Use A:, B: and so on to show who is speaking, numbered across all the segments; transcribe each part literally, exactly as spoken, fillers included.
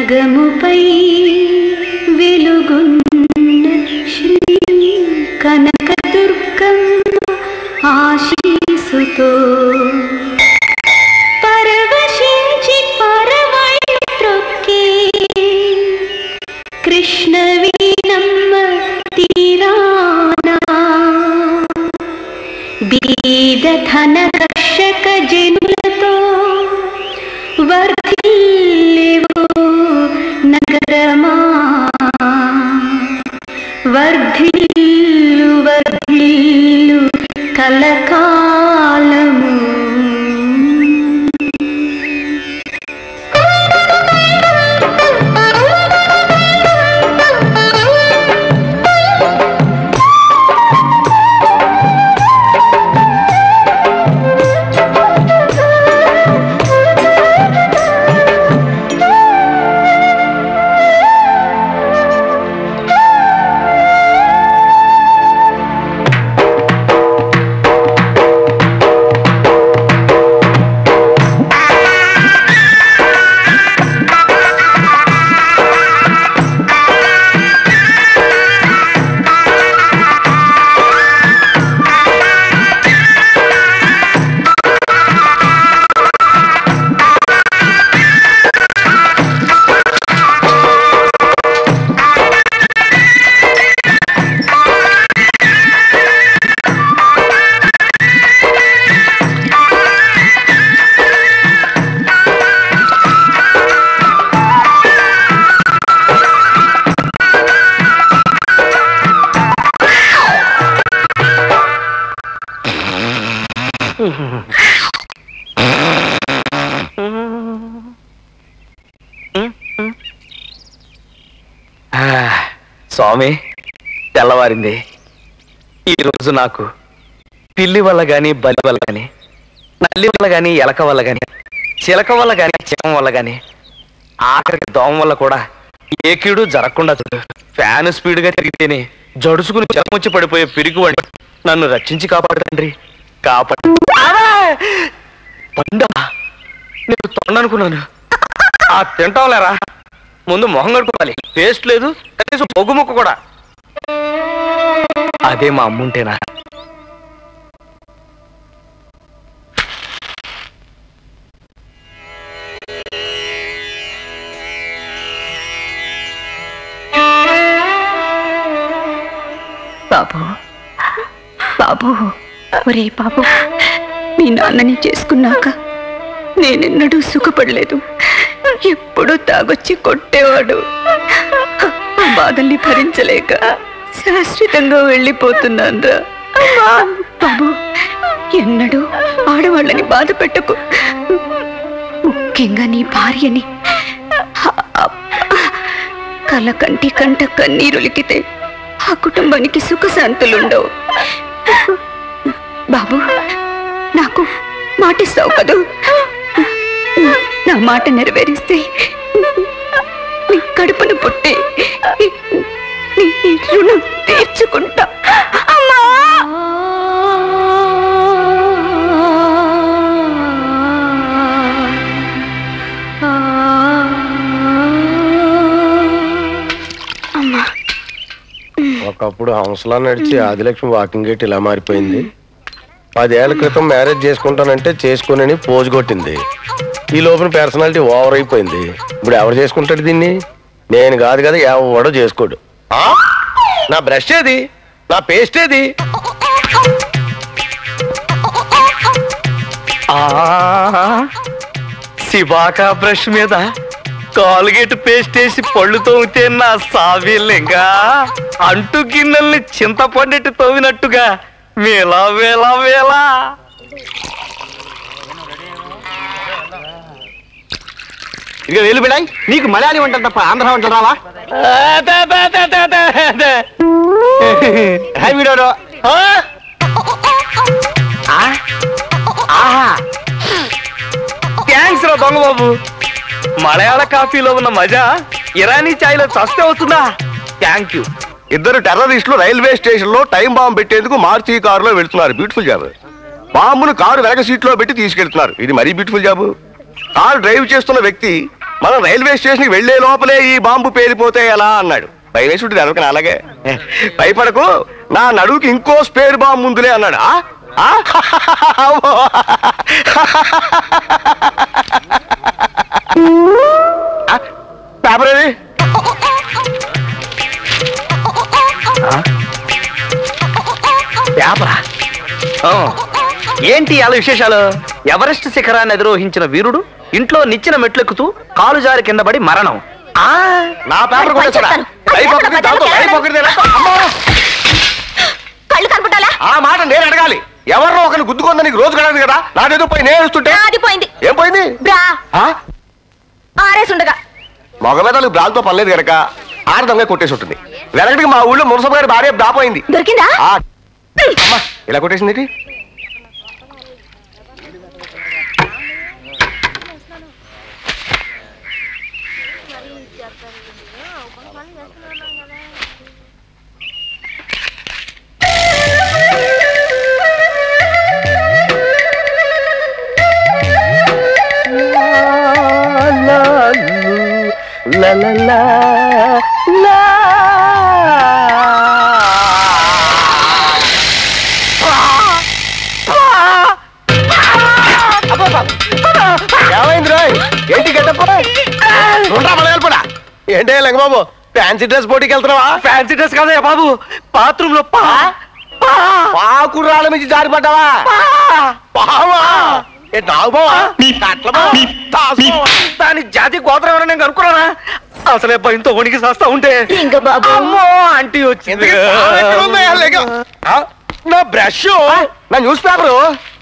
A: జగముపై వెలుగున్న శ్రీ కనకదుర్గమ్మ ఆశీసుతో పరవశించి పరవళ్ళు త్రొక్కే కృష్ణవీణమ్మ తీరానా బీద ధన కర్షక జనులతో వర్ధిల్లేవో నగరమా వర్ధిల్లు వర్ధిల్లు కలకాలము.
B: స్వామి, తెల్లవారింది. ఈరోజు నాకు పిల్లి వల్ల గాని బలి వల్ల గాని నల్లి వల్ల గాని ఎలక వల్ల గాని చిలక వల్ల గాని చీమ వల్ల గాని ఆఖరికి దోమ వల్ల కూడా ఏ కీడు జరగకుండా చూడు. ఫ్యాన్ స్పీడ్ గా తిరిగితేనే జడుసుకుని చెమొచ్చి పడిపోయే పిరిగివాడి నన్ను రక్షించి కాపాడు తండ్రి, కాపాడు. పండా నేను తొండనుకున్నాను. ఆ తింటాం లేరా, ముందు మొహం కడుకోవాలి. పేస్ట్ లేదు, కనీసం పొగ్గు ముక్క కూడా. అదే మా అమ్ముంటేనా.
A: బాబు బాబు ఒరే బాబు, మీ నాన్నని చేసుకున్నాక నేనెన్నడూ సుఖపడలేదు. ఎప్పుడూ తాగొచ్చి కొట్టేవాడు. ఆ బాధల్ని భరించలేక శాశ్వతంగా వెళ్ళిపోతున్నాన్రా. బాబు, ఎన్నడూ ఆడవాళ్ళని బాధ పెట్టకు, ముఖ్యంగా నీ భార్యని. కల కంటి కంట కన్నీరులికితే ఆ కుటుంబానికి సుఖశాంతులుండవు. బాబు, నాకు మాటిస్తావు కదూ? నా మాట నెరవేరిస్తే నీ కడుపును పుట్టి నీ రుణం తీర్చుకుంటా. అమ్మా, అమ్మా.
C: ఒకప్పుడు హంసలా నడిచి ఆదిలక్ష్మి వాకింగ్ గేట్ ఇలా మారిపోయింది. పదేళ్ల క్రితం మ్యారేజ్ చేసుకుంటానంటే చేసుకుని పోజు కొట్టింది. ఈ లోపల పర్సనాలిటీ ఓవర్ అయిపోయింది. ఇప్పుడు ఎవరు చేసుకుంటాడు దీన్ని? నేను కాదు కదా, ఎవడో చేసుకోడు. నా బ్రష్ ఏది? నా పేస్ట్ ఏది?
B: శివాకా బ్రష్ మీద కాల్గేట్ పేస్ట్ వేసి పళ్ళు తోమితే నా సావిల్లింగా అంటు గిన్నెల్ని చింతపండెట్టు తోవినట్టుగా వేలా వేలా వేలా.
C: ఇక వేలు బిడాయి, నీకు మలయాళీ వంటలు తప్ప ఆంధ్ర వంటలు రావా? వీడో
B: థ్యాంక్స్ రా దొంగ బాబు. మలయాళ కాఫీలో ఉన్న మజా ఇరానీ చాయ్లో చస్తే వస్తుందా? Thank you.
C: ఇద్దరు టెర్రరిస్టులు రైల్వే స్టేషన్ లో టైం బాంబు పెట్టేందుకు మార్చి కారులో వెళ్తున్నారు. Beautiful job. బాంబును కారు వెనక సీట్ లో పెట్టి తీసుకెళ్తున్నారు. ఇది మరీ బ్యూటిఫుల్ జాబ్. కారు డ్రైవ్ చేస్తున్న వ్యక్తి
D: మనం రైల్వే స్టేషన్కి వెళ్లే లోపలే ఈ బాంబు పేలిపోతే ఎలా అన్నాడు. భయమేసుంటుంది అనుకుని అలాగే భయపడకు, నా నడువుకి ఇంకో స్పేర్ బాంబు ముందులే అన్నాడు. పేపర్ ఏది?
B: పేపరా? ఏంటి అలా విశేషాలు? ఎవరెస్ట్ శిఖరాన్ని అధిరోహించిన వీరుడు ఇంట్లో నిచ్చిన మెట్లెక్కుతూ కాలు జారి కింద పడి మరణం.
D: ఆ నా పేపర్ ఆ మాట నేను అడగాలి. ఎవరినో ఒకరిని గుద్దుకుందని నీకు రోజు కడగదు కదా. నాదేదో పోయి నేను వస్తుంటే ఏం పోయింది? మగ మెదలు బ్రాల్తో పర్లేదు కనుక ఆడదంగా కొట్టేసి ఉంటుంది. వెనకటికి మా ఊళ్ళో మునసబు గారి భార్య దాపోయింది. అమ్మా ఇలా కొట్టేసింది. ఏంటే లింగబాబు ఫ్యాన్సీ డ్రెస్ పోటీకి వెళ్తున్నావా?
B: ఫ్యాన్సీ డ్రెస్ కాదయ్యా బాబు, బాత్రూమ్ లో
D: పాకురాళ్ళ నుంచి జారిపడ్డావా?
B: దాని జాతి గోత్రం ఎవరైనా నేను కనుక్కున్నానా? అసలే భయంతో వణికి చేస్తా ఉంటే ఆంటీ వచ్చింది.
D: నా బ్రష్, నా న్యూస్ పేపరు,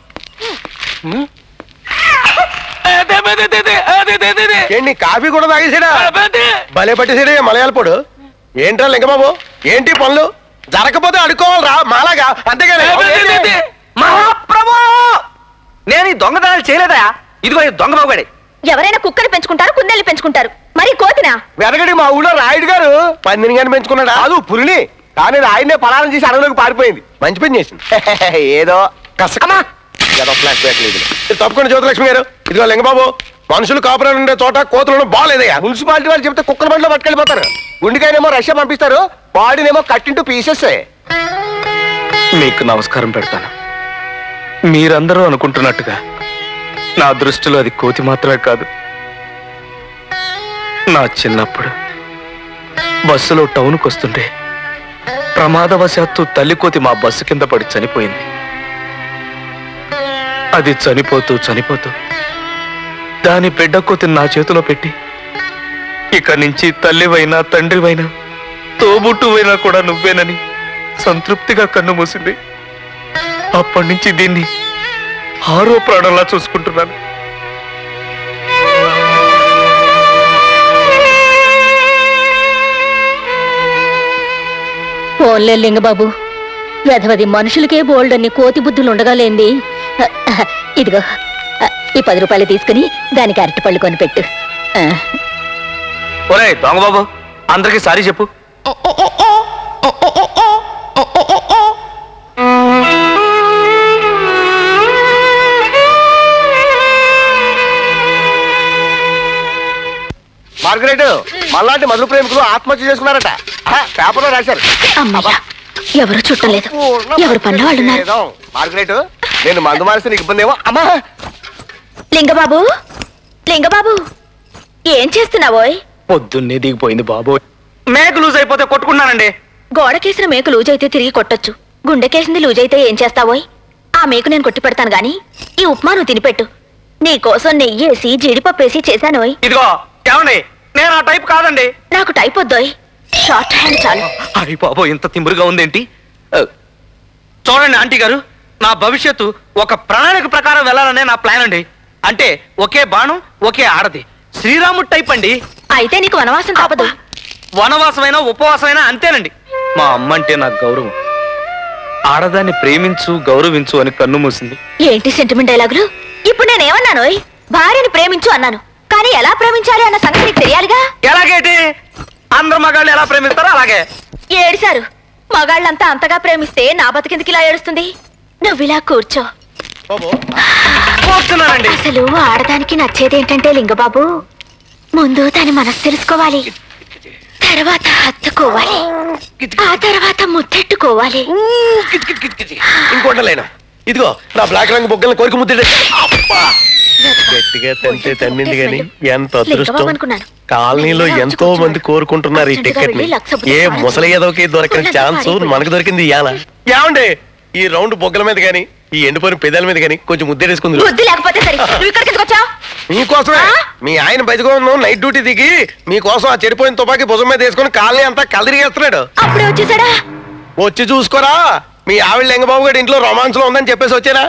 D: ఏంటి కాఫీ కూడా తాగేసాడా? భలే పట్టేసాడే మలయాళపోడు. ఏంట్రా లింగబాబు ఏంటి పనులు? జరగకపోతే అడుకోవాలరా మాలాగా, అంతేగాని.
B: మహాప్రభు నేను ఈ దొంగతనాలు చేయలేదా? ఇదిగో దొంగ బాబుగాడే.
A: ఎవరైనా కుక్కని పెంచుకుంటారు, కుందేళ్ళు పెంచుకుంటారు, మరి కోతినా?
D: వెనకటి మా ఊళ్ళో రాయుడు గారు పందిని గాని పెంచుకున్నాడా? అది పులిని, కానీ రాయుడినే పలానం చేసి అడవిలోకి పారిపోయింది. మంచి పని చేసింది. ఏదో కష్టమా ఫ్లాష్ బ్యాక్ లేదు. తప్పకుండా జ్యోతిలక్ష్మి గారు, ఇదిగో లింగబాబు మనుషులు కాపురాలు ఉండే చోట కోతులను బాగాలేదయ్యా. మున్సిపాలిటీ వాళ్ళు చెప్తే కుక్కల బండిలో పట్టుకెళ్ళిపోతారు. గుండెకాయనేమో రష్యా పంపిస్తారు, బాడీనేమో కట్టింటూ పీసెస్.
B: మీకు నమస్కారం పెడతాను. మీరందరూ అనుకుంటున్నట్టుగా నా దృష్టిలో అది కోతి మాత్రమే కాదు. నా చిన్నప్పుడు బస్సులో టౌన్కి వస్తుంటే ప్రమాదవశాత్తు తల్లి కోతి మా బస్సు కింద పడి చనిపోయింది. అది చనిపోతూ చనిపోతూ దాని బిడ్డ కోతిని నా చేతిలో పెట్టి, ఇక నుంచి తల్లివైనా తండ్రివైనా తోబుట్టువైనా కూడా నువ్వేనని సంతృప్తిగా కన్ను మూసింది. అప్పటి నుంచి దీన్ని ఆరో ప్రాణంలా చూసుకుంటున్నాను.
A: పోన్లే లింగబాబు, వెధవది మనుషులకే బోల్డన్ని కోతి బుద్ధులు ఉండగాలేంది. ఇదిగో ఈ పది రూపాయలు తీసుకుని దానికి అరటిపళ్ళు కొని పెట్టు.
B: ఒరే దొంగబాబు, అందరికీ సారీ చెప్పు.
D: మార్గరెట్ మళ్ళాంటి మధుర ప్రేమికులు ఆత్మహత్య చేసుకున్నారట. పేపర్లో రాశారు.
A: ఎవరు చుట్టలేదు, ఎవరు పనులు వాళ్ళు ఉన్నారు.
D: మార్గరెట్ నేను మందు మారిస్తే నీకు ఇబ్బంది ఏమో. అమ్మా
A: లింగబాబు, లింగబాబు ఏం చేస్తున్నావోయ్?
B: పొద్దున్నే దిగిపోయింది బాబు. మేక లూజ్ అయిపోతే కొట్టుకున్నానండి.
A: గోడకేసిన మేకు లూజ్ అయితే తిరిగి కొట్టొచ్చు, గుండెకేసింది లూజ్ అయితే ఏం చేస్తావోయ్? ఆ మేకు నేను కొట్టి పెడతాను గాని ఈ ఉప్మా నువ్వు తినిపెట్టు. నీకోసం నెయ్యేసి జీడిపప్పు వేసి చేశానోయ్.
B: ఇదిగో ఏమండి, నేను ఆ టైప్ కాదండి.
A: నాకు టైప్ వద్దోయ్, షార్ట్ హ్యాండ్ చాలు.
B: అయ్య బాబు ఇంత తిమ్మురుగా ఉందేంటి? చూడండి ఆంటీ గారు, నా భవిష్యత్తు ఒక ప్రణాళిక ప్రకారం వెళ్ళాలనే నా ప్లాన్ అండి. అంటే ఒకే బాణం ఒకే ఆడది, శ్రీరాముడు టైప్ అండి.
A: అయితే నీకు వనవాసం తప్పదు.
B: వనవాసమైనా ఉపవాసమైనా అంతేనండి. మా అమ్మ అంటే నాకు గౌరవం. ఆడదాన్ని ప్రేమించు గౌరవించు అని కన్ను మూసింది.
A: ఏంటి సెంటిమెంట్ డైలాగులు? ఇప్పుడు నేనేమన్నానోయ్? భార్యని ప్రేమించు అన్నాను, కానీ ఎలా ప్రేమించాలి అన్న సంగతి నీకు తెలియాలిగా.
B: ఎలాగైతే అందరు మగాళ్ళు ఎలా ప్రేమిస్తారో అలాగే
A: ఏడిశారు. మగాళ్ళంతా అంతగా ప్రేమిస్తే నా బతికిందుకు ఇలా ఏడుస్తుంది? నువ్విలా కూర్చో.
B: కూర్చున్నానండి.
A: అసలు ఆడదానికి నచ్చేది ఏంటంటే లింగబాబు, ముందు దాని మనసు తెలుసుకోవాలి, తర్వాత హత్తుకోవాలి, ఆ తర్వాత ముద్దెట్టుకోవాలి.
C: ఇంకోటలేనా ఇదిగో నా బ్లాక్ రంగు బొగ్గలను కోరిక ముద్ద గట్టిగా తంతే తన్నింది గాని ఎంత అదృష్టం. కాలనీలో ఎంతో మంది కోరుకుంటున్నారు ఈ టికెట్ ని. ఏ ముసలి ఏదోకి దొరకని ఛాన్స్ మనకు దొరికింది ఇయాల. ఏమండి ఈ రౌండ్ బొగ్గల మీద గాని ఈ ఎండిపోయిన పెదాల మీద గాని కొంచెం ముద్దెడేసుకుంది. మీకోసమే మీ ఆయన బయటకు నైట్ డ్యూటీ దిగి మీకోసం ఆ చెడిపోయిన తుపాకీ భుజం మీద వేసుకుని కాలనీ అంతా కలదిరిగేస్తున్నాడు. వచ్చి చూసుకోరా మీ ఆవిడ లింగబాబు గారి ఇంట్లో రొమాన్స్ లో ఉందని చెప్పేసి వచ్చారా?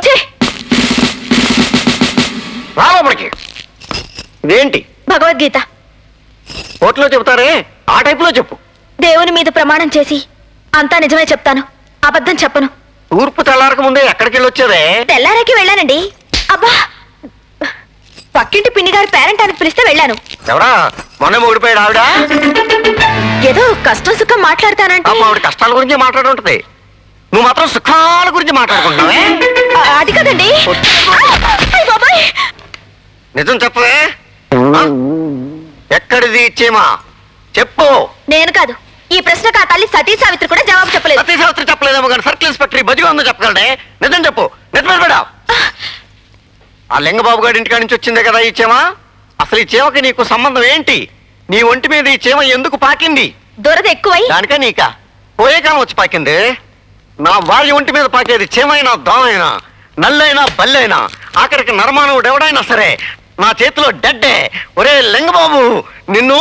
C: రాబడికి ఇదేంటి
A: భగవద్గీత
D: కోర్టులో చెబుతారే ఆ టైప్ లో చెప్పు.
A: దేవుని మీద ప్రమాణం చేసి అంతా నిజమే చెప్తాను, అబద్ధం చెప్పను.
D: తూర్పు తెల్లారక ముందే ఎక్కడికి వెళ్ళి వచ్చేదే?
A: తెల్లారకి వెళ్ళానండి. అబ్బా పక్కింటి పిన్ని గారు పేరెంట్ అని పిలిస్తే వెళ్ళాను.
D: ఎవరా మొన్న ఓడిపోయాడు ఆవిడ?
A: ఏదో కష్టం సుఖం మాట్లాడతానంటే
D: ఆవిడ కష్టాల గురించి మాట్లాడుంటది, నువ్వు మాత్రం సుఖాల గురించి మాట్లాడుకుంటున్నావే.
A: అది కదండి.
D: నిజం చెప్పవే, ఎక్కడిది ఇచ్చేమా చెప్పు.
A: నేను కాదు, ఈ ప్రశ్నకు ఆ తల్లి సతీ సావిత్రి కూడా జవాబు చెప్పలేదు.
D: సతీ సావిత్రి చెప్పలేదేమో కానీ సర్కిల్ ఇన్స్పెక్టర్ బజిగా ఉందో చెప్పగలడే. నిజం చెప్పు, నిజం పెడా. ఆ లింగబాబు గారి ఇంటికాడి నుంచి వచ్చిందే కదా ఈ చీమ. అసలు ఈ చీమకి నీకు సంబంధం ఏంటి? నీ ఒంటి మీద ఈ చీమ ఎందుకు పాకింది?
A: దురద ఎక్కువై
D: దానికా నీకా? పోయే కాలం వచ్చి పాకింది. నా భార్య ఒంటి మీద పాకేది చీమైనా దోమైనా నల్లైనా బల్లైనా ఆఖరికి నరమానవుడు ఎవడైనా సరే నా చేతిలో డెడ్డే. ఒరే లింగబాబు నిన్ను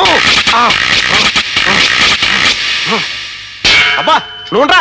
C: అబ్బా నూనె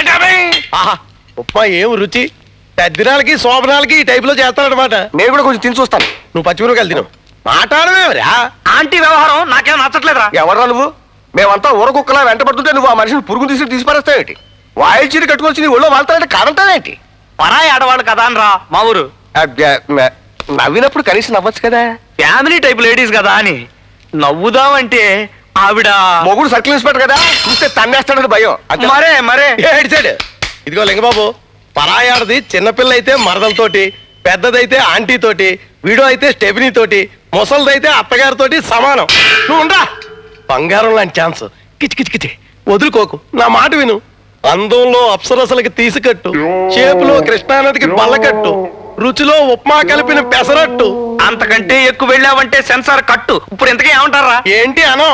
C: ఉప్మా ఏం రుచి. తద్దినాలకి శోభనాలకి ఈ టైప్ లో చేస్తారనమాట.
D: నేను కూడా కొంచెం తిని చూస్తాను.
C: నువ్వు పచ్చిమిరపకాయలు తిను. మాట్లాడమేవరా
D: ఆంటీ వ్యవహారం నాకేం నచ్చట్లేదురా. ఎవరా నువ్వు? మేమంతా ఊరకుక్కలా వెంటబడుతుంటే నువ్వు ఆ మనిషిని పురుగు తీసి తీసిపారేస్తావేంటి? వాయిల్ చీర కట్టుకొచ్చి నీ ఒళ్ళో వాళ్తానంటే కాదంటావేంటి?
B: పరాయి ఆడవాళ్ళు కదా అనరా మా ఊరు.
D: నవ్వినప్పుడు కనీసం నవ్వచ్చు కదా.
B: ఫ్యామిలీ టైప్ లేడీస్ కదా అని నవ్వుదామంటే ఆవిడ
D: మొగుడు సర్కిల్ ఇన్స్పెక్టర్ కదా, చూస్తే తన్నేస్తాడని భయం.
B: మరే మరే
C: ఏడిచాడు. ఇదిగో లింగబాబు, పరాయాడది చిన్నపిల్ల అయితే మరదలతోటి, పెద్దదైతే ఆంటీ తోటి, వీడో అయితే స్టెబినీ తోటి, ముసలిదైతే అత్తగారితోటి సమానం. నువ్వు ఉండరా. బంగారం లాంటి ఛాన్స్. కిచి కిచి కిచి వదులుకోకు, నా మాట విను. అందంలో అప్సరసలకి తీసుకట్టు, చేపులో కృష్ణానదికి బల్లకట్టు, రుచిలో ఉప్మా కలిపిన పెసరట్టు.
B: అంతకంటే ఎక్కువ వెళ్ళావంటే సెన్సార్ కట్టు. ఇప్పుడు ఇంతకీ ఏమంటారా?
C: ఏంటి అనం?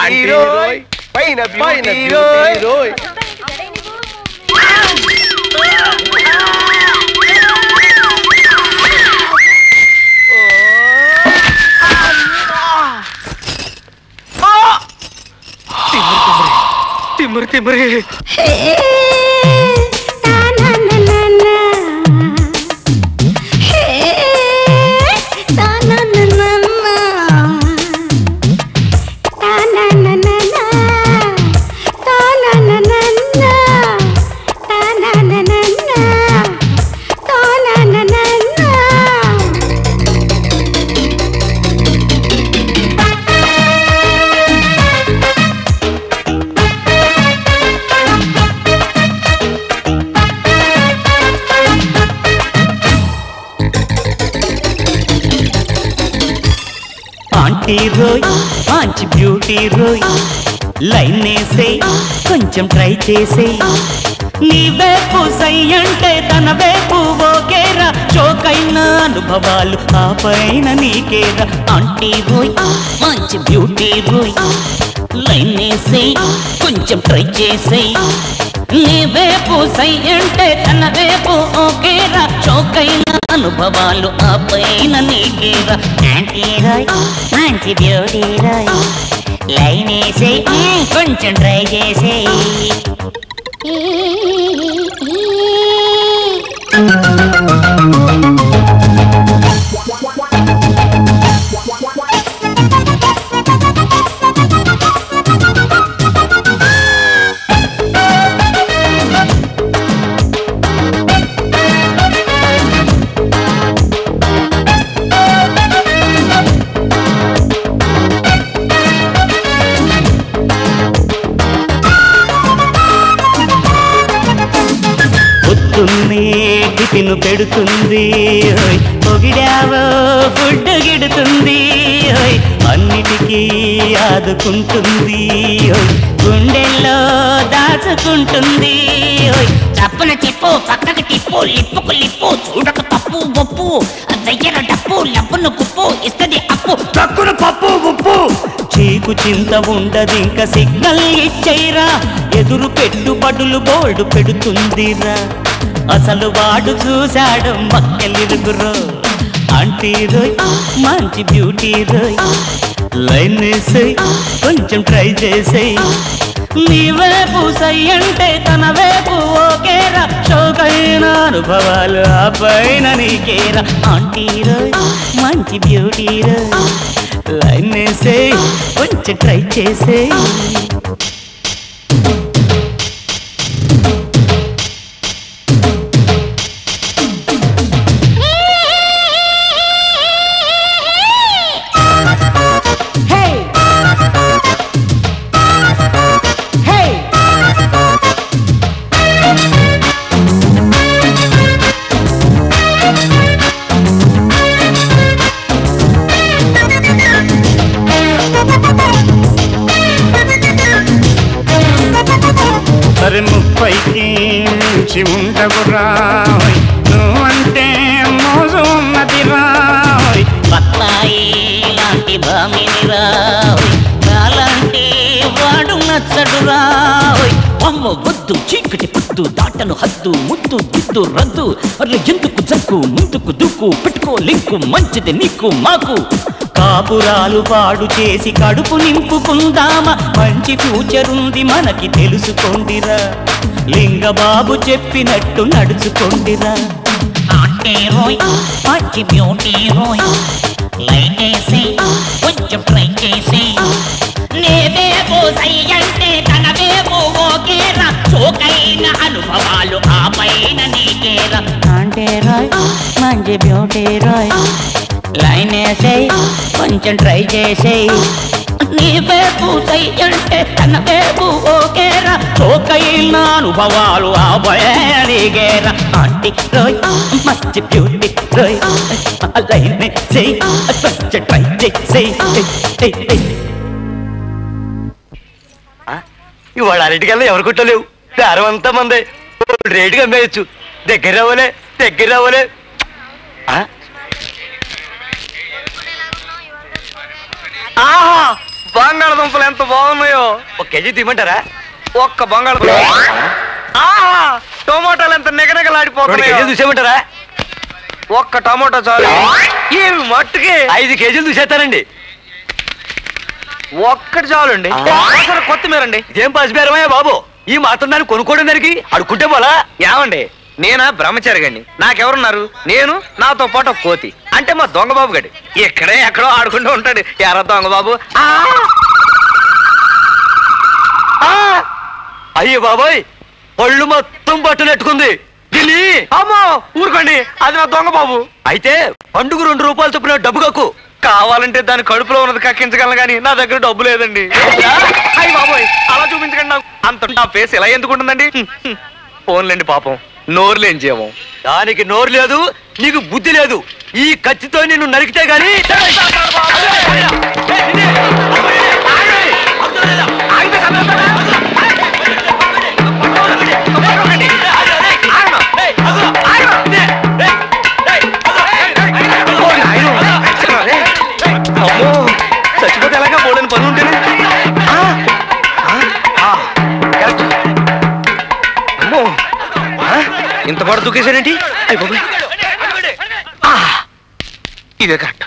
B: తిమ్మరి తిమ్మరి
E: రోయ్ మంచి బ్యూటీ రోయ్, లైన్ వేసే కొంచెం ట్రై చేసే. నీ వైపు సై అంటే తన వైపు ఓకేరా, చోకైన అనుభవాలు ఆ పైన నీకేరా. ఆంటీ రోయ్ మంచి బ్యూటీ రోయ్, లైన్ వేసే కొంచెం ట్రై చేసే. నీ వైపు సై అంటే తన వైపు ఓకేరా, చోకైన అనుభవాలు ఆ పైన నీకేరా. ఆంటీ రోయ్ మంచి బ్యూటీ రోయ్, లైన్ వేసే కొంచెం ట్రై చేసే. టిఫిన్ పెడుతుంది, పొగిడావో ఫుడ్ గిడుతుంది, అన్నిటికీ ఆదుకుంటుంది ఓయ్ గుండెల్లో దాచుకుంటుంది ఓయ్
F: తప్పున చెప్పు పక్కకు తిప్పు లిప్పుకు లిప్పు చూడకు తప్పు ఒప్పు దయ్యర డప్పు లబ్బును కుప్పు ఇస్తది అప్పు
E: తక్కున పప్పు ఉప్పు చీకు చింత ఉండదింక సిగ్నల్ ఇచ్చేరా ఎదురు పెట్టుబడులు బోల్డ్ పెడుతుందిరా అసలు వాడు చూశాడు మక్కెలిరుగురో ఆంటీ రోయ్ మంచి బ్యూటీ రోయ్ లైన్ వేసేయ్ కొంచెం ట్రై చేసేయ్ నీ వైపు సై అంటే తన వైపు ఓకేరా షోకైన అనుభవాలు ఆ పైన నీకేరా ఆంటీ రోయ్ మంచి బ్యూటీ రోయ్ లైన్ వేసేయ్ కొంచెం ట్రై చేసేయ్
G: సరే ముప్పైకి మించి ఉండవు రాయ్ నువ్వంటే మోజు ఉన్నది రాయ్
F: బత్తాయి లాంటి భామిని రాయ్ నాలాంటి వాడు నచ్చడు రాయ్ అమ్మ వద్దు చీకటి పొద్దు దాటను హద్దు ముద్దు గిద్దు రద్దు అర్రె ఎందుకు జగ్గు ముందుకు దుక్కు పెట్టుకో లింకు మంచిది నీకు మాకు కాపురాలు పాడు చేసి కడుపు నింపుకుందామా మంచి ఫ్యూచర్ ఉంది మనకి తెలుసుకోండిరా లింగబాబు చెప్పినట్టు నడుచుకోండిరా ఆంటీ రోయ్ మంచి బ్యూటీ రోయ్ లైన్ వేసి కొంచెం ట్రై చేసి నేవేవో సై అంటే తన వేవో ఓకేరా సోకైన అనుభవాలు ఆ పైన నీకేరా
E: ఆంటీ రాయ్ మంచి బ్యూటీ రాయ్ లైన్ వేసేయ్ కొంచెం ట్రై చేసేయ్
F: నీ వేపు సై అంటే తన వేపు ఓకేరా
E: సోకైన అనుభవాలు ఆ పైన నీకేరా ఆంటీ రాయ్ మంచి బ్యూటీ రాయ్ లైన్ వేసేయ్ కొంచెం ట్రై చేసేయ్
B: ఇవాళ అరటికల్లా ఎవరు కుట్టలేవు దారం అంతా మందే రేటుగా అమ్మేయచ్చు దగ్గర రావలే దగ్గర రావలే ఆహా బంగాళదుంపలు ఎంత బాగున్నాయో ఒక కేజీ తీయమంటారా ఒక్క బంగాళదుంప ఆహా టొమాటోలు ఎంత నిగనగలాడిపోతున్నాయో చూసేమంటారా ఒక్క టమాటో చాలు ఈ మట్టుకి ఐదు కేజీలు చూసేస్తానండి ఒక్కటి చాలండి కొత్తిమీర అండి ఇదేం పసిపేరమయ్యా బాబు ఈ మాత్రం దాన్ని కొనుక్కోవడం దానికి అడుక్కుంటే పోలా ఏమండి నేనా బ్రహ్మచారిగండి నాకెవరున్నారు నేను నాతో పాటు ఒక కోతి అంటే మా దొంగ బాబు గడి ఇక్కడే ఎక్కడో ఆడుకుంటూ ఉంటాడు ఎరా దొంగ బాబు అయ్యో బాబోయ్ పళ్ళు మొత్తం పట్టునట్టుకుంది గిల్లి అమ్మో ఊరుకోండి అది నా దొంగ బాబు అయితే పండుగ రెండు రూపాయలు చొప్పున డబ్బు కక్కు కావాలంటే దాని కడుపులో ఉన్నది కక్కించగలను కానీ నా దగ్గర డబ్బు లేదండి అయ్యి బాబోయ్ అలా చూపించకండి నాకు అంత నా ఫేస్ ఎలా ఎందుకుంటుందండి ఫోన్లేండి పాపం నోరు లేని జీవం దానికి నోరు లేదు నీకు బుద్ధి లేదు ఈ కత్తితో నిన్ను నరికితే గాని అమ్మో చచ్చిపోతే ఎలాగా బోడని పనులు ఉంటేనే అమ్మో ఇంత కూడా దుకేశాడేంటి అయిపోయి ఇదే కరెక్ట్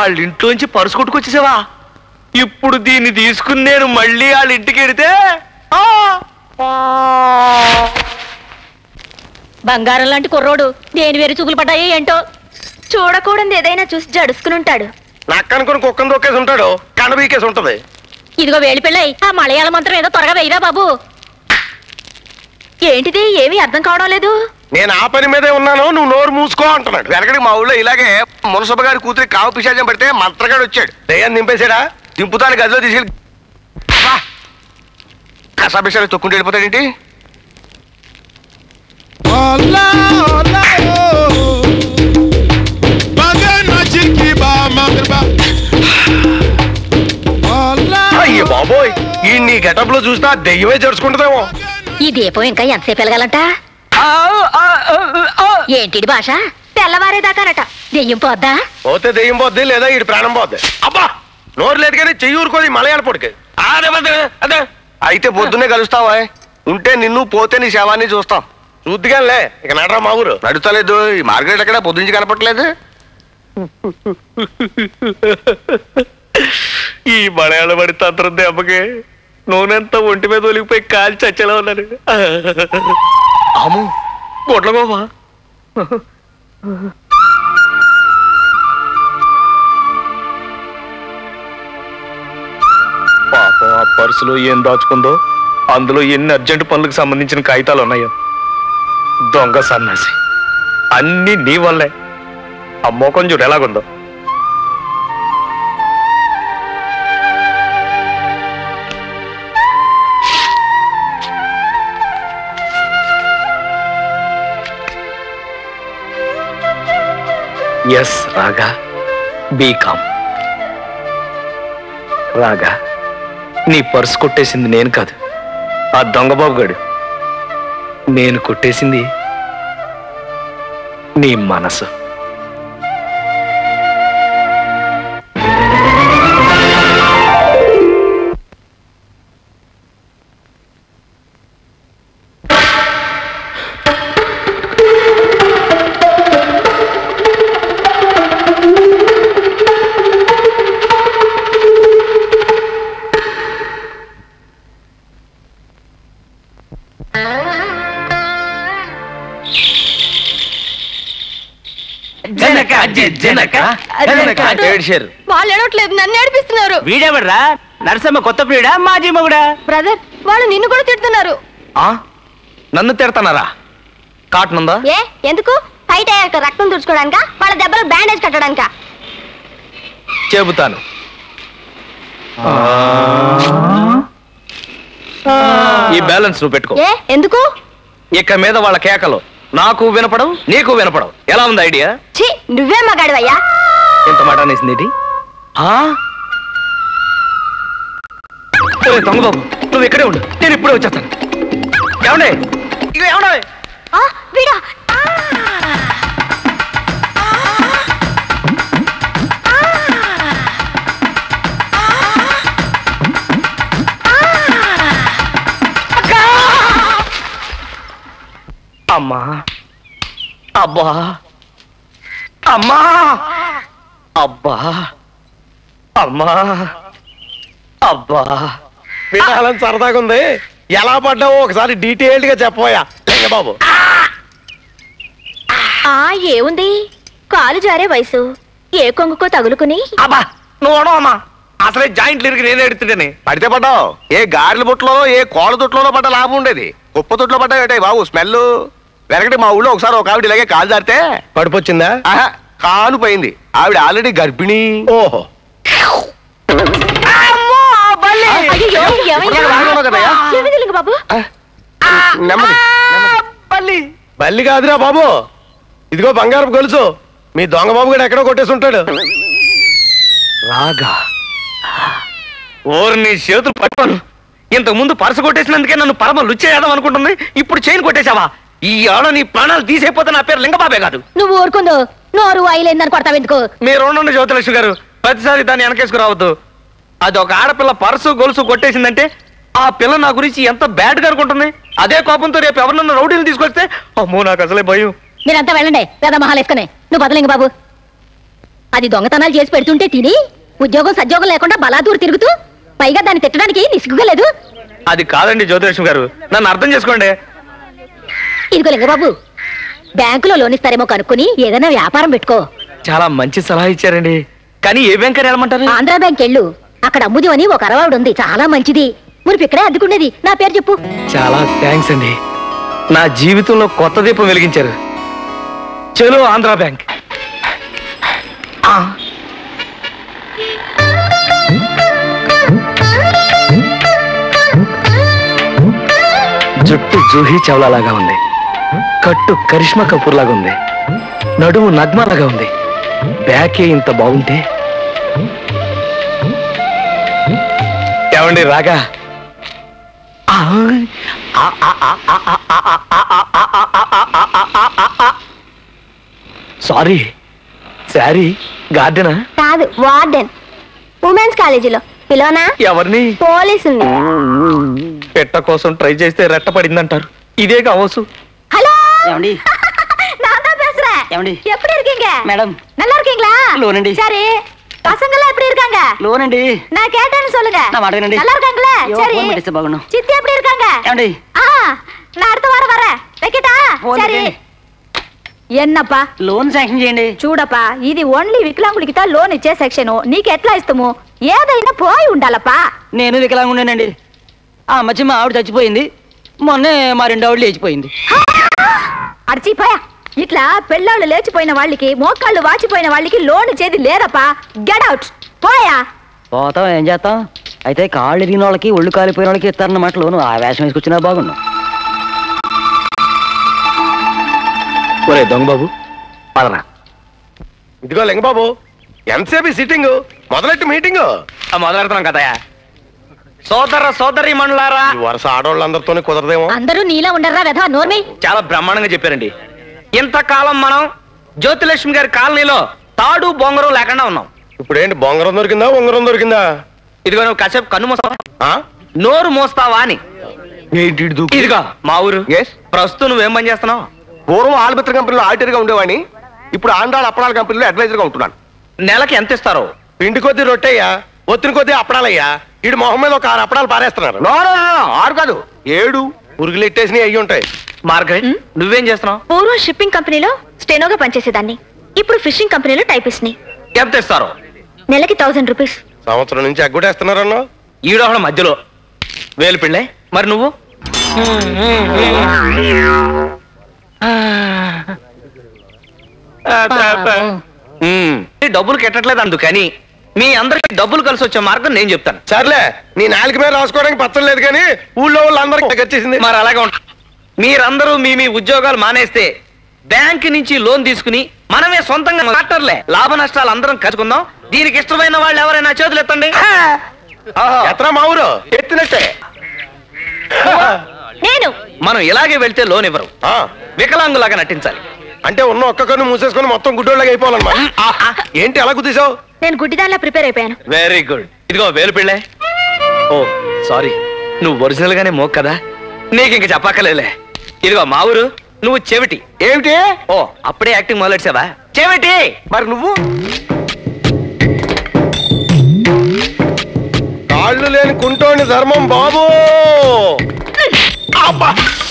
B: వాళ్ళ ఇంట్లోంచి పరుసు కొట్టుకొచ్చేసావా? ఇప్పుడు దీన్ని తీసుకుని నేను మళ్ళీ వాళ్ళ ఇంటికి వెడితే
A: బంగారం లాంటి కుర్రోడు దేని వేరు చూపులు పడ్డాయో ఏంటో. చూడకూడదు ఏదైనా చూసి జడుసుకుని ఉంటాడు.
C: నక్కనుకుని కుక్కను దొక్కేసి ఉంటాడు, కనబీకేసి ఉంటది.
A: ఇదిగో వేడి పిల్లై, ఆ మలయాళ మంత్రం ఏదో త్వరగా వేయరా బాబు. ఏంటిది ఏమీ అర్థం కావడం లేదు.
C: నేను ఆ పని మీదే ఉన్నాను, నువ్వు నోరు మూసుకో అంటున్నాడు.
D: వెనకడికి మా ఊళ్ళో ఇలాగే మునసభ గారి కూతురి కావు పిశాచం పడితే మంత్రగాడు వచ్చాడు.
C: దయ్యాన్ని నింపేశాడా?
D: దింపుతాను గదిలో తీసుకెళ్ళి కసాపిషాలు తొక్కుంటూ వెళ్ళిపోతాడేంటి?
C: అయ్యో బాబోయ్, ఈ నీ గెటప్ లో చూసినా దెయ్యమే జరుచుకుంటుందేమో.
A: ఈ దీపం ఇంకా ఎంతసేపు వెలగాలంట? ఏంటిది భాష? తెల్లవారేదాకానట. దెయ్యం పోద్దా?
C: పోతే దెయ్యం పోద్ది, లేదా ఈ ప్రాణం పోద్ది. అబ్బా నోరు లేదు కానీ చెయ్యి ఊరుకోది మలయాళ పొడికి.
D: అదే అయితే పొద్దున్నే కలుస్తావా? ఉంటే నిన్ను, పోతే నీ శవాన్ని చూస్తాం.
C: చూద్దిగానిలే, ఇక నడరా మా ఊరు.
D: నడుతలేదు, ఈ మార్కెట్ ఎక్కడ పొద్దుంచి కనపట్లేదు.
B: ఈ మలయాళ పడి తంత్రం దెబ్బకి నూనెంతా ఒంటి మీద ఒలిగిపోయి కాల్చి చచ్చేలా ఉన్నారు. అమ్ము గొడ్ల గోవా. పాపం ఆ పర్సులో ఏం దాచుకుందో, అందులో ఎన్ని అర్జెంటు పనులకు సంబంధించిన కాగితాలు ఉన్నాయో. దొంగ సన్నాసి, అన్ని నీ వల్లే. ఆ మోకం చూడు ఎలాగుందో. ఎస్ రాగా, బీకామ్. రాగా, నీ పర్సు కొట్టేసింది నేను కాదు, ఆ దొంగబాబు గాడు. నేను కొట్టేసింది నీ మనసు.
A: వాళ్ళు ఏడవట్లేదు, నన్ను ఏడిపిస్తున్నారు.
E: వీడెవడ్రా? నరసమ్మ కొత్త ప్రియుడా, మాజీ మగుడా?
A: బ్రదర్, వాళ్ళు నిన్ను కూడా తిడుతున్నారు.
B: నన్ను తిడతానారా? కాటన్ ఉందా?
A: ఏ ఎందుకు? ఫైట్ అయ్యాక రక్తం తుడుచుకోవడానికా, వాళ్ళ దెబ్బలు బ్యాండేజ్ కట్టడానికా?
B: చెబుతాను. ఈ బ్యాలెన్స్ నువ్వు పెట్టుకో.
A: ఏ ఎందుకు?
B: ఇక మీద వాళ్ళ కేకలు నాకు వినపడం, నీకు వినపడం. ఎలా ఉంది ఐడియా?
A: ఛీ, నువ్వే మగాడివయ్యా.
B: ఎంత మాట అనేసింది? దొంగబాబు, నువ్వు ఇక్కడే ఉండు, నేను ఇప్పుడే వచ్చేస్తాను. ఏమండే ఇక ఏమన్నా
A: వీడా?
B: అమ్మా, అబ్బా, అమ్మా, అబ్బా, అమ్మా, అబ్బా.
C: వినాలని సరదాగా ఉంది. ఎలా పడ్డావో ఒకసారి డీటెయిల్డ్ గా చెప్పబోయా బాబు.
A: ఆ ఏముంది, కాలు జారే వయసు, ఏ కొంగుకో తగులుకుని.
B: అబ్బా నువ్వు అమ్మా, అసలే జాయింట్లు ఇరిగి నేను ఎడుతుంటేనే.
D: పడితే పడ్డావు. ఏ గారెల బుట్టలో, ఏ కోళ్ళ తొట్టులో పడ్డ లాభం ఉండేది. కుప్ప తొట్లో పడ్డా బాబు. స్మెల్ వెనకటి మా ఊళ్ళో ఒకసారి ఒక ఆవిడ ఇలాగే కాలు జారితే
C: పడిపోచ్చిందా?
D: ఆహా, కాలు పోయింది. ఆవిడ ఆల్రెడీ గర్భిణీ.
C: ఓహో,
A: బాబు
C: బల్లి కాదురా బాబు, ఇదిగో బంగారం గొలుసు. మీ దొంగ బాబు కూడా ఎక్కడో కొట్టేసి ఉంటాడు.
B: రాగా, ఓరు నీ చేతులు పట్టుకోను. ఇంతకు ముందు పరస కొట్టేసినందుకే నన్ను పరమ లుచ్చేయాదాం అనుకుంటుంది. ఇప్పుడు చైన్ కొట్టేశావా? ఈ ఆడ నీ ప్రాణాలు తీసేపోతే నా పేరు లింగబాబే కాదు.
A: నువ్వు ఊరుకుందో, నోరు అయిలేందని కొడతావు ఎందుకు?
B: మీరు ఉండండి జ్యోతిలక్ష్మి గారు, ప్రతిసారి దాన్ని వెనకేసుకురావద్దు. అది ఒక ఆడపిల్ల పర్సు గొలుసు కొట్టేసిందంటే ఆ పిల్ల నా గురించి ఎంత బ్యాడ్ గా అనుకుంటుంది. అదే కోపంతో రేపు ఎవరినన్నా రౌడీలు తీసుకొస్తే అమ్మో నాకు అసలే భయం.
A: మీరంతా వెళ్ళండి, పెద్ద మహాలు వేసుకుని. నువ్వు బదలింగ బాబు. అది దొంగతనాలు చేసి పెడుతుంటే తిని ఉద్యోగం సద్యోగం లేకుండా బలాదూరు తిరుగుతూ పైగా దాన్ని తిట్టడానికి నిసుగుగా లేదు.
B: అది కాదండి జ్యోతిలక్ష్మి గారు, నన్ను అర్థం చేసుకోండి.
A: ఇదిగో లింగబాబు, బ్యాంకులో లోన్ ఇస్తారేమో కనుక్కుని ఏదైనా వ్యాపారం పెట్టుకో.
B: చాలా మంచి సలహా ఇచ్చారండి, కానీ ఏ బ్యాంక్ అని వెళ్ళమంటారు?
A: ఆంధ్రా బ్యాంక్ వెళ్ళు, అక్కడ అమ్ముది అని ఒక అరవాడు ఉంది, చాలా మంచిది. మురిపి ఇక్కడే అద్దుకునేది. నా పేరు చెప్పు.
B: చాలా థ్యాంక్స్ అండి, నా జీవితంలో కొత్త దీపం వెలిగించారు. చలో ఆంధ్రా బ్యాంక్. జుట్టు జూహీ చౌలా లాగా ఉంది, కట్టు కరిష్మా కపూర్ లాగా ఉంది, నడుము నగ్మా లాగా ఉంది. బ్యాకే ఇంత బాగుంటే ఏమండి రాగా? Sorry, sorry. గార్డెనా?
A: కాదు, వార్డెన్. ఉమెన్స్ కాలేజీలో. పిలోనా?
B: ఎవరిని?
A: పోలీసుని.
B: పెట్ట కోసం ట్రై చేస్తే రెట్ట పడిందంటారు, ఇదే కావచ్చు.
A: హలో
E: ఏమండి?
A: நான் தான் பேசுறேன்.
E: ఏమండి?
A: எப்படி இருக்கீங்க
E: మేడం.
A: நல்லா இருக்கீங்களா?
E: లోనండి.
A: சரி, பசங்கெல்லாம் எப்படி இருக்காங்க?
E: లోనండి.
A: நான் கேட்டேன்னு சொல்லுங்க.
E: నా మాట వినండి.
A: நல்லா இருக்காங்களா?
E: అయ్యో,
A: சரி.
E: ఫోన్ పెట్టేస్తే బాగుండు.
A: சித்தி எப்படி இருக்காங்க?
E: ఏమండి?
A: ஆ, நான் அடுத்த வாரம் வரேன். வைக்கட்டா?
E: ఫోన్
A: சரி.
E: పెట్టండి.
A: ఎన్నప్పా
E: లోన్ శాంక్షన్ చేయండి.
A: చూడప్పా, ఇది ఓన్లీ వికలాంగుడికి లోన్ ఇచ్చే సెక్షన్. నీకు ఎట్లా ఇస్తాము? ఏదైనా పోయి ఉండాలప్పా.
E: నేను వికలాంగుండేనండి. ఆ మధ్య మా ఆవిడ చచ్చిపోయింది, మొన్నే మా రెండు ఆవిడ లేచిపోయింది.
A: అడిచిపోయా, ఇట్లా పెళ్ళాళ్ళు లేచిపోయిన వాళ్ళకి, మోకాళ్ళు వాచిపోయిన వాళ్ళకి లోన్ ఇచ్చేది లేదప్పా. గెట్ అవుట్, పోయా.
E: పోతాం, ఏం చేస్తాం. అయితే కాళ్ళు ఎరిగిన వాళ్ళకి, ఒళ్ళు కాలిపోయిన వాళ్ళకి ఇస్తారన్నమాట లోను. ఆ వేషం వేసుకొచ్చినా బాగున్నాం.
B: ఒరే దొంగ బాబు, పదరా.
C: ఇదిగో లింగబాబు, ఎంతసేపు సిట్టింగ్? మొదలెట్టి మీటింగ్
B: మొదలెడతాం కదయా. సోదర సోదరి మండలారా,
C: ఈ వరుస ఆడవాళ్ళందరితోనే కుదరదేమో.
A: అందరూ నీలా ఉండర్రా వెధవా, నోర్మి.
B: చాలా బ్రహ్మాండంగా చెప్పారండి. ఇంతకాలం మనం జ్యోతిలక్ష్మి గారి కాలనీలో తాడు బొంగరం లేకుండా ఉన్నాం.
C: ఇప్పుడు ఏంటి, బొంగరం దొరికిందా ఉంగరం దొరికిందా?
B: ఇదిగో నువ్వు కాసేపు కన్ను మూస్తావా,
C: ఆ?
B: నోరు మోస్తావా అని. ఇదిగో మా ఊరు. ప్రస్తుతం నువ్వేం పని చేస్తున్నావు?
D: పూర్వం ఆల్బిత్ర కంపెనీలో ఆడిటర్ గా ఉండేవాడిని, ఇప్పుడు ఆంధ్రాల అప్పడాల కంపెనీలో అడ్వైజర్ గా ఉంటున్నాను.
B: నెలకి ఎంత ఇస్తారో?
C: పిండి కొద్దీ రొట్టెయ్యా, ఒత్తిడి కొద్దీ అప్పడాలయ్యా. ఇడు మొహం మీద ఒక ఆరు అప్పడాలు పారేస్తున్నారు.
D: నో, నో, నో, ఆరు కాదు, ఏడు.
C: పురుగులు ఎట్టేసినవి అయ్యి ఉంటాయి.
B: మార్గరెట్, నువ్వేం చేస్తున్నావు?
A: పూర్వం షిప్పింగ్ కంపెనీలో స్టెనోగా పనిచేసేదాన్ని, ఇప్పుడు ఫిషింగ్ కంపెనీలో టైపిస్ట్ ని.
B: ఎంత ఇస్తారో?
A: నెలకి థౌసండ్ రూపీస్.
C: సంవత్సరం నుంచి ఎగ్గొట్టేస్తున్నారన్నా.
B: ఈడోహడ మధ్యలో వేలు పిళ్ళే. మరి నువ్వు? డబ్బులు కెట్టట్లేదు అందుకని మీ అందరికి డబ్బులు కలిసి వచ్చే మార్గం నేను చెప్తాను.
C: సర్లే, నీ నాలుగు మీద రాసుకోవడానికి పచ్చం లేదు కానీ ఊళ్ళో వాళ్ళందరికీ వచ్చేసింది.
B: మరి అలాగే ఉంటా. మీరందరూ మీ మీ ఉద్యోగాలు మానేస్తే బ్యాంక్ నుంచి లోన్ తీసుకుని మనమే సొంతంగా మాట్లాడలే, లాభ నష్టాలు అందరం కలుసుకుందాం. దీనికి ఇష్టమైన వాళ్ళు ఎవరైనా చేతులు ఎత్తండి.
C: ఎత్తరా మా ఊరు? ఎత్తినట్టే.
A: నేను
B: మనం ఇలాగే వెళ్తే లోన్ ఇవ్వరు,
C: ఆ,
B: వికలాంగులాగా నటించాలి.
C: అంటే ఉన్న ఒక్క కన్ను మూసేసుకొని మొత్తం గుడ్డోళ్ళగా అయిపోవాలన్నమాట. ఏంటి అలా గుద్దేశావు?
A: నేను గుడ్డిదానిలా ప్రిపేర్ అయిపోయాను.
B: Very good. ఇదిగో వేలు పిళ్ళే. ఓ సారీ, నువ్వు ఒరిజినల్ గానే మోక్ కదా, నీకు ఇంక చెప్పక్కలేలే. ఇదిగో మా ఊరు, నువ్వు చెవిటి.
D: ఏమిటి?
B: ఓ అప్పుడే యాక్టింగ్ మొదలెట్సావా? చెవిటి.
D: మరి నువ్వు?
C: కాళ్ళు లేని కుంటోని ధర్మం బాబు. అబ్బా,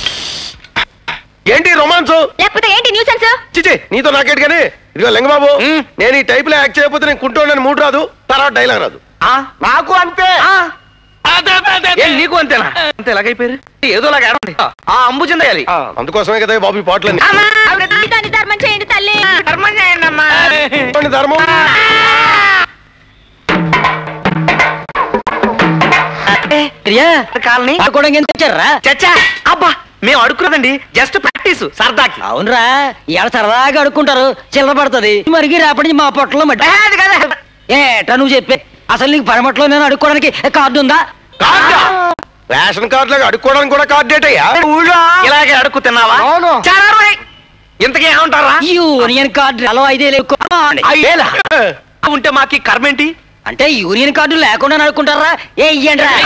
C: ఏంటి రొమాన్స్?
A: లేకపోతే ఏంటి న్యూసెన్స్?
C: చిచి, నీతో నాకేంటి కానీ. ఇదిగో లింగబాబు, నేను ఈ టైప్ లో యాక్ట్ చేయకపోతే నేను కుంటోని మూడు రాదు, తర్వాత డైలాగ్ రాదు.
D: నాకు అంతే.
B: ఏం నీకు అంతేనా? అంతే ఎలాగైపోయారు? ఏదోలాగా ఆడండి. ఆ అంబు చెందేయాలి.
C: అందుకోసమే కదా బాబు ఈ పాటలన్నీ.
A: దాన్ని ధర్మం చేయండి తల్లి.
B: ధర్మం చేయండి అమ్మా.
C: ధర్మం.
B: కాలనీ
E: తెచ్చారా?
B: చచ్చా, అబ్బా మేము అడుక్కున్నదండి, జస్ట్ ప్రాక్టీస్ సరదాకి.
E: అవునరా, ఇవాళ సరదాగా అడుక్కుంటారు, చిల్లర పడుతుంది. మరికి రేపటి నుంచి మా పొట్టలో మట్టి. ఏటా నువ్వు చెప్పే, అసలు నీకు పరమట్లో నేను అడుక్కోవడానికి కార్డు ఉందా?
C: రేషన్ కార్డు లాగా అడుక్కోవడానికి కూడా కార్డు డేటయ్యా.
B: ఇలాగే అడుక్కు తిన్నావా? ఇంతకీ ఏమంటారా?
E: యూనియన్ కార్డు అలా ఐదేళ్ళు
B: ఐదేలా ఉంటే మాకి కర్మేంటి?
E: అంటే యూనియన్ కార్డు లేకుండా అడుక్కుంటారా? ఏ ఇయ్యండి రా.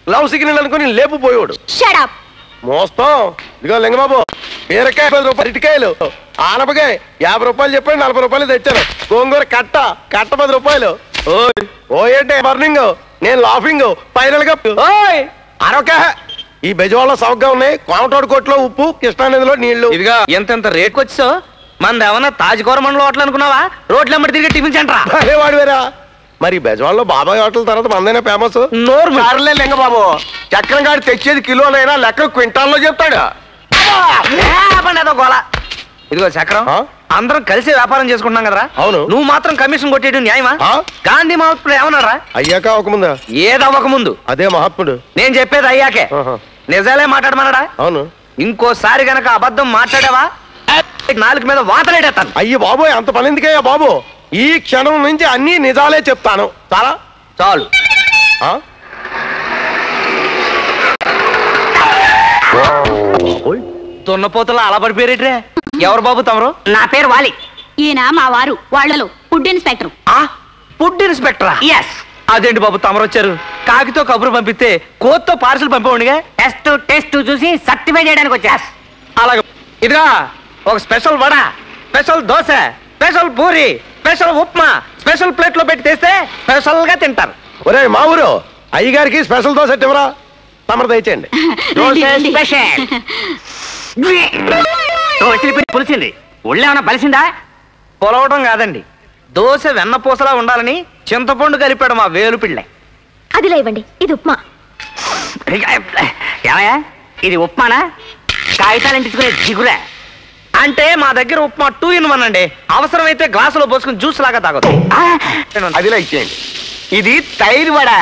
C: లవ్ సిగ్నల్ అనుకుని లేపుపోయాడు.
A: Shut up.
C: మోస్తాం. ఇదిగో లింగబాబు, బీరకాయ పది రూపాయలు, అరటికాయలు, ఆనపకాయ యాభై రూపాయలు చెప్పాడు, నలభై రూపాయలు తెచ్చాను. గోంగూర కట్ట కట్ట పది రూపాయలు. ఓయ్ ఓ ఏంటే బర్నింగ్, నేను లాఫింగ్ ఫైనల్ గా ఓయ్ అరొక. ఈ బెజవాడలో సౌకగా ఉన్నాయి. కోమటోడు కొట్లో ఉప్పు, కృష్ణానదిలో నీళ్లు.
B: ఇదిగా ఎంతెంత రేట్కి వచ్చో మనది ఏమన్నా తాజ్కూర మండలం హోటల్ అనుకున్నావా? రోడ్లు ఎమ్మడి తిరిగి టిఫిన్ సెంటరా?
C: అదే వాడు వేరా. మరి బెజవాడలో బాబాయ్ హోటల్ తర్వాత మందైనా ఫేమస్.
B: నోరు
D: సర్లే లింగబాబు, చక్రం గారు తెచ్చేది కిలోలైనా లెక్క క్వింటాల్లో చెప్తాడు.
B: అదో గోళ. ఇదిగో చక్రం, అందరం కలిసి వ్యాపారం చేసుకుంటున్నాం కదరా.
C: అవును.
B: నువ్వు మాత్రం కమిషన్ కొట్టేయడం న్యాయమా? గాంధీ మహాత్ముడు ఏమన్నారా?
C: అయ్యాక అవ్వకముందా?
B: ఏది అవ్వకముందు.
C: అదే మహాత్ముడు.
B: నేను చెప్పేది అయ్యాకే. నిజాలే మాట్లాడమన్నాడా?
C: అవును.
B: ఇంకోసారి గనక అబద్ధం మాట్లాడావా నాలుగు మీద వాతలేడేస్తాను.
C: అయ్యి బాబోయ్, అంత పని ఎందుకయ్యా బాబు? ఈ క్షణం నుంచి అన్ని నిజాలే చెప్తాను. చాలా
B: చాలు. దున్నపోతలో అలా పడిపోయారేట్రే. ఎవరు బాబు తమరు?
F: నా పేరు వాలి.
H: ఈయన మా వారు, వాళ్ళలో ఫుడ్ ఇన్స్పెక్టర్.
B: ఫుడ్ ఇన్స్పెక్టరా?
F: ఎస్.
B: అదేంటి బాబు తమరు వచ్చారు? కాకితో కబురు పంపిస్తే కోత్తో పార్సల్ పంపేవాడిగా.
F: టెస్ట్ టెస్ట్ చూసి సర్టిఫై చేయడానికి వచ్చా.
B: అలాగే. ఇదిగా ఒక special vada, special dosa, special puri, special upma special plate లో పెట్టి తెస్తే స్పెషల్ గా తింటారు.
C: ఒరే మా ఊరు అయ్యగారికి స్పెషల్ దోశ ఇవ్వరా? తమరు దయచేయండి.
F: స్పెషల్ పులిసింది. ఒళ్ళేమన్నా బలిసిందా?
B: పొలవడం కాదండి, దోశ వెన్నపూసలా ఉండాలని చింతపండు కలిపాడు మా వేలు పిళ్ళ.
A: అది లేవండి, ఇది ఉప్మా.
F: ఏమయ్యా, ఇది ఉప్మానా కాగితాలు అంటించుకునే జిగురా?
B: అంటే మా దగ్గర ఉప్మా టూ ఇన్ వన్ అండి. అవసరమైతే గ్లాసులో పోసుకుని జ్యూస్ లాగా తాగొచ్చు.
D: అదిలా ఇచ్చేయండి. ఇది తైరు వడ.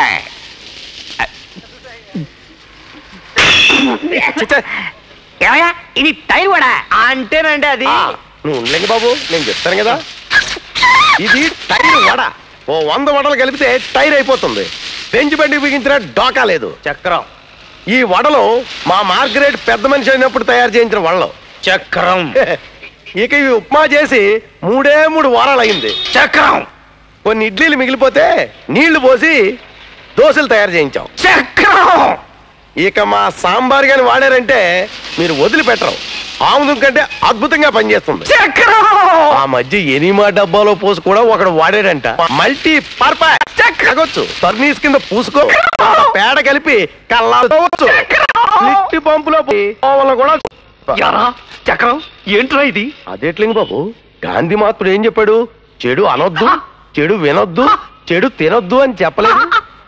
F: ఏమయ్యా, ఇది తైరు వడ
B: అంటేనండి అది.
C: నువ్వు ఉండలేండి బాబు, నేను చెప్తాను కదా. ఇది టైర్ వడ. ఓ వంద వడలు కలిపితే టైర్ అయిపోతుంది. బెంచ్ బండి బిగించిన డోకా లేదు.
B: చక్రం.
C: ఈ వడలు మా మార్గరేట్ పెద్ద మనిషి అయినప్పుడు తయారు చేయించిన వడలు.
B: చక్రం.
C: ఇక ఇవి ఉప్మా చేసి మూడే మూడు వారాలు అయింది.
B: చక్రం.
C: కొన్ని ఇడ్లీలు మిగిలిపోతే నీళ్లు పోసి దోశలు తయారు చేయించాం.
B: చక్రం.
C: ఇక మా సాంబార్ గాని వాడారంటే మీరు వదిలిపెట్టరు. ఆముదం కంటే అద్భుతంగా పనిచేస్తుంది.
B: చక్రం.
C: ఆ మధ్య ఎనిమా డబ్బాలో పోసి కూడా ఒకడు వాడాడంట. Multi purpose తగ్గొచ్చు. తర్నీస్ కింద పూసుకో, పేడ కలిపి కల్లావచ్చు. లిట్టి పంపులో కూడా
B: చక్రం. ఏంట్రా ఇది?
C: అదేట్లింగ బాబు, గాంధీ మహాత్ముడు ఏం చెప్పాడు? చెడు అనొద్దు, చెడు వినొద్దు, చెడు తినొద్దు అని చెప్పలేదు.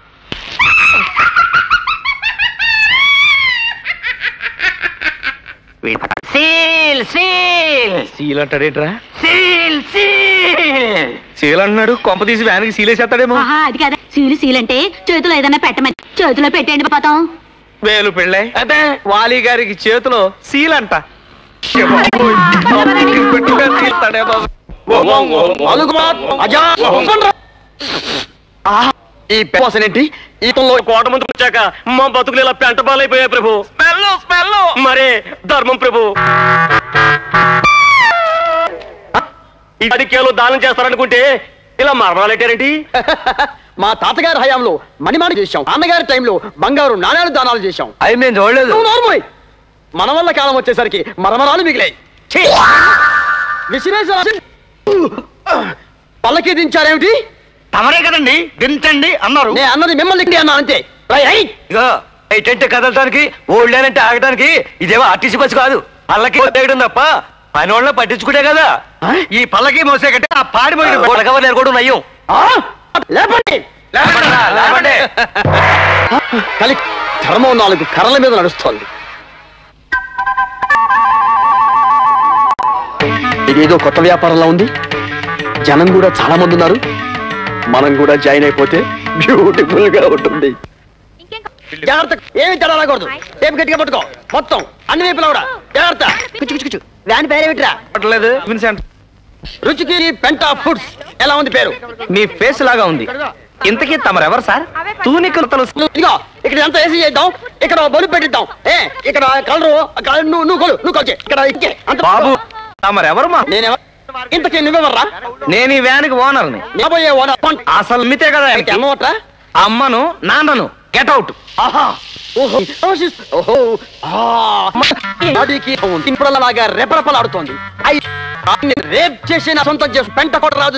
F: సీల్ సీల్
B: సీల్ అంటాడేట్రా?
F: సీల్ సీల్
B: సీల్ అంటున్నాడు. కొంప తీసి వ్యాన్కి సీలేసేస్తాడేమో.
H: అది కదా, సీలు సీలు అంటే చేతిలో ఏదైనా పెట్టమని. చేతిలో పెట్టేయండి పోతాం.
B: వేలు పెళ్ళే అంటే వాలి గారికి చేతిలో సీల్ అంట. ఈ పేసనేంటి? ఈతంలో కోట ముందుకు వచ్చాక మా బతుకులు ఇలా పెంట పాలైపోయాయి ప్రభు. స్మెల్ స్మెల్ మరే ధర్మం ప్రభు. ఈ అడికేలు దానం చేస్తారనుకుంటే ఇలా మరణాలెట్టారేంటి?
I: మా తాతగారి హయాంలో మణిమాణ చేశాం. అన్నగారి టైంలో బంగారు నాణ్యాలు దానాలు చేశాం.
B: అవి నేను చూడలేదు.
I: మన వల్ల కాలం వచ్చేసరికి మరమరాలు మిగిలాయి. విసిరేస పల్లకి దించారేమిటి?
B: తమరే కదండి దించండి అన్నారు.
I: నేను అన్నది మిమ్మల్ని అన్నా అంతే.
B: ఏంటంటే కదలటానికి ఓళ్ళేనంటే ఆగటానికి ఇదేమో ఆర్టీసీ బస్సు కాదు. పల్లకి వేయడం తప్ప పని వాళ్ళని పట్టించుకుంటే కదా. ఈ పల్లకి మోసే కంటే ఆ పాడి మోయడం కూడా నయ్యం.
I: లేపండి
B: లేపండి.
I: కలి ధర్మం నాలుగు కర్రల మీద నడుస్తోంది. ఇదేదో కొత్త వ్యాపారంలో ఉంది. జనం కూడా చాలా మంది ఉన్నారు. మనం కూడా జాయిన్ అయిపోతే బ్యూటిఫుల్ గా ఉంటుంది. జాగ్రత్త, ఏమి తేడా రాకూడదు. టేపు గట్టిగా పట్టుకో. మొత్తం అన్ని వైపులా కూడా జాగ్రత్త. కుచ్చు కుచ్చు కుచ్చు. దాని పేరేమిట్రా? రుచికి పెంటా ఫుడ్స్. ఎలా ఉంది పేరు?
B: మీ ఫేస్ లాగా ఉంది. ఇంతకీ తమరెవరు సార్? తూనికలు తెలుసు.
I: ఇదిగో ఇక్కడ ఎంత వేసి చేద్దాం. ఇక్కడ బొలు పెట్టిద్దాం. ఏ ఇక్కడ కలరు నువ్వు నువ్వు కొలు నువ్వు కొలిచే ఇక్కడ ఇంకే అంత.
B: బాబు తమరెవరు? మా
I: నేనెవరు? ఇంతకీ నువ్వెవర్రా?
B: నేను ఈ వ్యాన్కి ఓనర్ని.
I: నేబోయే ఓనర్.
B: అసలు మితే కదా.
I: అమ్మవట్రా?
B: అమ్మను నాన్నను. Get out.
I: ఆహా ఓహో ఓహో బాడీకి తింపులలాగా రెపరెపలాడుతోంది. అయి రేప్ చేసి నా సొంతం చేసి పెంట కొట్ట రాదు.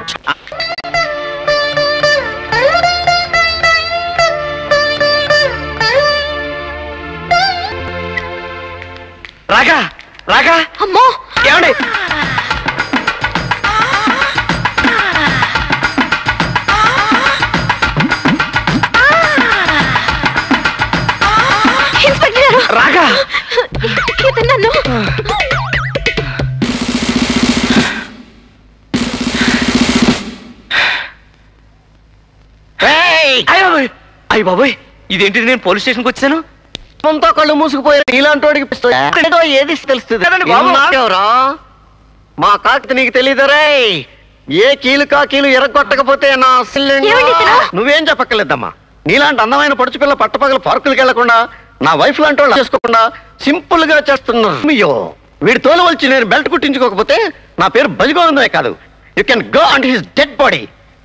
B: రాగా రాగా
A: అమ్మో
B: ఏమండి రాగా
A: నన్ను
B: అయ్య బాబోయ్, ఇదేంటి నేను పోలీస్ స్టేషన్కి వచ్చాను?
I: అంతా కళ్ళు మూసుకుపోయారు. ఇలాంటి ఏది తెలుస్తుంది మా కాకి నీకు తెలియదరే. ఏ కీలు కా కీలు ఎరగొట్టకపోతే నా నువ్వేం చెప్పక్కర్లేదమ్మా. నీలాంటి అందమైన పడుచు పిల్ల పట్టపగల పార్కులకు వెళ్లకుండా నా వైఫ్ లాంటి వాళ్ళు చేసుకోకుండా సింపుల్ గా చేస్తున్నారు. వీడి తోలు వచ్చి నేను బెల్ట్ కుట్టించుకోకపోతే నా పేరు బలిగోవిందమే కాదు. You can go and his dead body.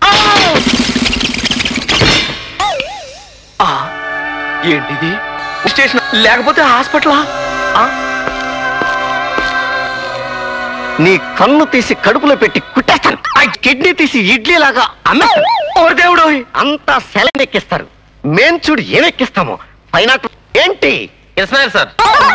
B: ఏంటిది? స్టేషన్ లేకపోతే హాస్పిటలా?
I: నీ కన్ను తీసి కడుపులో పెట్టి కుట్టేస్తాను. ఆ కిడ్నీ తీసి ఇడ్లీ లాగా అమ్మ దేవుడు అంతా సెలైన్ ఎక్కిస్తారు. మేం చూడు ఏమెక్కిస్తామో పైన ఏంటి
B: సార్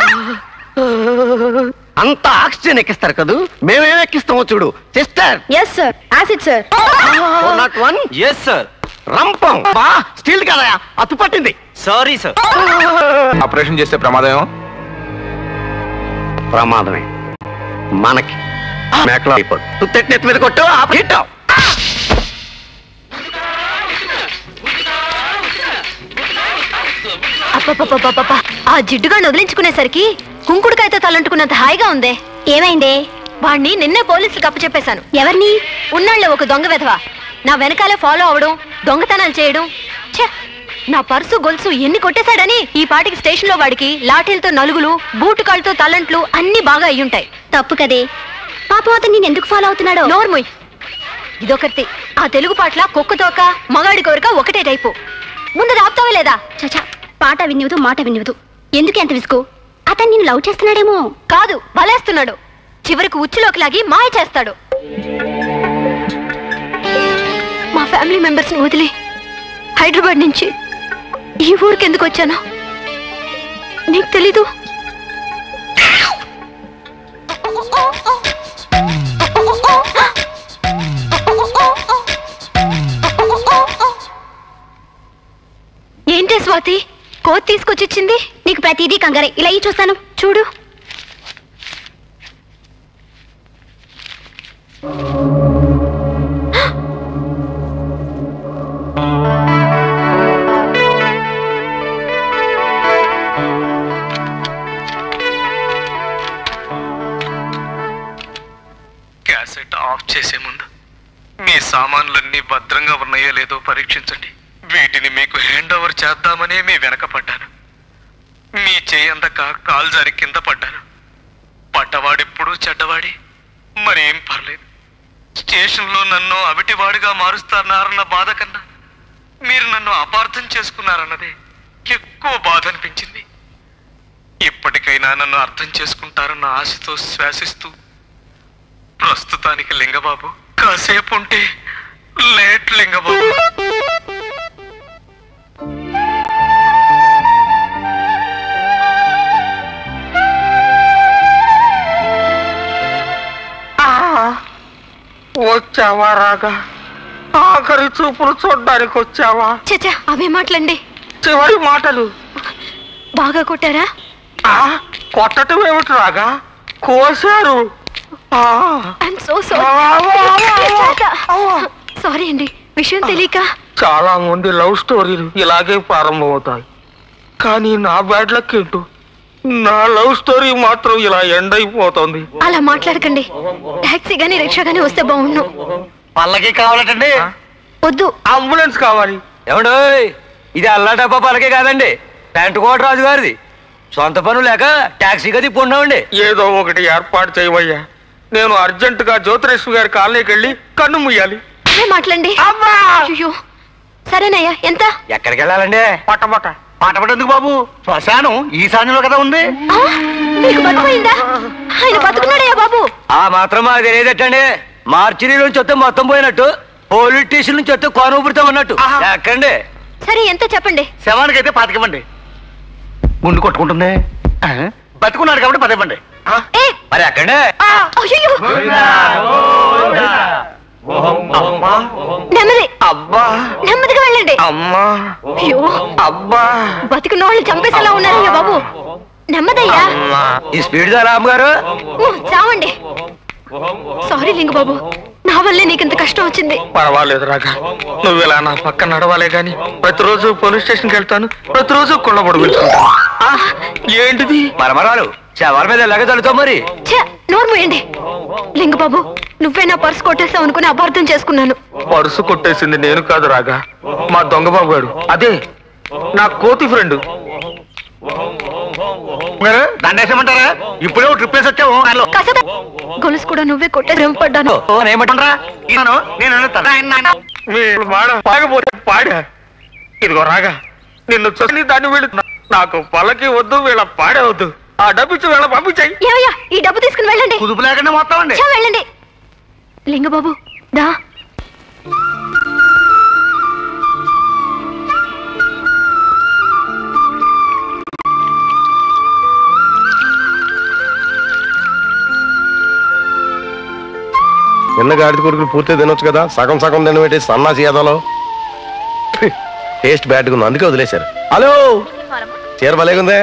I: అంతా ఆక్సిజన్ ఎక్కిస్తారు కదూ. మేమేం ఎక్కిస్తామో చూడు sister.
A: Yes sir acid sir.
I: Not one
B: yes sir.
I: రంపం బా స్టీల్ కదా అతు పట్టింది.
B: Sorry sir.
D: ఆపరేషన్ చేస్తే ప్రమాదమేమో.
I: ప్రమాదమే మనకి. మేకలో అయిపోదు. తుత్తెట్టి నెత్తి మీద కొట్టు హిట్టావు.
A: అబ్బబ్బబ్బబ్బబ్బా, ఆ జిడ్డుగాన్ని వదిలించుకునేసరికి కుంకుడుకాయతో తలంటుకున్నంత హాయిగా ఉందే. ఏమైందే? వాణ్ణి నిన్నే పోలీసులకు అప్పచెప్పేశాను. ఎవరిని? ఉన్నాళ్లే ఒక దొంగ వెధవ. నా వెనకాలే ఫాలో అవడం, దొంగతనాలు చేయడం. ఛే, నా పర్సు గొలుసు ఎన్ని కొట్టేశాడని ఈ పాటికి స్టేషన్ లో వాడికి లాఠీలతో నలుగులు, బూటు కాళ్ళతో తలంట్లు అన్ని బాగా అయ్యుంటాయి. తప్పు కదే. పాపం అతను నేను ఎందుకు ఫాలో అవుతున్నాడో. నోర్ముయ్. ఇదొకటి. ఆ తెలుగు పాటల కుక్కతోక మగాడి కోరిక ఒకటే టైపు. ముందు రాపుతావా లేదా? చచా, పాట వినివదు మాట వినివదు. ఎందుకు ఎంత విసుకు? అతను నిన్ను లవ్ చేస్తున్నాడేమో. కాదు, వలేస్తున్నాడు. చివరికి ఉచ్చులోకి లాగి మాయ చేస్తాడు. మా ఫ్యామిలీ మెంబర్స్ ని వదిలి హైదరాబాద్ నుంచి ఈ ఊరికి ఎందుకు వచ్చాను నీకు తెలీదు. ఏంటే స్వాతి, కోతి తీసుకొచ్చిచ్చింది? నీకు ప్రతిదీ కంగారే. ఇలా ఈ చూస్తాను చూడు.
B: క్యాసెట్ ఆఫ్ చేసే ముందు మీ సామాన్లన్నీ భద్రంగా ఉన్నాయో లేదో పరీక్షించండి. వీటిని మీకు హ్యాండ్ ఓవర్ చేద్దామనే మీ వెనక పడ్డాను. మీ చేయందక కాలు జారి కింద పడ్డాను. పడ్డవాడెప్పుడు చెడ్డవాడి, మరేం పర్లేదు. స్టేషన్లో నన్ను అవిటివాడిగా మారుస్తున్నారన్న బాధ కన్నా మీరు నన్ను అపార్థం చేసుకున్నారన్నదే ఎక్కువ బాధ అనిపించింది. ఇప్పటికైనా నన్ను అర్థం చేసుకుంటారన్న ఆశతో శ్వాసిస్తూ ప్రస్తుతానికి లింగబాబు, కాసేపు ఉంటే లేట్ లింగబాబు.
D: వచ్చావా రాగా? ఆఖరి చూపులు చూడ్డానికి వచ్చావా?
A: చచ్చా, అవే మాటలండి.
D: చివరి మాటలు
A: బాగా కొట్టారా?
D: కొట్టడం ఏమిటి రాగా? కోసారు.
A: సారీ అండి, విషయం తెలియక.
D: చాలా మంది లవ్ స్టోరీలు ఇలాగే ప్రారంభమవుతాయి, కానీ నా బ్యాడ్ లక్ ఏంటో నా లవ్ స్టోరీ మాత్రం ఇలా ఎండ్ అయిపోతుంది.
A: అలా మాట్లాడకండి. టాక్సీ గానీ రిక్షా గానీ వస్తే బాగుండు.
B: పల్లకి కావాలటండి?
A: వద్దు,
D: అంబులెన్స్ కావాలి.
B: ఏమండో, ఇది అల్లా డబ్బా పల్లకి కాదండి, ప్యాంటు కోట రాజు గారిది. సొంత పనులు లేక టాక్సీ గది పొందామండి.
D: ఏదో ఒకటి ఏర్పాటు చేయవయ్యా. నేను అర్జెంట్ గా జ్యోతిరేశ్వరి గారి కాలనీకి వెళ్ళి కన్ను ముయ్యాలి.
A: మాట్లాడండి. అయ్యో, సరేనయ్యా. ఎంత?
D: ఎక్కడికి వెళ్ళాలండి? పట్ట పట్ట పాట ఎందుకు బాబు? శ్మశానం ఈ సాయంలో కదా ఉంది.
A: నీకు బతిపోయిందా? ఆయన బతుకున్నాడయ్యా బాబు.
B: ఆ మాత్రం మాకు తెలియదట్టండి. మార్చిరీ నుంచి వస్తే మొత్తం పోయినట్టు, పోలీస్ స్టేషన్ నుంచి వస్తే కోన ఊపిరితో ఉన్నట్టు. ఎక్కండి.
A: సరే ఎంత చెప్పండి?
D: శవానికి అయితే పాతికివ్వండి. గుండు కొట్టుకుంటుంది. బతుకున్నాడు కాబట్టి పదివ్వండి.
B: మరి ఎక్కండి.
A: నెమ్మది.
B: అబ్బా
A: నెమ్మదిగా వెళ్ళండి.
B: అమ్మా.
A: అయ్యో
B: అబ్బా
A: బతికిన వాళ్ళు చంపేసేలా ఉన్నారయ్యా బాబు. నెమ్మదయ్యా.
B: ఈ స్పీడ్ దా రామ్
A: చావండి. సారీ లింగ బాబు, నా వల్లే నీకింత కష్టం వచ్చింది.
B: పర్వాలేదు రాగా, నువ్వు ఇలా నా పక్కన నడవాలే గాని ప్రతిరోజు పోలీస్ స్టేషన్కి వెళ్తాను, ప్రతిరోజు కుళ్ళ పొడుగుంటాను. ఏంటిది మరమరాలు శవాల మీద ఎలాగ తలుతావు మరి?
A: నోరు మూయండి. లింగ బాబు, నువ్వే నా పర్సు కొట్టేసావు అనుకుని అపార్థం చేసుకున్నాను.
B: పర్సు కొట్టేసింది నేను కాదు రాగా, మా దొంగ బాబు గారు. అదే నా కోతి ఫ్రెండ్.
D: దండేసేమంటారా? ఇప్పుడే ట్రిప్ వేసి వచ్చావు.
A: గొలుసు కూడా నువ్వే కొట్టేసి పడ్డాను.
D: ఏమంటారా?
B: పాడా ఇదిగో రాగా, నిన్ను చూసి దాన్ని వీళ్ళు నాకు పల్లకి వద్దు, వీళ్ళ పాడే వద్దు. ఆ డబ్బు ఇచ్చి వీళ్ళ పంపించాయి.
A: ఏమయ్యా, ఈ డబ్బు తీసుకుని వెళ్ళండి.
D: కుదుపు లేకుండా మొత్తం అండి.
A: వెళ్ళండి. లింగ బాబు దా.
C: నిన్న గాడిద కొడుకులు పూర్తిగా తినొచ్చు కదా, సగం సగం తిన పెట్టి సన్నాసి ఏదలో టేస్ట్ బ్యాడ్గా ఉంది, అందుకే వదిలేశారు. హలో, చీర భలేగుందే.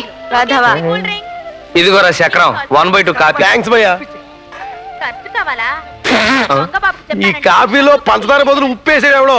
B: ఇదిగోరా చక్రం, one by two coffee.
C: Thanks భయ్యా. ఈ కాఫీలో పంచదార బదులు ఉప్పు వేసాడు ఎవడో.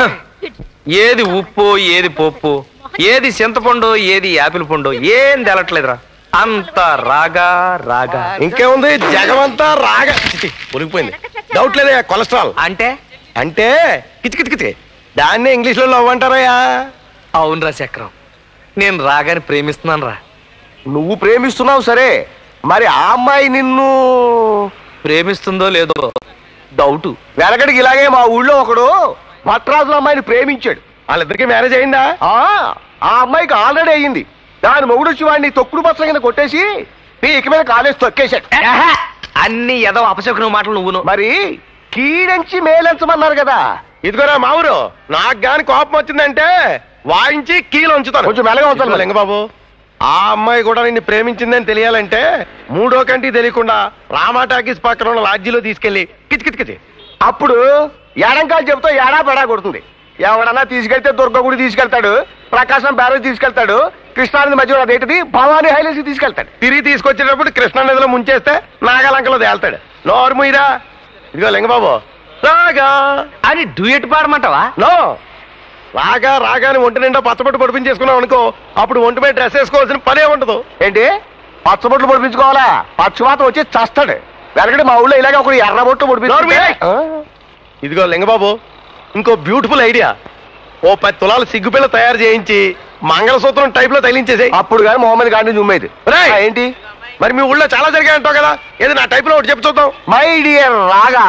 B: ఏది ఉప్పు, ఏది పప్పు, ఏది చింతపండు, ఏది యాపిల్ పండు, ఏం తెలట్లేదురా. అంత రాగా రాగా.
C: ఇంకేముంది, జగమంతా రాగా. ఉరిగిపోయింది. డౌట్ లేదా? కొలెస్ట్రాల్
B: అంటే
C: అంటే కిచకిచకిచి, దాన్నే ఇంగ్లీష్ లో లవ్ అంటారయ్యా.
B: అవునరా చక్రం, నేను రాగాని ప్రేమిస్తున్నాను రా.
D: నువ్వు ప్రేమిస్తున్నావు సరే, మరి ఆ అమ్మాయి నిన్ను
B: ప్రేమిస్తుందో లేదో డౌట్.
D: వెనకడికి ఇలాగే మా ఊళ్ళో ఒకడు భట్రాజుల అమ్మాయిని ప్రేమించాడు.
C: వాళ్ళిద్దరికి మ్యారేజ్ అయిందా?
D: ఆ అమ్మాయికి ఆల్రెడీ అయ్యింది. దాని మొగుడు వచ్చి వాడిని తొక్కుడు బస్సు కింద కొట్టేసి పీకి మీద కాలేసి తొక్కేశాడు.
B: అన్ని ఏదో అపశకున మాటలు నువ్వును.
D: మరి కీడించి మేలంచమన్నారు కదా.
C: ఇదిగోరా మా ఊరు, నాకు గాని కోపం వచ్చిందంటే వాయించి కీలు ఉంచుతాను.
D: కొంచెం మెల్లగా ఉంచాలి
C: లింగబాబు. ఆ అమ్మాయి కూడా నిన్ను ప్రేమించిందని తెలియాలంటే మూడో కంటి తెలియకుండా రామా టాకీస్ పక్కన ఉన్న లాడ్జీలో తీసుకెళ్లి కిచకిచకిచి
D: అప్పుడు ఎడంకాలు చెబుతా ఏడా పెడా కొడుతుంది. ఎవడన్నా తీసుకెళ్తే దుర్గ గుడి తీసుకెళ్తాడు, ప్రకాశం బ్యారేజ్ తీసుకెళ్తాడు, కృష్ణానది మధ్యలో అదేంటిది భవానీ హైలేసి తీసుకెళ్తాడు.
C: తిరిగి తీసుకొచ్చేటప్పుడు కృష్ణా నదిలో ముంచేస్తే నాగాలంకలో తేల్తాడు. నోరు ముయిరా. ఇదిగో లింగబాబు, రాగా
B: అని డ్యూయట్ పాడమంటావా?
C: నో, రాగా రాగాని ఒంటి నిండా పచ్చబొట్టు పొడిపించేసుకున్నావు అనుకో, అప్పుడు ఒంటి మీద డ్రెస్ వేసుకోవాల్సిన పనే ఉండదు.
D: ఏంటి పచ్చబొట్లు పొడిపించుకోవాలా? పచ్చివాత వచ్చి చస్తాడు. వెనకటి మా ఊళ్ళో ఇలాగే ఒకటి ఎర్రబొట్టు పొడిపించుకో.
C: ఇదిగో లింగబాబు, ఇంకో బ్యూటిఫుల్ ఐడియా. ఓ పది తులాలు సిగ్గుపిల్ల తయారు చేయించి మంగళసూత్రం టైప్ లో తగిలించేసాయి.
D: అప్పుడు కానీ మొహమ్మద్ గాంధీ జుమ్మేది. ఏంటి
C: మరి మీ ఊళ్ళో చాలా జరిగాయి అంటావు కదా, ఏది నా టైప్ లో ఒకటి చెప్పు చూద్దాం.
D: మై డియర్ రాగా,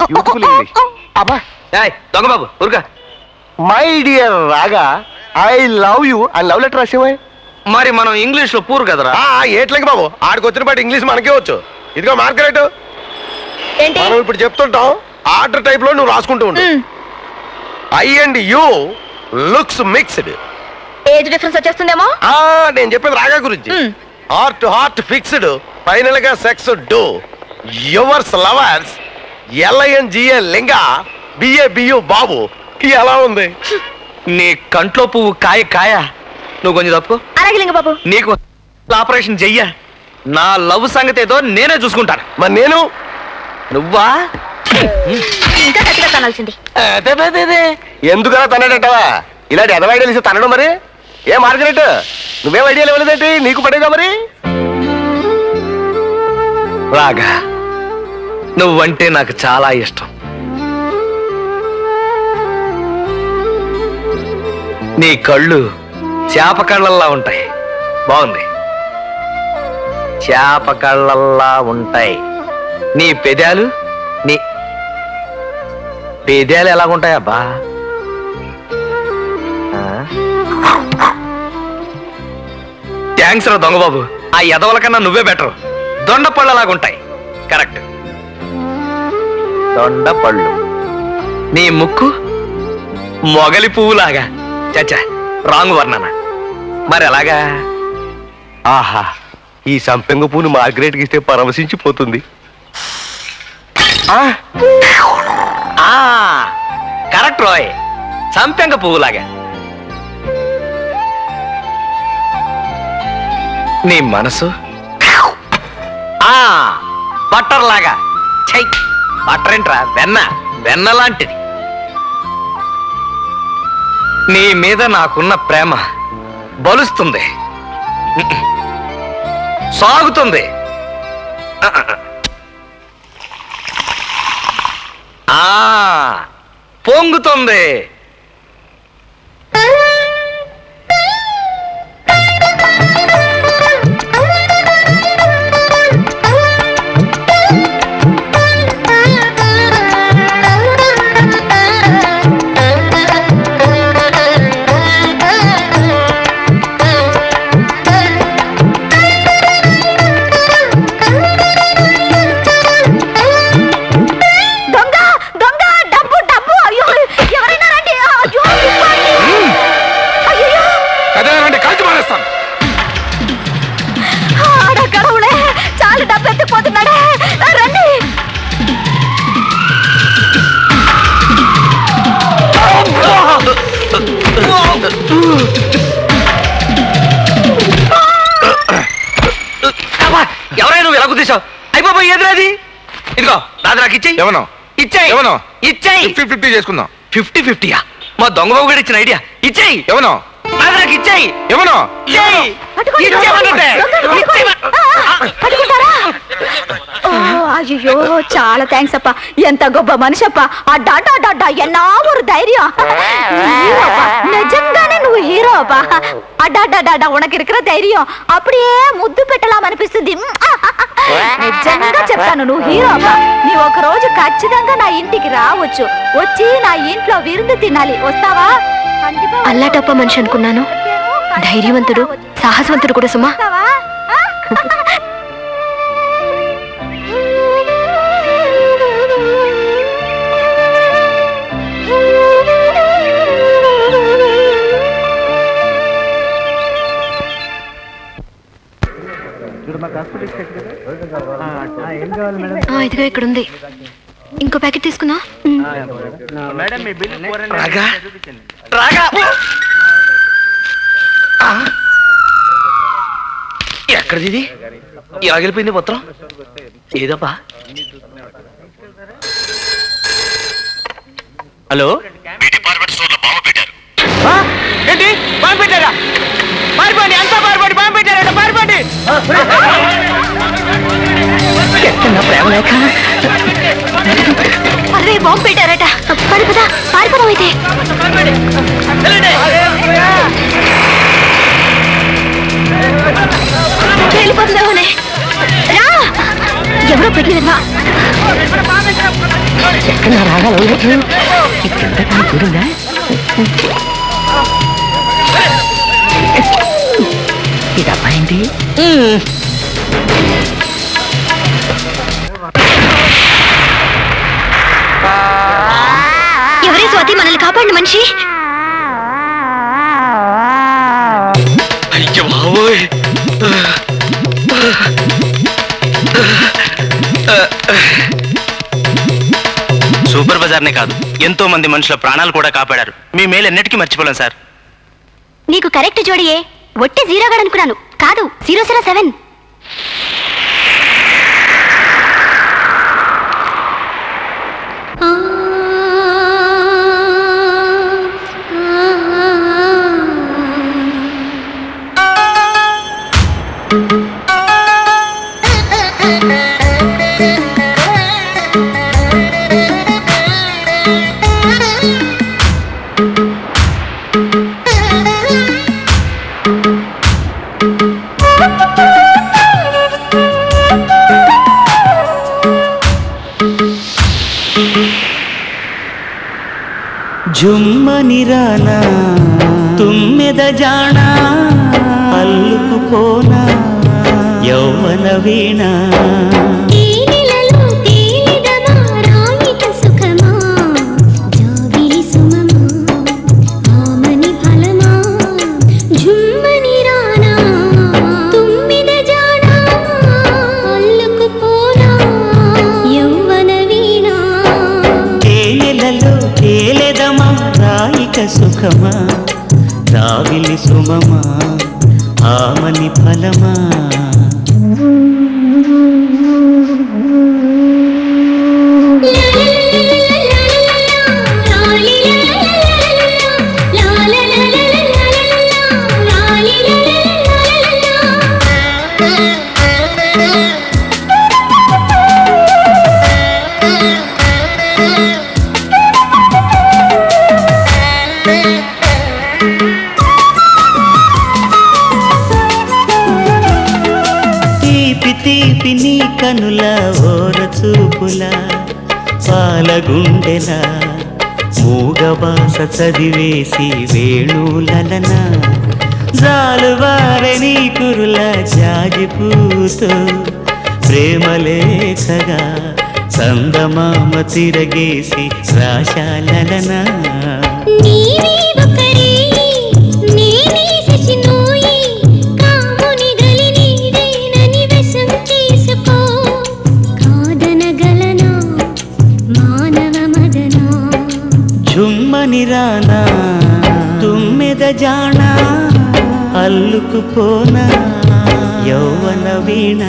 B: అబ్బా దొంగ బాబు ఊరుగా.
D: My dear Raga, I love you అని లవ్ లెటర్ రాసేవా?
B: మరి మనం ఇంగ్లీష్ లో పూర్ కదరా.
C: ఏట్లకి బాబు, ఆడికి వచ్చిన పాటు ఇంగ్లీష్ మనకే వచ్చు. ఇదిగో మార్గరెట్, మనం ఇప్పుడు చెప్తుంటాం, ఆర్డర్ టైప్ లో నువ్వు రాసుకుంటూ ఉండు. I and you looks mixed.
A: Age difference వచ్చేస్తుందేమో.
C: నేను చెప్పేది రాగా గురించి. హార్ట్ హార్ట్ ఫిక్స్డ్, ఫైనల్ గా సెక్స్ డూ. యువర్స్ లవర్స్ ఎల్ఐఎన్ జిఎల్ లింగా బిఏ బియు బాబు. ఎలా ఉంది?
B: నీ కంట్లో పువ్వు కాయ కాయ. నువ్వు కొంచెం తప్పు.
A: అలాగే లింగ బాబు,
B: నీకు ఆపరేషన్ చెయ్య. నా లవ్ సంగతి ఏదో నేనే చూసుకుంటాను.
C: మరి నేను
B: నువ్వా
A: ఇంకా గట్టిగా తనాల్సింది.
D: ఎందుకలా తన్నాడంటావా? ఇలాంటి ఎదవ ఐడియాలు ఇస్తే తనడం. మరి ఏ మార్గరెట్, నువ్వేం ఐడియాలు ఇవ్వలేదేంటి? నీకు పడేదా మరి?
B: రాగా, నువ్వంటే నాకు చాలా ఇష్టం. నీ కళ్ళు చేప కళ్ళల్లా ఉంటాయి. బాగుంది, చేప కళ్ళల్లా ఉంటాయి. నీ పెదాలు నీ పెదాలు ఎలాగుంటాయబ్బా? థ్యాంక్స్ రా దొంగ బాబు. ఆ ఎదవల కన్నా నువ్వే బెటరు. దొండ పళ్ళలాగుంటాయి. కరెక్ట్. దొండ పళ్ళు. నీ ముక్కు మొగలి పువ్వులాగా. చచ్చా, రాంగ్ వర్ణన. మరి ఎలాగా?
D: ఆహా, ఈ సంపెంగ పూలు మార్గరెట్కి ఇస్తే పరవశించిపోతుంది.
B: కరెక్ట్ రోయ్, సంపెంగ పువ్వులాగా. నీ మనసు బట్టర్ లాగా. చై, బట్టర్ ఏంట్రా? వెన్న. వెన్న లాంటిది. నీ మీద నాకున్న ప్రేమ బలుస్తుంది, సాగుతుంది. ఆ పొంగుతుంది. ఎవరైనా నువ్వు ఎలా గుద్దేశావు? అయిపోయి ఎదురది. ఇదిగో నాది నాకు ఇచ్చేయి.
J: ఏమన్నా
B: ఇచ్చేయి.
J: ఏమన్నా
B: ఇచ్చేయి.
J: ఫిఫ్టీ ఫిఫ్టీ చేసుకుందాం.
B: ఫిఫ్టీ ఫిఫ్టీయా? మా దొంగ బాబు కూడా ఇచ్చిన ఐడియా. ఇచ్చేయి.
J: ఏమన్నా
B: నాది నాకు ఇచ్చేయి.
J: ఏమన్నా
A: అయ్యో, చాలా థ్యాంక్స్ అప్ప. ఎంత గొప్ప మనిషి అప్ప. అడ్డా అడ్డా ఎన్నా ఒక ధైర్యం. నిజంగానే నువ్వు హీరో అప్ప. అడ్డా ఉనకి ఇరుకుర ధైర్యం అప్పుడే ముద్దు పెట్టలామనిపిస్తుంది. నిజంగా చెప్తాను, నువ్వు హీరో అప్ప. నీవు ఒక రోజు ఖచ్చితంగా నా ఇంటికి రావచ్చు. వచ్చి నా ఇంట్లో విருந்து తినాలి. వస్తావా? అల్లాటప్ప మనిషి అనుకున్నాను. ధైర్యవంతుడు, సాహసవంతుడు కూడా సుమా. ఇదిగో ఇక్కడ ఉంది. ఇంకో ప్యాకెట్ తీసుకున్నా.
B: ఎక్కడిది ఇది? ఎలా గెలిపోయింది పత్రం? ఏదబ్బా? హలో, ఏంటి బాంబు పెట్టారా? పారిపోండి, అంతా పారిపోండి. బాంబు పెట్టారా? పారిపోండి. ప్రేమ లేక
A: అరే, బాంబు పెట్టారట. పారిపోదా? పారిపోదాం అయితే. వెళ్ళిపోతున్నావునే. రా, ఎవరో పెట్టినవా? ఎక్కడ రాగాలి? ఇది అబ్బాయింది. ఎవరే స్వాతి, మనల్ని కాపాడిన మనిషి?
B: అయ్యో బాబోయ్, సూపర్ బజార్నే కాదు, ఎంతో మంది మనుషుల ప్రాణాలు కూడా కాపాడారు. మీ మేలు ఎన్నటికీ మర్చిపోలేం సార్.
A: నీకు కరెక్ట్ జోడియే. ఒట్టి జీరోగాడు అనుకున్నాను. కాదు, జీరో జీరో సెవెన్.
E: జుమ్మని రానా తుమ్మెద జానా అల్లుకుపోనా యౌవన వీణ సుఖమా రావిలి సుమమా ఆమని ఫలమా కనుల ఓర చూపుల పాలగుండెల మూగబాస చదివేసి వేణులన జాలువారె నీ కురుల జాజిపూతో ప్రేమలేఖగా చందమామ తిరగేసి రాశాలన జుమ్మని రానా తుమ్మెద జానా అల్లుకుపోనా యౌవన వీణ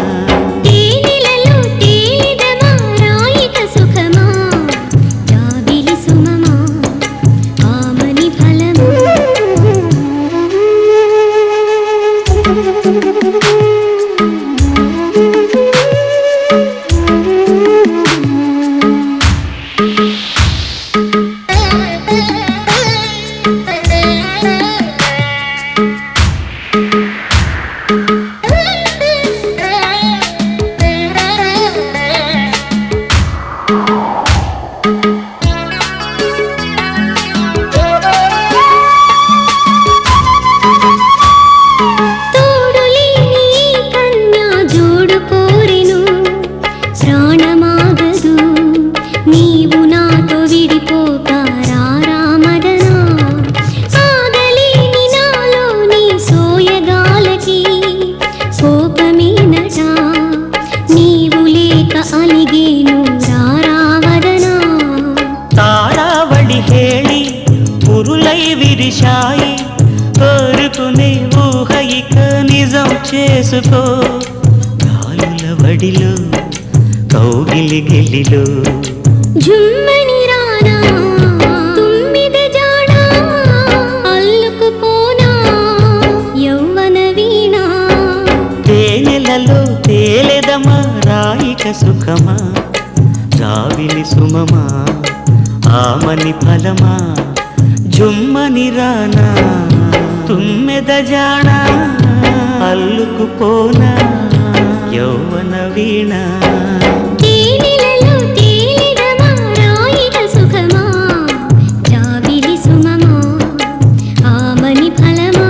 E: చేసుకో గాలుల వడిలో కౌగిలి గిలిలో
H: జుమ్మని రానా తుమ్మిద జానా అల్లుకుపోనా యౌవన వీణ
E: తేనెలలో తేలెదమా రాయిక సుఖమా రావిలి సుమమా ఆమని ఫలమా జుమ్మని రానా తుమ్మెద జానా అల్లుకుపోనా యౌవన వీణ
H: తేనెలలో తేలిదమా రాయిక సుఖమా జాబిలి సుమమా ఆమని ఫలమా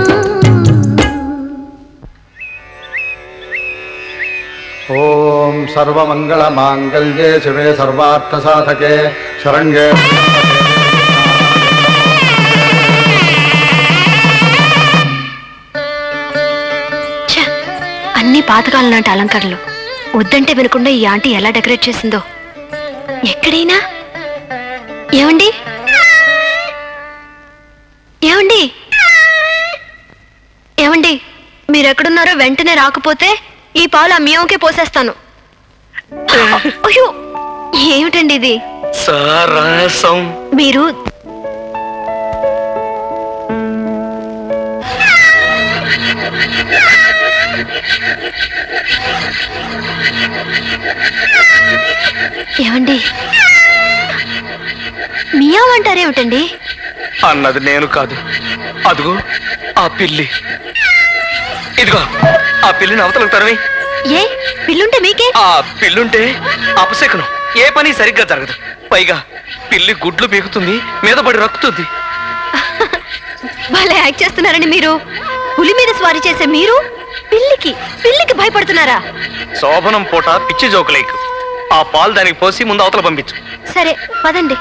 J: ఓం సర్వమంగళ మాంగళ్యే శివే సర్వార్థ సాధకే శరణ్యే
A: అన్ని పాతకాలం నాటి అలంకరణలు వద్దంటే వినకుండా ఈ ఆంటీ ఎలా డెకరేట్ చేసిందో. ఎక్కడైనా ఏమండి ఏమండి ఏమండి మీరెక్కడున్నారో వెంటనే రాకపోతే ఈ పాలు ఆ మియంకే పోసేస్తాను. అయ్యో ఏమిటండి ఇది?
B: సరసం.
A: మీరు ఏమండి మియావ్ అంటారేమిటండి?
B: అన్నది నేను కాదు, అదుగో ఆ పిల్లి. ఇదిగో ఆ పిల్లిని అవతలకు తరవి.
A: ఏ పిల్లుంటే మీకే?
B: ఆ పిల్లుంటే అపశకునం, ఏ పని సరిగ్గా జరగదు. పైగా పిల్లి గుడ్లు పీకుతుంది, మీద పడి రక్కుతుంది.
A: భలే యాక్ట్ చేస్తున్నారండి మీరు. పులి మీద స్వారీ చేసే మీరు పిల్లికి పిల్లికి భయపడుతున్నారా?
B: శోభనం పూట పిచ్చి జోకులేకు. ఆ పాలు దానికి పోసి ముందు అవతల పంపించు.
A: సరే పదండి.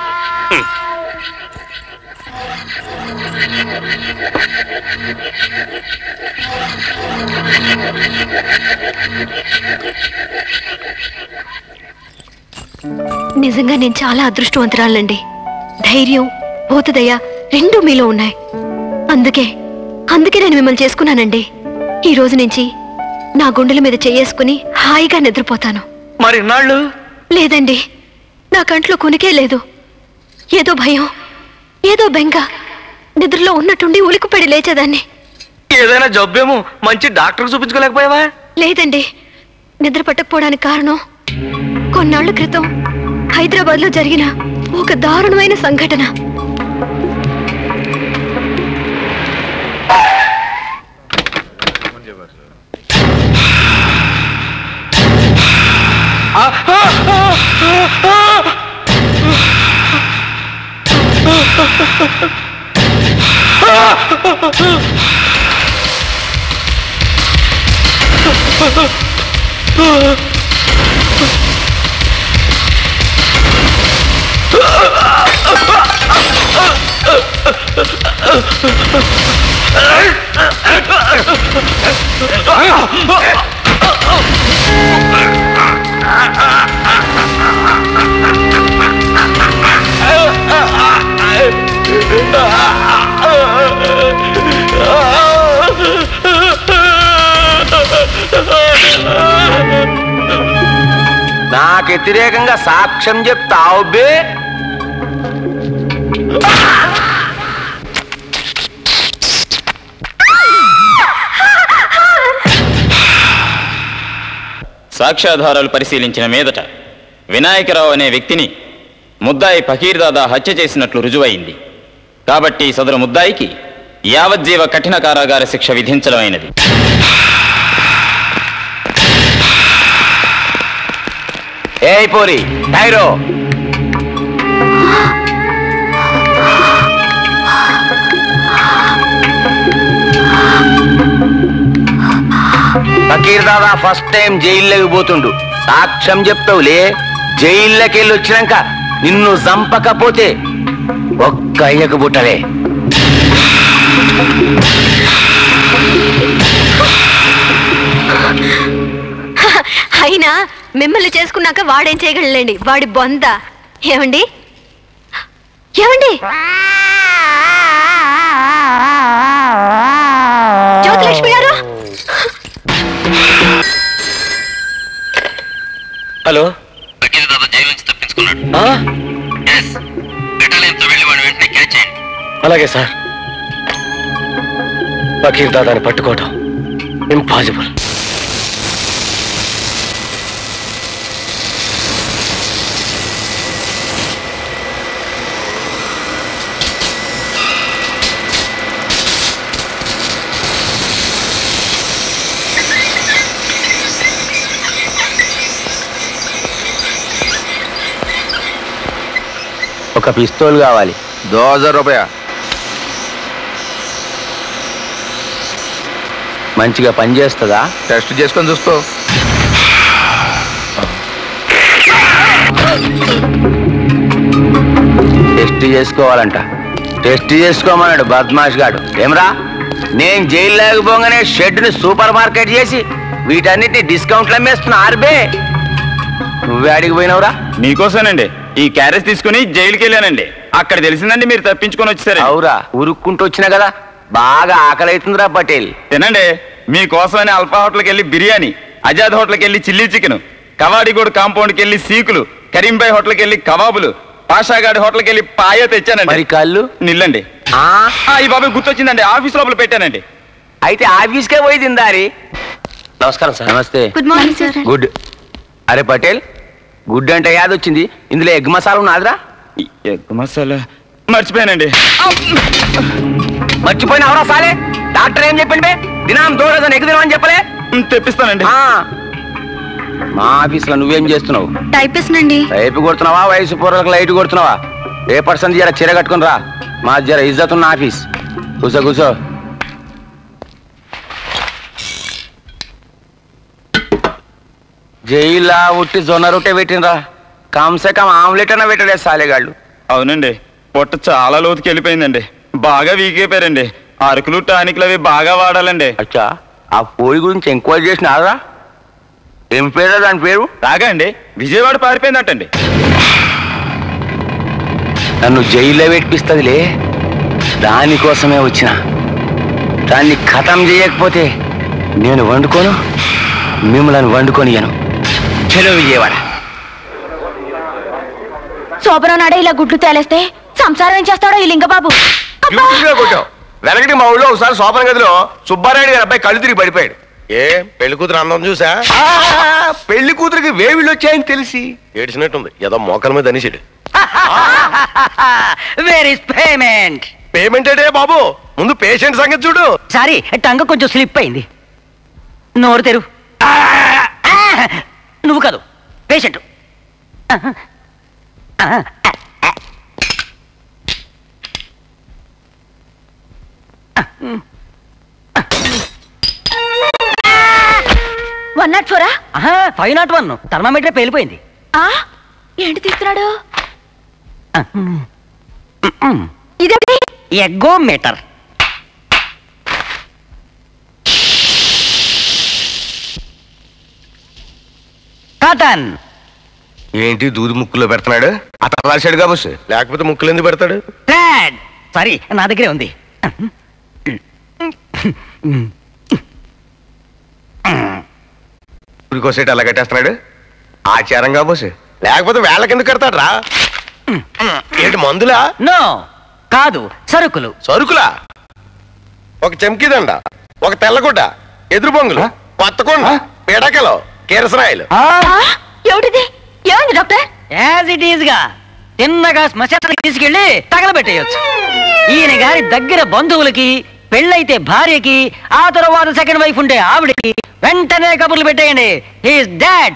A: నిజంగా నేను చాలా అదృష్టవంతురాలండి. ధైర్యం, భూతదయ రెండు మీలో ఉన్నాయి. అందుకే అందుకే నేను మిమ్మల్ని చేసుకున్నానండి. ఈ రోజు నుంచి నా గుండెల మీద చేసుకుని హాయిగా నిద్రపోతాను.
B: మరి నాళ్ళు
A: లేదండి, నా కంట్లో కునికే లేదు. ఏదో భయం, ఏదో బెంగ. నిద్రలో ఉన్నట్టుండి ఉలికిపడి లేచేదాన్ని.
B: ఏదైనా జబ్బేమో, మంచి డాక్టర్ చూపించుకోలేకపోయావా?
A: లేదండి, నిద్ర పట్టకపోవడానికి కారణం కొన్నాళ్ల క్రితం హైదరాబాద్ లో జరిగిన ఒక దారుణమైన సంఘటన.
D: నాకు వ్యతిరేకంగా సాక్ష్యం చెప్తావు బే.
K: సాక్ష్యాధారాలు పరిశీలించిన మీదట వినాయకరావు అనే వ్యక్తిని ముద్దాయి ఫకీర్దాదా హత్య చేసినట్లు రుజువైంది. కాబట్టి సదరు ముద్దాయికి యావజ్జీవ కఠిన కారాగార శిక్ష విధించడమైనది.
D: ఏయ్ పోరి టైరో, ఫకీర్ దాదా ఫస్ట్ టైం జైల్లోకి పోతుండు. సాక్ష్యం చెప్తావులే. జైల్లోకి వెళ్ళి వచ్చినాక నిన్ను చంపకపోతే ఒక్క అయ్యకు పుట్టలే.
A: అయినా మిమ్మల్ని చేసుకున్నాక వాడేం చేయగలండి, వాడి బొంద. ఏమండి ఏమండి జ్యోతిలక్ష్మి గారు.
B: హలో, అలాగే సార్. ఫకీర్ దాదాని పట్టుకోవటం ఇంపాసిబుల్.
D: ఒక పిస్తోల్ కావాలి. దో హజార్ రూపాయ. మంచిగా పని చేస్తుందా? టెస్ట్ చేసుకొని చూసుకో. టెస్ట్ చేసుకోవాలంట. టెస్ట్ చేసుకోమన్నాడు బద్మాష్ గాడు. ఏమరా, నేను జైలు లేకపోగానే షెడ్ని సూపర్ మార్కెట్ చేసి వీటన్నిటిని డిస్కౌంట్లు అమ్మేస్తున్నా. ఆర్బే, నువ్వే అడిగి పోయినవురా?
K: మీకోసమేనండి ఈ క్యారేజ్ తీసుకుని జైలుకి వెళ్ళానండి. అక్కడ తెలిసిందండి మీరు తప్పించుకొని వచ్చేసరి.
D: అవురా, ఉరుక్కుంటూ వచ్చినా కదా. బాగా ఆకలి అవుతుందిరా పటేల్.
K: తినండి. మీకోసమని అల్ఫా హోటల్కి వెళ్ళి బిర్యానీ, ఆజాద్ హోటల్కి వెళ్ళి చిల్లీ చికెన్, కవాడిగూడ కాంపౌండ్కి వెళ్ళి సీకులు, కరీంబాయ్ హోటల్కి వెళ్ళి కబాబులు, పాషాగాడి హోటల్కి వెళ్ళి పాయ తెచ్చానండి.
D: మరి కళ్ళు
K: నిల్లండి. ఈ బాబాయ్ గుర్తొచ్చిందండి, ఆఫీస్ లోపల పెట్టానండి.
D: అయితే ఆఫీస్కే పోయి తిందారి. నమస్కారం సార్. నమస్తే.
A: Good morning sir.
D: గుడ్. అరే పటేల్, గుడ్ అంటే యాదొచ్చింది. ఇందులో ఎగ్ మసాలా ఉన్నదిరా?
K: ఎగ్ మసాలా మర్చిపోయానండి.
D: మర్చిపోయినావురా సాలే? డాక్టర్ ఏం చెప్పిండు బే? దినం దూరదని ఎగ్ తినమని చెప్పలే?
K: తెప్పిస్తానండి.
C: మా ఆఫీస్ లో నువ్వేం చేస్తున్నావు?
A: టైపిస్ట్ నండి.
C: టైప్ కొడుతున్నావా, వయసు పూర్వలకు లైట్ కొడుతున్నావా? ఏ పర్సన్ జర చీర కట్టుకుని రా, మా జర ఇజ్జత్ ఉన్న ఆఫీస్. కూర్చో కూర్చో. జైలా ఉట్టి జొన్న రొట్టె పెట్టినరా, కమ్సే కమ్ ఆమ్లెట్ అన్న పెట్టడే సాలేగాళ్ళు.
K: అవునండి, పొట్ట చాలా లోతుకి వెళ్ళిపోయిందండి, బాగా వీకైపోయారండి. అరకులు టానిక్లు అవి బాగా వాడాలండి.
C: అచ్చా, ఆ పోయి గురించి ఎంక్వైరీ చేసినారా? ఏం పేరు దాని పేరు?
K: రాగా అండి, విజయవాడ పారిపోయిందటండి.
C: నన్ను జైల్లో పెట్టిపిస్తుందిలే, దానికోసమే వచ్చిన. దాన్ని ఖతం చేయకపోతే నేను వండుకోను, మిమ్మల్ని వండుకొనియను. చలో విజయవాడ.
A: శోభనం నాడే ఇలా గుడ్లు తేలేస్తే సంసారం ఏం చేస్తాడో ఈ లింగబాబు.
D: వెనకటి మా ఊళ్ళో ఒకసారి శోభన గదిలో సుబ్బారాయుడు గారి అబ్బాయి కళ్ళు తిరిగి పడిపోయాడు. ఏ పెళ్లి కూతురు అందం చూసా? పెళ్లి కూతురికి వేవిళ్ళు వచ్చాయని తెలిసి ఏడిచినట్టుంది, ఏదో మోకల మీద అనిసాడు.
L: Where is payment?
D: పేమెంట్ అంటే బాబు, ముందు పేషెంట్ సంగతి చూడు.
L: సారీ, టంగ కొంచెం స్లిప్ అయింది. నోరు తెరు. నువ్వు కాదు, పేషెంట్.
A: వన్ నాట్ ఫోరా?
L: Five not one. థర్మామీటర్ పేలిపోయింది.
A: ఏంటి తీస్తున్నాడు?
L: ఇదే ఎగ్గోమీటర్. కాటన్.
D: ఏంటి దూది ముక్కులో పెడుతున్నాడు? అతను రాశాడుగా బస్, లేకపోతే ముక్కులు ఎందుకు పెడతాడు?
L: సారీ, నా దగ్గరే ఉంది.
D: ఊరికోసేటి అలా కట్టేస్తున్నాడు. ఆచారంగా బస్, లేకపోతే వేళ్ళకి ఎందుకు కడతాడు రా? ఏంటి మందులా?
L: నో, కాదు, సరుకులు.
D: సరుకులా? ఒక చెంకిదండ, ఒక తెల్లగుడ్డ, ఎదురు బొంగులు, కొత్తకొండ, పిడకలు, కిరసనాయిలు.
A: ఏమిటిది? ఏమైంది డాక్టర్?
L: యాజ్ ఇట్ ఈజ్ గా తిన్నగా శ్మశానానికి తీసుకెళ్లి తగలబెట్టేయచ్చు. ఈయన గారి దగ్గర బంధువులకి, పెళ్ళైతే భార్యకి, ఆ తర్వాత సెకండ్ వైఫ్ ఉంటే ఆవిడకి వెంటనే కబుర్లు పెట్టేయండి. He's dead.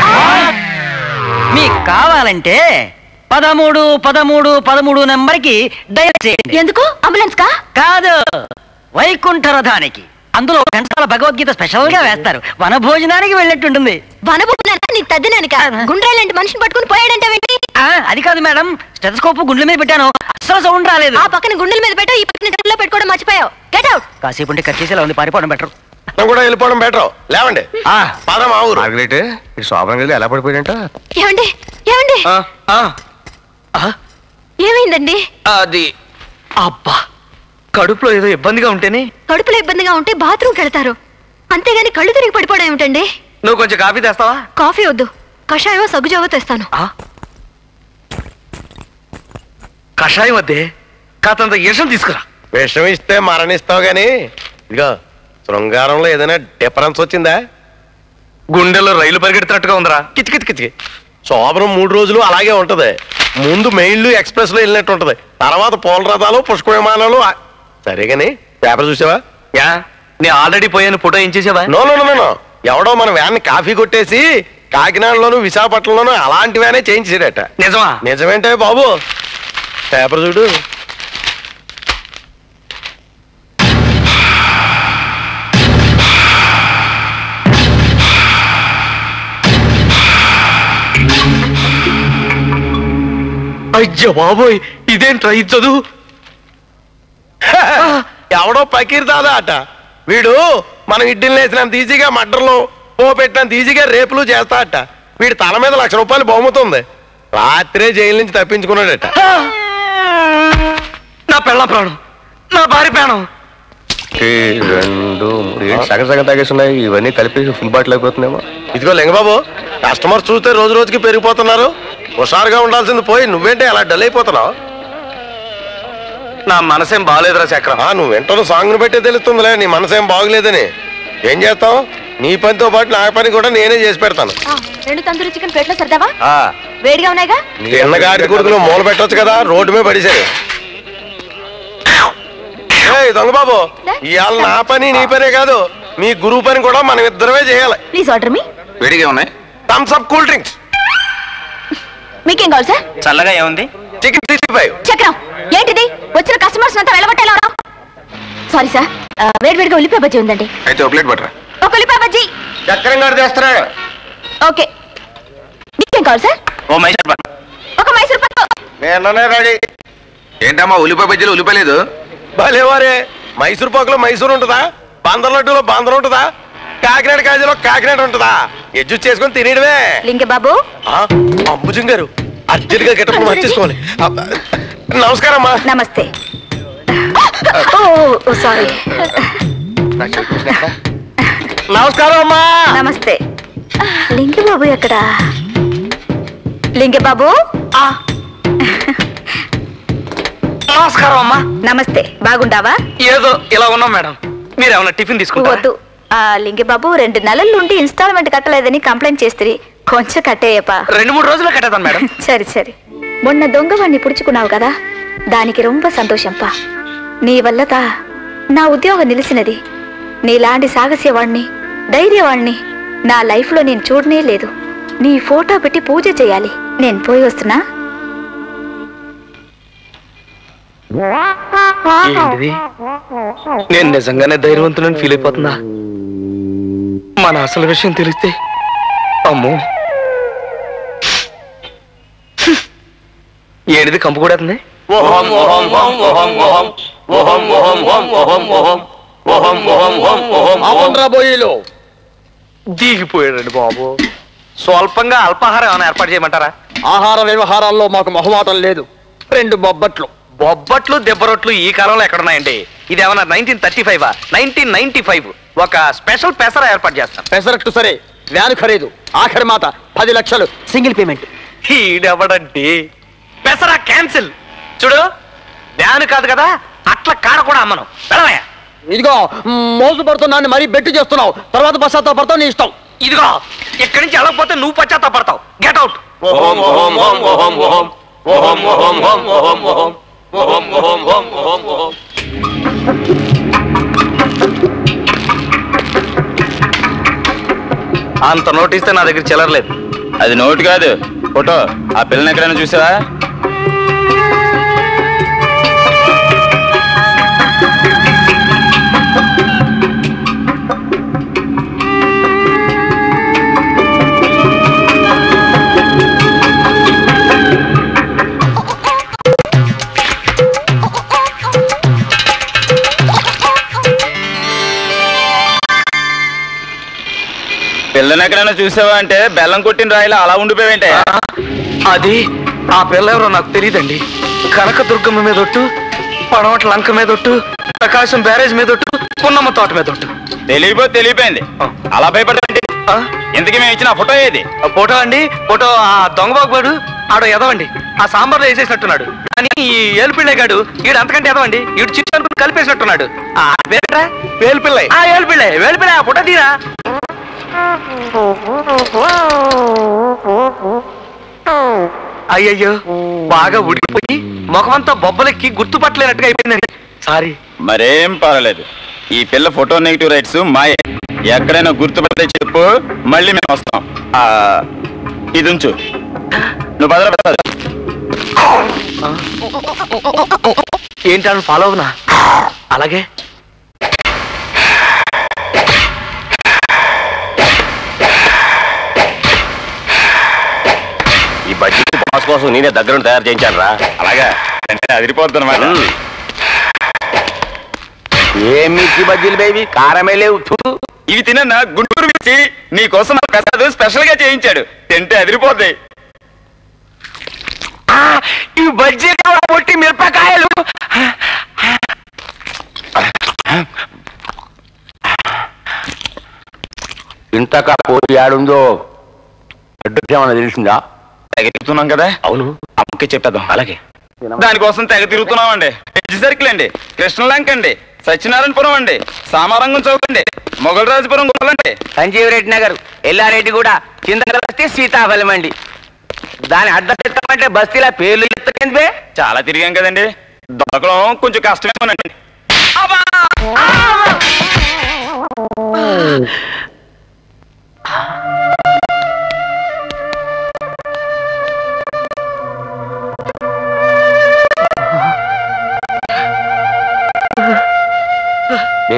L: మీకు కావాలంటే పదమూడు పదమూడు పదమూడు నెంబర్కి డైల్ చేయండి.
A: ఎందుకు? అంబులెన్స్ కా?
L: కాదు, వైకుంఠ రథానికి. అందులో గంటల భగవద్గీత స్పెషల్ గా వేస్తారు. వనభోజనానికి వెళ్ళినట్టుంటుంది.
A: వనభోజనానికి నీ తద్దినానిక గుండ్రాలంటే మనిషిని పట్టుకుని పోయాడంటే
L: అది కాదు మేడం, స్టెథోస్కోప్ గుండెల మీద పెట్టాను, అస్సలు సౌండ్ రాలేదు.
A: ఆ పక్కన గుండెల మీద పెట్టావు, ఈ పక్కన గంటలో పెట్టుకోవడం మర్చిపోయావు. Get out.
L: కాసేపు ఉంటే కట్ చేసేలా ఉంది, పారిపోవడం బెటర్.
D: కూడా వెళ్ళిపోవడం బెటర్. లేవండి, పదం ఆ ఊరు. మార్గరేట్, ఇటు శోభన గదిలో ఎలా పడిపోయాడంట?
A: ఏమండి ఏమండి ఏమైందండి?
B: అది అబ్బా, కడుపులో ఏదో ఇబ్బందిగా ఉంటేనే.
A: కడుపులో ఇబ్బందిగా ఉంటే బాత్రూమ్కి వెళ్తారు, అంతేగాని కళ్ళు తిరిగి పడిపోవడం ఏమిటండి?
B: నువ్వు కొంచెం కాఫీ తెస్తావా?
A: కాఫీ వద్దు, కషాయమో సగ్గుజావో తెస్తాను.
B: కషాయం వద్దే, కాతంత విషం తీసుకురా.
D: విషం ఇస్తే మరణిస్తావు గాని, ఇదిగో శృంగారంలో ఏదైనా డిఫరెన్స్ వచ్చిందా?
B: గుండెల్లో రైలు పరిగెడుతున్నట్టుగా ఉందరా.
D: కిచి కిచి కిచి. శోభనం మూడు రోజులు అలాగే ఉంటది. ముందు మెయిన్లు ఎక్స్ప్రెస్ లో వెళ్ళినట్టు ఉంటది, తర్వాత పూల రథాలు, పుష్ప విమానాలు. సరేగాని పేపర్ చూసావా?
B: యా, నేను ఆల్రెడీ పోయాను. ఫోటో ఏం చేసావా?
D: నో నో నో నో ఎవడో మన వ్యాన్ కాఫీ కొట్టేసి కాకినాడలోను విశాఖపట్నంలోను అలాంటి వ్యానే చేయించాడట.
B: నిజమా?
D: నిజమేంటే బాబు, పేపర్ చూడు.
B: అయ్యో బాబోయ్, ఇదేంట్రా ఈ చదువు?
D: ఎవడో పకీర్ దాదా అట. వీడు మనం ఇడ్డీలు వేసినంత ఈజీగా మర్డర్లు, పో పెట్టినంత ఈజీగా రేపులు చేస్తా అట. వీడి తల మీద లక్ష రూపాయలు బహుమతుంది. రాత్రే జైలు నుంచి తప్పించుకున్నాడట.
B: నా పెళ్ళ ప్రాణం, నా భార్య ప్రాణం.
D: రెండు సగం సగం తాగేస్తున్నాయి, ఇవన్నీ కలిపి ఫుల్ బాటిల్ అయిపోతుందేమో. ఇదిగో లింగబాబు, కస్టమర్స్ చూస్తే రోజు రోజుకి పెరిగిపోతున్నారు. హుషారుగా ఉండాల్సింది పోయి నువ్వేంటే అలా డల్ అయిపోతున్నావు?
B: నా మనసేం బాగలేదురా చక్రం.
D: నువ్వు వెంటనే సాంగ్ను పెట్టే తెలుస్తుందిలే నీ మనసేం బాగలేదని. ఏం చేస్తావు? నీ పనితో పాటు నా పని కూడా నేనే చేసి పెడతాను.
A: రెండు తందూరి చికెన్ ప్లేట్లో సర్దావా? వేడిగా ఉన్నాయిగా.
D: ఎన్నగాడి కొడుకులు మూల పెట్టొచ్చు కదా, రోడ్డు మీద పడిసారు. దొంగబాబు, ఇవాళ నా పని నీ పనే కాదు, మీ గురువు పని కూడా మనం ఇద్దరమే చేయాలి.
A: Please order me.
B: వేడిగా ఉన్నాయి,
D: థమ్స్ అప్ కూల్ డ్రింక్స్.
A: మీకేం కావాలి సార్?
K: చల్లగా ఏముంది?
D: Chicken sixty five.
A: చక్రం ఏంటిది? వచ్చిన కస్టమర్స్ అంతా వెళ్ళగొట్టేలా ఉన్నావు. సారీ సార్, వేడివేడిగా ఉల్లిపాయ బజ్జీ ఉందండి.
D: అయితే ఒక ప్లేట్ బట్టరా.
A: ఒక ఉల్లిపాయ బజ్జీ.
D: చక్రం గారు చేస్తున్నాడు.
A: ఓకే. మీకేం కావాలి సార్?
K: ఓ మైసూర్ పాక్.
A: ఒక మైసూర్ పాక్.
D: నేననే రెడీ.
B: ఏంటమ్మా ఉల్లిపాయ బజ్జీలు ఉల్లిపాయ లేదు?
D: భలేవారే, మైసూర్ పాకులో మైసూర్ ఉంటుందా? బందర్ లడ్డూలో బందర్ ఉంటుందా? కాకినాడ కాజీలో కాకినాడ ఉంటుందా? అడ్జస్ట్ చేసుకుని తినేయడమే.
A: లింగ బాబు.
D: అంబుజం గారు అర్జెంట్ గా గెటప్ మార్చేసుకోవాలి. నమస్కారం అమ్మా.
A: నమస్తే. సారీ.
D: నమస్కారం అమ్మా.
A: నమస్తే. లింగ బాబు ఎక్కడా? లింగ బాబు.
B: నమస్కారం అమ్మా.
A: నమస్తే. బాగుండావా?
B: ఏదో ఇలా ఉన్నాం మేడం. మీరేమన్నా టిఫిన్ తీసుకుంటారా?
A: వద్దు. లింగ బాబు, రెండు నెలల నుండి ఇన్స్టాల్మెంట్ కట్టలేదని కంప్లైంట్ చేస్తే కొంచెం కట్టేయపా.
B: రెండు మూడు రోజులు కట్టేద్దాం మేడం.
A: సరే సరే. మొన్న దొంగవాణ్ణి పుడుచుకున్నావు కదా, దానికి రొంబ సంతోషంపా. నీ వల్లతా నా ఉద్యోగం నిలిచినది. నీలాంటి సాహస్యవాణ్ణి, ధైర్యవాణ్ణి నా లైఫ్ లో నేను చూడనే లేదు. నీ ఫోటో పెట్టి పూజ చేయాలి. నేను పోయి వస్తున్నా.
B: ఏంటిది? నేను నిజంగానే ధైర్యవంతులని ఫీల్ అయిపోతున్నా. మన అసలు విషయం తెలిస్తే అమ్మో. ఏడిది కంపు కూడా అవుతుంది. దిగిపోయాడండి బాబు. స్వల్పంగా అల్పాహారం ఏమైనా ఏర్పాటు చేయమంటారా?
I: ఆహార వ్యవహారాల్లో మాకు మొహమాటం లేదు. రెండు బొబ్బట్లు.
B: బొబ్బట్లు దెబ్బరొట్లు ఈ కాలంలో ఎక్కడున్నాయండి? ఇది ఏమన్నా nineteen thirty five nineteen ninety five ఒక స్పెషల్ పెసర ఏర్పాటు చేస్తాం.
I: పెసరట్టు సరే, వ్యాను ఖరీదు ఆఖరి మాట పది లక్షలు సింగిల్ పేమెంట్.
B: ఈడెవడండి? పెసర క్యాన్సిల్. చూడు, వ్యాను కాదు కదా, అట్లా కాడ కూడా అమ్మను. వెళ్ళవయ్యా.
I: ఇదిగో మోసపడుతున్నాను మరీ బెట్టు చేస్తున్నావు, తర్వాత పశ్చాత్తాపడతావు, నీ ఇష్టం.
B: ఇదిగో ఇక్కడి నుంచి వెళ్ళకపోతే నువ్వు పశ్చాత్తాపడతావు. Get out. అంత నోటిస్తే నా దగ్గర చిల్లరలేదు.
K: అది నోటు కాదు, ఫోటో. ఆ పిల్లని ఎక్కడైనా చూసావా? పిల్లని ఎక్కడైనా చూసావా అంటే బెల్లం కొట్టిన రాయిలా అలా ఉండిపోయావంటే.
B: అది ఆ పిల్ల ఎవరో నాకు తెలియదండి. కనకదుర్గమ్మ మీదొట్టు, పడవట లంక మీదొట్టు, ప్రకాశం బ్యారేజ్ మీదొట్టు, పున్నమ్మ తోట మీదొట్టు.
K: తెలియబో తెలియపోయింది. అలా భయపడతాండి. ఎందుకు మేము ఇచ్చిన ఫోటో ఏది?
B: ఫోటో అండి, ఫోటో ఆ దొంగబాబుగాడు ఆడో ఎదవండి. ఆ సాంబార్లో వేసేసినట్టున్నాడు. కానీ ఈ ఏలుపిళ్ళే గాడు ఈడు అంతకంటే ఎదవండి. ఈడు చిన్న అనుకుని కలిపేసినట్టున్నాడు. ఆ పేరేట్రా?
D: వేలుపిల్లై.
B: ఆ ఏలుపిళ్ళే వేలుపిళ్ళే. ఆ ఫోటో తీరా. అయ్యయ్యో, బాగా ఉడికిపోయి ముఖమంతా బొబ్బలెక్కి గుర్తుపట్టలేనట్టుగా అయిపోయిందండి. సారీ.
K: మరేం పర్వాలేదు. ఈ పిల్ల ఫోటో నెగిటివ్ రైట్స్ మాయే. ఎక్కడైనా గుర్తుపడితే చెప్పు, మళ్ళీ మేము వస్తాం. ఇది ఉంచు. నువ్వు భద్రపడ.
B: ఏంటని ఫాలో అవునా? అలాగే.
D: ఈ బడ్జెట్ బాస్ కోసం నేనే దగ్గర తయారు చేయించాను రా.
K: అలాగా అంటే అదిరిపోద్ది అనమాట.
D: ఏం మిర్చి బజ్జీలు బేబీ, కారమే లేవు.
K: ఇవి తినన్నా గుంటూరు మిర్చి నీ కోసం ప్రసాద్ స్పెషల్ గా చేయించాడు. తింటే అదిరిపోద్ది.
B: ఇవి బజ్జీలు పొట్టి మిరపకాయలు.
D: ఇంతక పోటీ ఆడుందో అడ్రస్ ఏమన్నా తెలిసిందా?
K: తెగ తిరుగుతున్నాం కదా.
D: అవును,
K: అమ్మకి చెప్పేద్దాం.
D: అలాగే.
K: దానికోసం తెగ తిరుగుతున్నాం అండి. పెద్ద సర్కిల్ అండి, కృష్ణలంక అండి, సత్యనారాయణపురం అండి, సామారంగం చౌక్ అండి, మొగలరాజపురం గోలండి,
B: సంజీవరెడ్డి నగర్, ఎల్లారెడ్డి కూడా, చింతగలస్తే సీతాఫలం అండి. దాని అడ్రస్ ఎత్తామంటే బస్తీలా పేర్లు ఎత్తకండి.
K: చాలా తిరిగాం కదండి, దొరకడం కొంచెం కష్టమేమోనండి.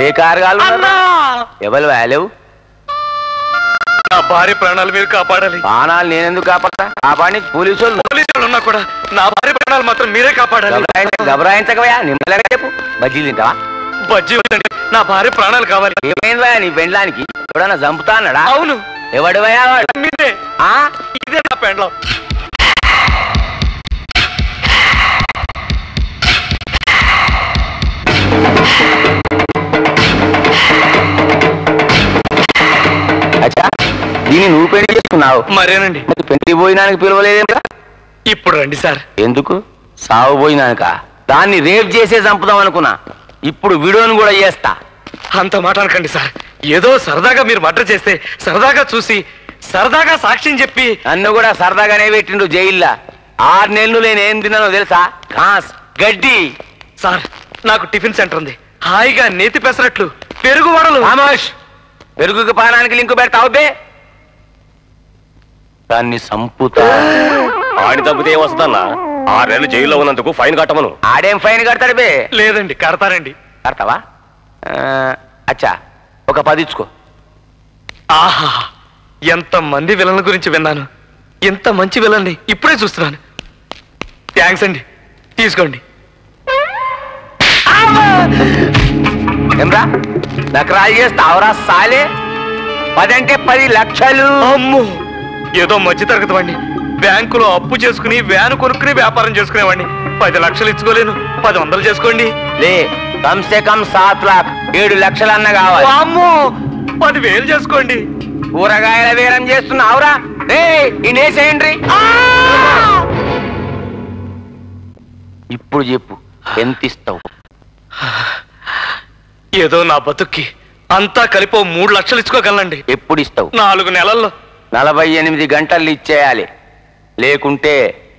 C: ఏ కారు కాలు ఎవరు వాలేవు
B: నా భార్య ప్రాణాలు మీరు కాపాడాలి.
C: ప్రాణాలు నేనెందుకు కాపాడతా? కాపాడి పోలీసు వాళ్ళు
B: పోలీసు వాళ్ళు ఉన్నా కూడా నా భార్య ప్రాణాలు మాత్రం మీరే కాపాడాలి.
C: గబరాయించకవయా నిమ్మలగా చెప్పు. బజ్జీలు తింటావా?
B: బజ్జీ వద్దండి, నా భార్య ప్రాణాలు కావాలి.
C: ఏమైందా నీ పెండ్లానికి? ఎవడన్నా చంపుతా అన్నాడా?
B: అవును.
C: ఎవడివయా వాడు?
B: మీరే. ఇదే నా పెండ్లం.
C: దీన్ని నువ్వు పెళ్లి చేసుకున్నావు?
B: మరేనండి.
C: పెళ్లి పోయినానికి పిలవలేదేంటా?
B: ఇప్పుడు రండి సార్.
C: ఎందుకు? సాగు పోయినాక దాన్ని రేప్ చేసే చంపుదాం అనుకున్నా. ఇప్పుడు వీడియోని కూడా చేస్తా.
B: అంత మాట అనకండి సార్. ఏదో సరదాగా మీరు మర్డర్ చేస్తే సరదాగా చూసి సరదాగా సాక్ష్యం చెప్పి
C: నన్ను కూడా సరదాగానే పెట్టిండు జైల్లో. ఆరు నెలలు నేను ఏం తిన్నానో తెలుసా? ఘాస్ గడ్డి.
B: సార్ నాకు టిఫిన్ సెంటర్ ఉంది. హాయిగా నేతి పెసరట్లు పెరుగు వడలు.
C: పెరుగుకి పానానికి లింకు పెడతావు బే. దాన్ని సంపుతా.
D: ఆడి తప్పితే ఏమొస్తుందన్నా? ఆరేళ్ళు జైల్లో ఉన్నందుకు ఫైన్ కట్టమను.
C: ఆడేం ఫైన్ కడతాడు బే?
B: లేదండి కడతారండి.
C: కడతావా? అచ్చా ఒక పది ఇచ్చుకో.
B: ఆహా, ఎంత మంది విలన్ల గురించి విన్నాను. ఎంత మంచి విలన్ని ఇప్పుడే చూస్తున్నాను. థ్యాంక్స్ అండి, తీసుకోండి.
C: ఏమ్రా నకరాలు చేస్తావురా సాలే? పదంటే పది లక్షలు.
B: అమ్మో, ఏదో మధ్య తరగతి వాడిని. బ్యాంకులో అప్పు చేసుకుని వ్యాన్ కొనుక్కుని వ్యాపారం చేసుకునేవాడిని. పది లక్షలు ఇచ్చుకోలేను, పది వందలు చేసుకోండి.
C: లే కమ్సే కమ్ సాత్ లాక్ ఏడు లక్షలు అన్న కావాలి.
B: అమ్మో, పది వేలు చేసుకోండి.
C: కూరగాయల వేరం చేస్తున్నావురా? ఇనేసేయండి. ఇప్పుడు చెప్పు ఎంత ఇస్తావు?
B: ఏదో నా బతుక్కి అంతా కలిపో మూడు లక్షలు ఇచ్చుకోగలనండి.
C: ఎప్పుడు ఇస్తావు?
B: నాలుగు నెలల్లో.
C: నలభై ఎనిమిది గంటలు ఇచ్చేయాలి, లేకుంటే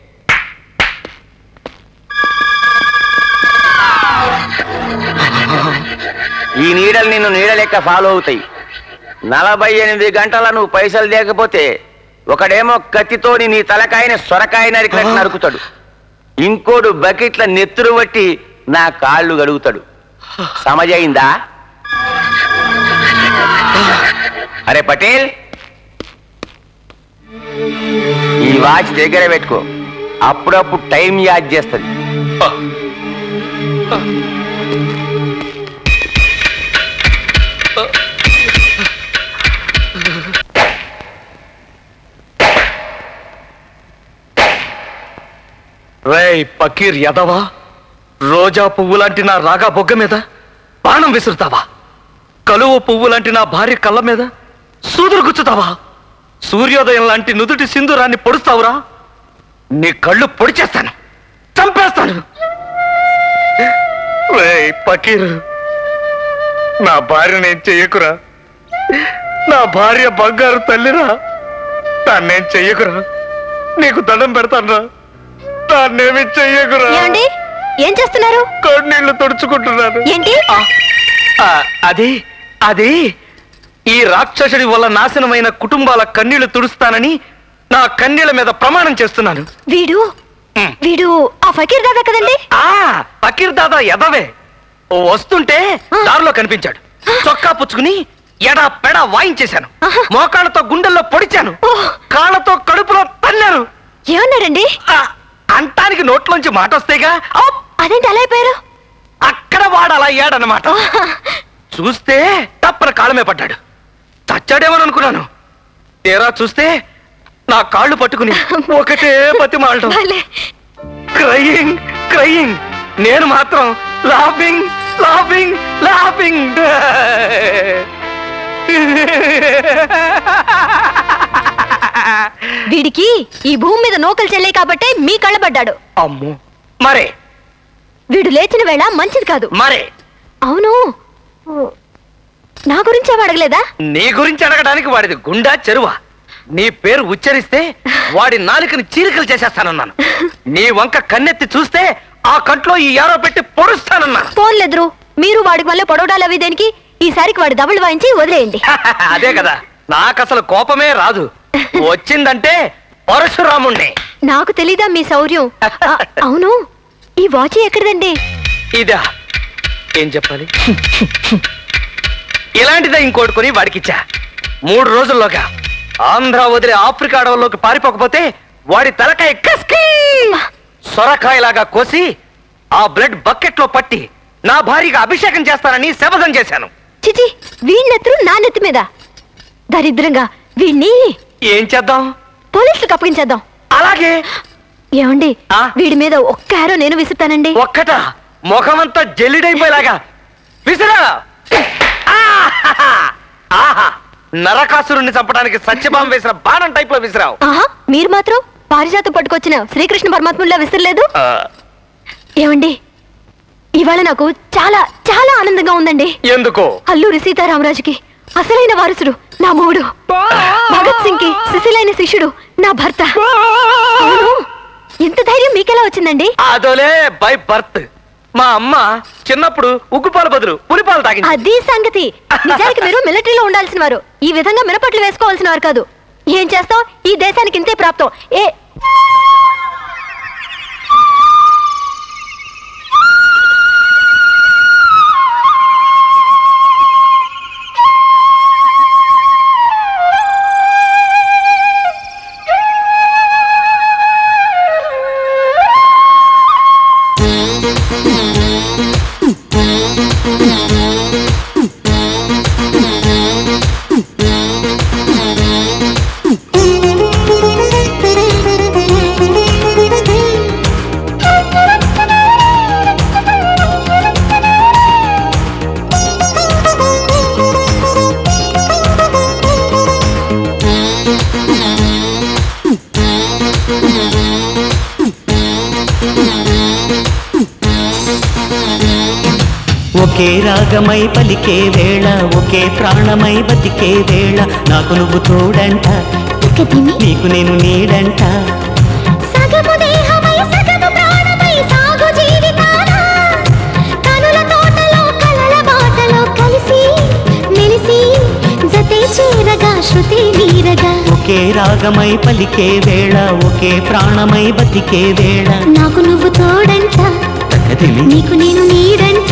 C: ఈ నీడలు నిన్ను నీడ లెక్క ఫాలో అవుతాయి. నలభై ఎనిమిది గంటల నువ్వు పైసలు లేకపోతే ఒకడేమో కత్తితోని నీ తలకాయని సొరకాయ నరికినట్టు నరుకుతాడు. ఇంకోడు బకెట్ల నెత్తురు బట్టి నా కాళ్ళు గడుగుతాడు. సమజయిందా? అరే పటేల్, ఈ వాచ్ దగ్గర పెట్టుకో. అప్పుడప్పుడు టైం యాద్ చేస్తుంది.
B: రేయ్ పకీర్ యదవా, రోజా పువ్వు లాంటి నా రాగా బొగ్గ మీద బాణం విసురుతావా? కలువ పువ్వు లాంటి నా భార్య కళ్ళ మీద సూదురు గుచ్చుతావా? సూర్యోదయం లాంటి నుదుటి సింధూరాన్ని పొడుస్తావురా? నీ కళ్ళు పొడిచేస్తాను, చంపేస్తాను. రేయ్ పకీర్, నా భార్య నేను చెయ్యకురా. నా భార్య బంగారు తల్లిరా. దాన్ని నేను చెయ్యకురా. నీకు దండం పెడతానురా. దాన్నేమి చెయ్యకురా.
A: ఏం చేస్తున్నారు?
B: కన్నీళ్లు తుడుచుకుంటున్నాను.
A: ఏంటి
B: అది? అది ఈ రాక్షసుడి వల్ల నాశనమైన కుటుంబాల కన్నీళ్లు తుడుస్తానని నా కన్నీళ్ల మీద ప్రమాణం చేస్తున్నాను.
A: వీడు వీడు ఆ ఫకీర్ దాదా కదండి?
B: ఆ ఫకీర్ దాదా ఎదవే. వస్తుంటే దారిలో కనిపించాడు. చొక్కా పుచ్చుకుని ఎడా పెడా వాయించేశాను. మోకాళ్ళతో గుండెల్లో పొడిచాను. కాళ్ళతో కడుపులో తన్నాను.
A: ఏమన్నాడండి?
B: అంటానికి నోట్లోంచి మాట వస్తేగా.
A: అదేంటి అలా అయిపోయారు?
B: అక్కడ వాడు అలా అయ్యాడనమాట. చూస్తే తప్పన కాళ్ళమే పడ్డాడు. చచ్చాడేమని అనుకున్నాను. తీరా చూస్తే నా కాళ్ళు పట్టుకుని ఒకటే బతిమాలడం. Crying crying. నేను మాత్రం లాఫింగ్ లాఫింగ్ లాఫింగ్.
A: వీడికి ఈ భూమి మీద నోకలు చెల్లే కాబట్టే మీ కళ్ళబడ్డాడు.
B: అమ్మో, మరే
A: వీడు లేచిన వేళ మంచిది కాదు.
B: మరే
A: అవును, నా గురించి ఏం అడగలేదా?
B: నీ గురించి అడగడానికి వాడిది గుండా చెరువా. నీ పేరు ఉచ్చరిస్తే వాడి నాలుకని చీలికలు చేసేస్తానన్నాను. నీ వంక కన్నెత్తి చూస్తే ఆ కంట్లో ఈ యారో పెట్టి పొడుస్తానన్నాను.
A: పోన్లెదురు, మీరు వాడికి వల్ల పొడవడాలు అవి దేనికి? ఈసారికి వాడి దబులు వాయించి వదిలేయండి.
B: అదే కదా, నాకు అసలు కోపమే రాదు. వచ్చిందంటే పరశురాముణ్ణి.
A: నాకు తెలీదా మీ శౌర్యం? అవును, ఈ వాచ్ ఎక్కడిదండి?
B: ఇదా? ఏం చెప్పాలి? ఇలాంటిదే ఇంకోటి కొని వాడికిచ్చా. మూడు రోజుల్లోగా ఆంధ్ర వదిలి ఆఫ్రికా అడవుల్లోకి పారిపోకపోతే వాడి తలకాయ కస్కీ సొరకాయలాగా కోసి ఆ బ్లడ్ బకెట్ లో పట్టి నా భార్యగా అభిషేకం చేస్తానని శపథం చేశాను.
A: చిచి, వీణెత్తరు నా నెత్తి మీద. దరిద్రంగా వీణ్ణి
B: ఏం చేద్దాం?
A: పోలీసులకు అప్పగించేద్దాం.
B: అలాగే.
A: ఏమండి, వీడి మీద ఒక్క ఆరో నేను విసుతానండి.
B: ఒక్కట ముఖమంతా జల్లిడైపోయేలాగా విసిరా. ఆహా, నరకాసురుణ్ణి చంపడానికి సత్యభామ వేసిన బాణం టైప్ లో విసిరావు.
A: ఆహా, మీరు మాత్రం పారిజాతం పట్టుకొచ్చిన శ్రీకృష్ణ పరమాత్ముల్లా విసిరలేదు. ఏమండి, ఇవాళ నాకు చాలా చాలా ఆనందంగా ఉందండి.
B: ఎందుకో?
A: అల్లూరి సీతారామరాజుకి అసలైన వారసుడు నా మూడు, భగత్ సింగ్ కి శిశులైన శిష్యుడు నా భర్త. ఎంత ధైర్యం మీకెలా వచ్చిందండి?
B: అదోలే బై బర్త్. మా అమ్మ చిన్నప్పుడు ఉగ్గుపాల బదులు పులిపాలు తాగింది.
A: అది సంగతి. నిజానికి మీరు మిలిటరీలో ఉండాల్సిన వారు, ఈ విధంగా మినపట్లు వేసుకోవాల్సిన వారు కాదు. ఏం చేస్తాం, ఈ దేశానికి ఇంతే ప్రాప్తం. ఏ
E: ఒకే రాగమై పలికే వేళ, ఒకే ప్రాణమై బతికే వేళ, నాకు నువ్వు తోడంట, నీకు నేను నీడంట.
H: సగము దేహమై సగము ప్రాణమై సాగు జీవితాన, కనుల తోటలో కలల బాటలో కలిసి మెలిసి జతే చేరగా శృతి నీరగా.
E: ఒకే రాగమై పలికే వేళ, ఒకే ప్రాణమై బతికే వేళ,
H: నాకు నువ్వు తోడంట, నీకు నేను నీడంట.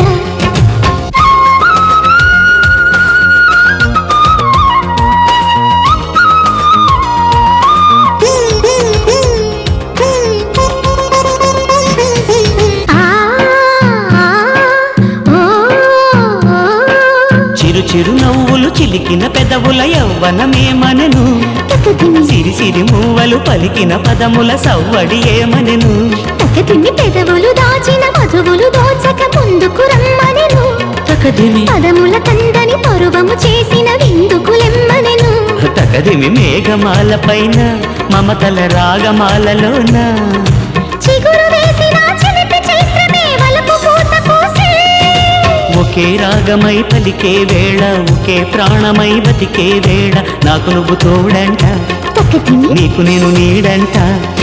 E: చిరు నవ్వులు చిలికిన పెదవుల యవ్వనమేమనెను, సిరి సిరి మూవలు పలికిన పదముల సవ్వడి ఏమనెను.
H: తకదిమి పెదవులు దాచిన మధువులు దోచక ముందుకు రమ్మనెను, పదముల కందని పరువము చేసిన విందుకులెమ్మనెను.
E: తకదిమి మేఘమాల పైన మమతల రాగమాలలోన,
H: చిగురు వేసిన చిలిపి చైత్రమే వలపు పూత పూసే.
E: ఒకే రాగమై పలికే వేళ, ఒకే ప్రాణమై బతికే వేళ, నాకు నువ్వు తోడంట, నీకు నేను నీడంట.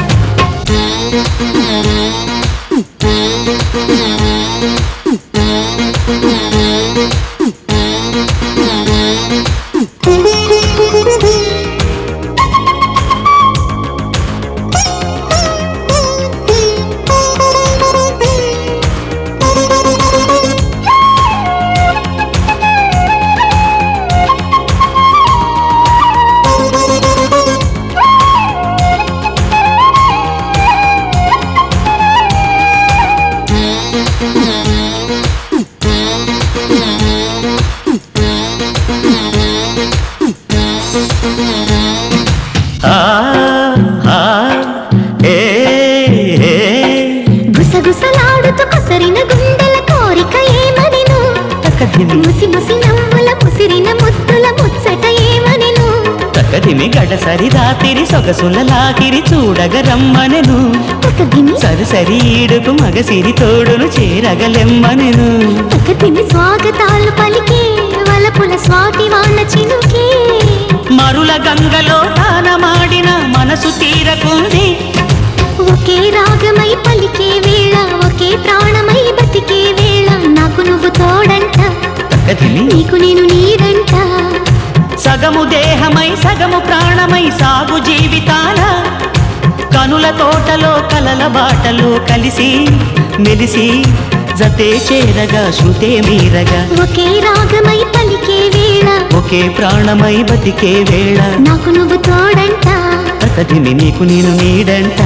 H: గుసగుసలాడుతూ కొసరిన గుండెల కోరిక ఏమనెను, ముసి ముసి నవ్వుల ముసిరిన ముద్దుల ముచ్చట ఏమనెను.
E: తకదిమి గడసరి రాతిరి సొగసుల లాగిరి చూడగ రమ్మనెను, సరిసరి ఈడుకు మగసిరి తోడును చేరగలెమ్మనెను.
H: తకదిమి స్వాగతాలు పలికే వలపుల స్వాతి వాన చినుకే,
E: మరుల గంగలో తానమాడిన మనసు తీరకుంది.
H: ఒకే రాగమై పలికే వేళ, ఒకే ప్రాణమై బతికే వేళ, నాకు నువ్వు తోడంట, నీకు నేను నీడంట.
E: సగము దేహమై సగము ప్రాణమై సాగు జీవితాల, కనుల తోటలో కలల బాటలో కలిసి మెలిసి జతే చేరగా శృతే మీరగా.
H: ఒకే రాగమై పలికే వేళ, వేళ
E: ఒకే ప్రాణమై బతికే వేళ
H: నాకు నువ్వు తోడంట
E: తకదిమి నీకు నేను నీడంట.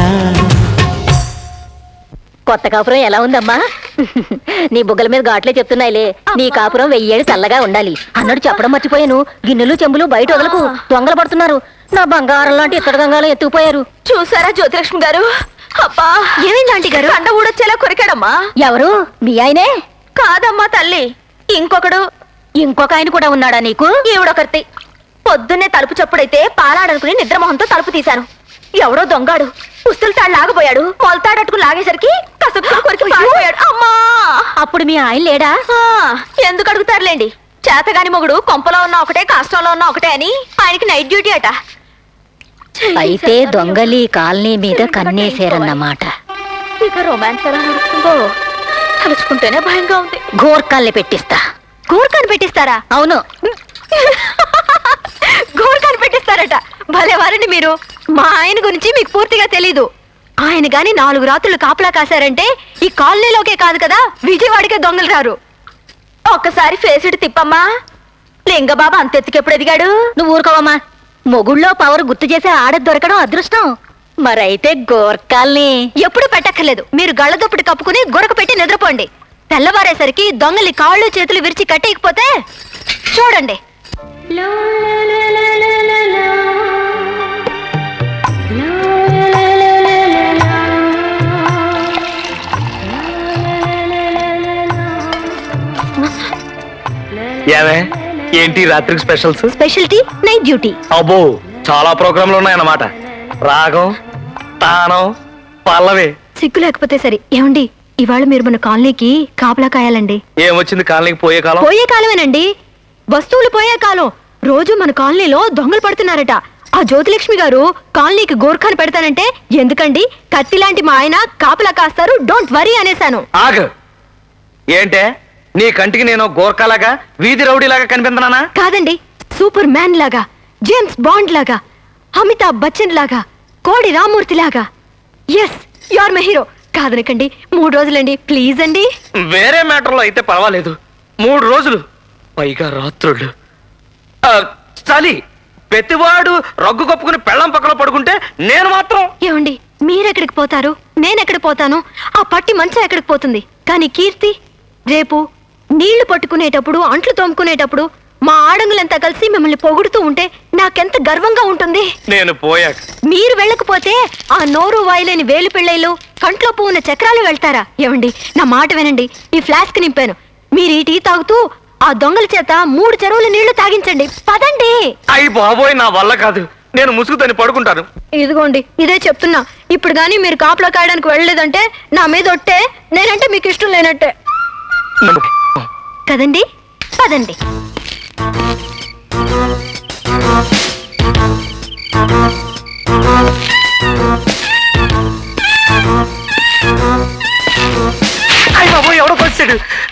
A: కొత్త కాపురం ఎలా ఉందమ్మా? నీ బుగ్గల మీద ఘాట్లే చెప్తున్నాయిలే. నీ కాపురం వెయ్యేళ్ళు చల్లగా ఉండాలి అన్నట్టు చెప్పడం మర్చిపోయాను. గిన్నెలు చెంబులు బయట వదలకు, దొంగలు పడుతున్నారు. నా బంగారం లాంటి ఇత్తడి గంగాలం ఎత్తుకుపోయారు. చూసారా జ్యోతిలక్ష్మి గారు? అబ్బా ఏమైంది ఆంటీ గారు? కండ ఊడొచ్చేలా కొరికాడమ్మా. ఎవరు? మీ ఆయనే? కాదమ్మా తల్లి, ఇంకొకడు. ఇంకొక ఆయన కూడా ఉన్నాడా నీకు? ఈవిడొకర్తి. పొద్దున్నే తలుపు చప్పుడైతే పాలాడనుకుని నిద్రమోహంతో తలుపు తీశాను. ఎవడో దొంగాడు పుస్తులు తాడు లాగబోయాడు. మొలతాడట్టుకు లాగేసరికి కసపు కొరికి పారిపోయాడు. అమ్మా! అప్పుడు మీ ఆయన లేడా? ఎందుకు అడుగుతారులేండి. చేతగాని మొగుడు కొంపలో ఉన్న ఒకటే, కష్టంలో ఉన్న ఒకటే అని ఆయనకి నైట్ డ్యూటీ అట. అయితే దొంగలి కాలనీ మీద కన్నేశారన్నమాట. ఇక రొమాన్స్ ఎలా నడుస్తుందో తలుచుకుంటేనే భయంగా ఉంది. గోర్ఖాల్ని పెట్టిస్తా. గోర్ఖాన్ని పెట్టిస్తారా? అవును, గోర్ఖాన్ని పెట్టిస్తారట. భలే వారండి మీరు. మా ఆయన గురించి మీకు పూర్తిగా తెలీదు. ఆయన గాని నాలుగు రాత్రులు కాపలా కాశారంటే ఈ కాలనీలోకే కాదు కదా, విజయవాడకే దొంగలు రారు. ఒక్కసారి ఫేసుడు తిప్పమ్మా. లింగబాబా అంతెత్తుకెప్పుడు ఎదిగాడు? నువ్వు ఊరుకోవమ్మా. మొగుళ్ళో పవర్ గుర్తు చేసే ఆడ దొరకడం అదృష్టం. మరైతే గోర్ఖాల్ని ఎప్పుడు పెట్టక్కర్లేదు. మీరు గళ్ళదొప్పటి కప్పుకుని గురక పెట్టి నిద్రపోండి. తెల్లవారేసరికి దొంగలి కాళ్ళు చేతులు విరిచి కట్టేయకపోతే చూడండి.
B: ఏమే ఏంటి రాత్రికి స్పెషల్స్?
A: Specialty night duty.
B: అబ్బో చాలా ప్రోగ్రాంలు ఉన్నాయన్నమాట. రాగం, తానం, పల్లవి.
A: సిగ్గు లేకపోతే సరే. ఏమండి, ఇవాళ మీరు మన కాలనీకి కాపలా కాయాలండి.
B: ఏమొచ్చింది కాలనీకి పోయే కాలం?
A: పోయే కాలమేనండి, వస్తువులు పోయే కాలం. రోజు మన కాలనీలో దొంగలు పడుతున్నారట. ఆ జ్యోతిలక్ష్మి గారు కాలనీకి గోర్ఖాను పెడతానంటే ఎందుకండి, కత్తి లాంటి మా ఆయన కాపలా కాస్తారు, డోంట్ వరీ అనేశాను.
B: ఆగు. ఏంటే నీ కంటికి నేను గోర్ఖాలాగా, వీధి రౌడీలాగా కనిపించనా?
A: కాదండి, సూపర్ మ్యాన్ లాగా, జేమ్స్ బాండ్ లాగా, అమితాబ్ బచ్చన్ లాగా, కోడి రామూర్తి లాగా. Yes, you are my hero. కాదనకండి, మూడు రోజులండి ప్లీజ్ అండి.
B: వేరే మ్యాటర్లో అయితే పర్వాలేదు, మూడు రోజులు పైగా రాత్రుళ్ళు. చలి ప్రతివాడు రగ్గు కప్పుకుని పెళ్ళం పక్కన పడుకుంటే నేను మాత్రం.
A: ఏమండి, మీరెక్కడికి పోతారు, నేనెక్కడికి పోతాను, ఆ పట్టి మంచం ఎక్కడికి పోతుంది. కానీ కీర్తి రేపు నీళ్లు పట్టుకునేటప్పుడు, అంట్లు తోముకునేటప్పుడు మా ఆడంగులంతా కలిసి మిమ్మల్ని పొగుడుతూ ఉంటే నాకెంత గర్వంగా ఉంటుంది.
B: నేను పోయాక
A: మీరు వెళ్ళకపోతే ఆ నోరు వాయిలేని వేలు పిళ్ళైలు, కంట్లో పువ్వున చక్రాలు వెళ్తారా? ఏమండి, నా మాట వినండి. ఈ ఫ్లాస్క్ నింపాను, మీరు ఈ టీ తాగుతూ ఆ దొంగల చేత మూడు చెరువుల నీళ్లు తాగించండి. పదండి.
B: అయ్యి బాబోయ్, నా వల్ల కాదు, నేను ముసుగుతని పడుకుంటాను.
A: ఇదిగోండి, ఇదే చెప్తున్నా. ఇప్పుడు గానీ మీరు కాపలా కాయడానికి వెళ్ళలేదంటే నా మీద ఒట్టే, నేనంటే మీకు ఇష్టం లేనట్టే కదండి. పదండి.
B: అయ్యి బాబోయ్, ఎవడో వచ్చాడు.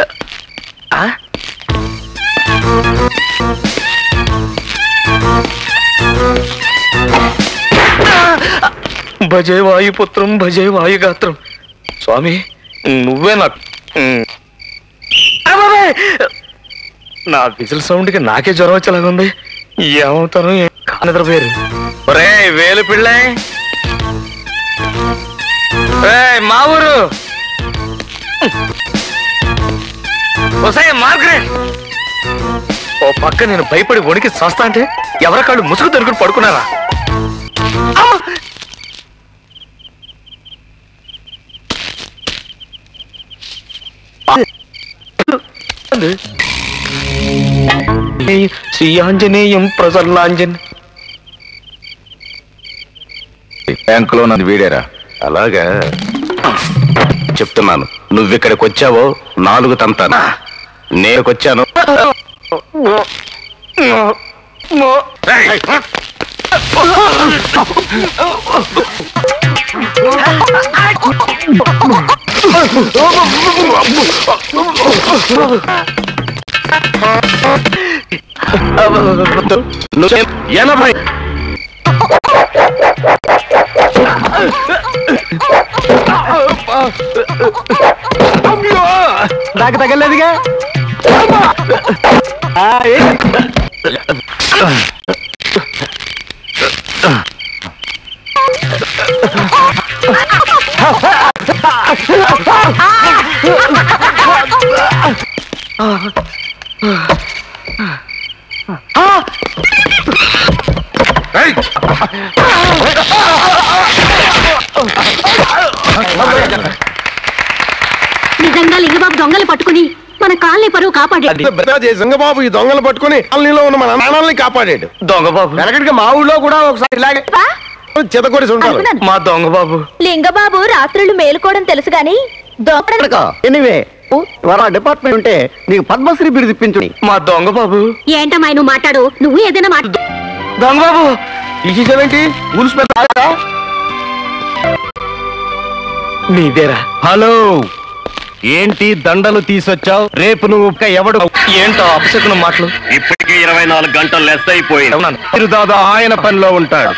B: భజే వాయుపుత్రం భజే వాయుగాత్రం. స్వామి నువ్వే నాకు. నా విజిల్ సౌండ్ కి నాకే జ్వరం వచ్చేలాగుంది. ఏమవుతాను నిద్ర పేరు. ఒరే వేలు పిళ్ళ, మా ఊరు మార్గరెట్. ఓ పక్క నేను భయపడి వణికి చస్తా అంటే ఎవరి కాళ్ళు ముసుగు దొరుకుని పడుకున్నారా? శ్రీ ఆంజనేయం ప్రసన్నాంజన్.
C: బ్యాంకులో నన్ను వీడారా? అలాగా చెప్తున్నాను, నువ్విక్కడికి వచ్చావో నాలుగు తంతాను. నేనుకొచ్చాను. ఎనభై
I: నాకు తగలేదుగా.
A: నిజంగా లింగబాబు దొంగలు పట్టుకుని మన కాలనీ పరువు కాపాడాడు.
C: లింగబాబు ఈ దొంగలు పట్టుకుని కాలనీలో ఉన్న మన నాణాలని కాపాడాడు.
B: దొంగబాబు
C: వెనకటికి మా ఊళ్ళో కూడా ఒకసారి ఇలాగే చితకొడి ఉంటారు.
B: మా దొంగబాబు
A: లింగబాబు రాత్రులు మేలుకోవడం తెలుసు గాని
I: ఎనివే డిపార్ట్మెంట్ ఉంటే నీకు పద్మశ్రీ బిరుదు ఇప్పించు.
B: మా దొంగబాబు
A: ఏంటమ్మా నువ్వు మాట్లాడు, నువ్వు ఏదైనా మాట్లాడు.
B: దొంగబాబు
C: ఏంటి
B: నీదేరా?
D: హలో, ఏంటి దండలు తీసుకొచ్చావు? రేపు నువ్వు ఎవడు?
B: ఏంటో అపశకున మాటలు.
D: ఇప్పటికే ఇరవై నాలుగు గంటలు లెస్ అయిపోయింది. దాదా ఆయన పనిలో ఉంటాడు.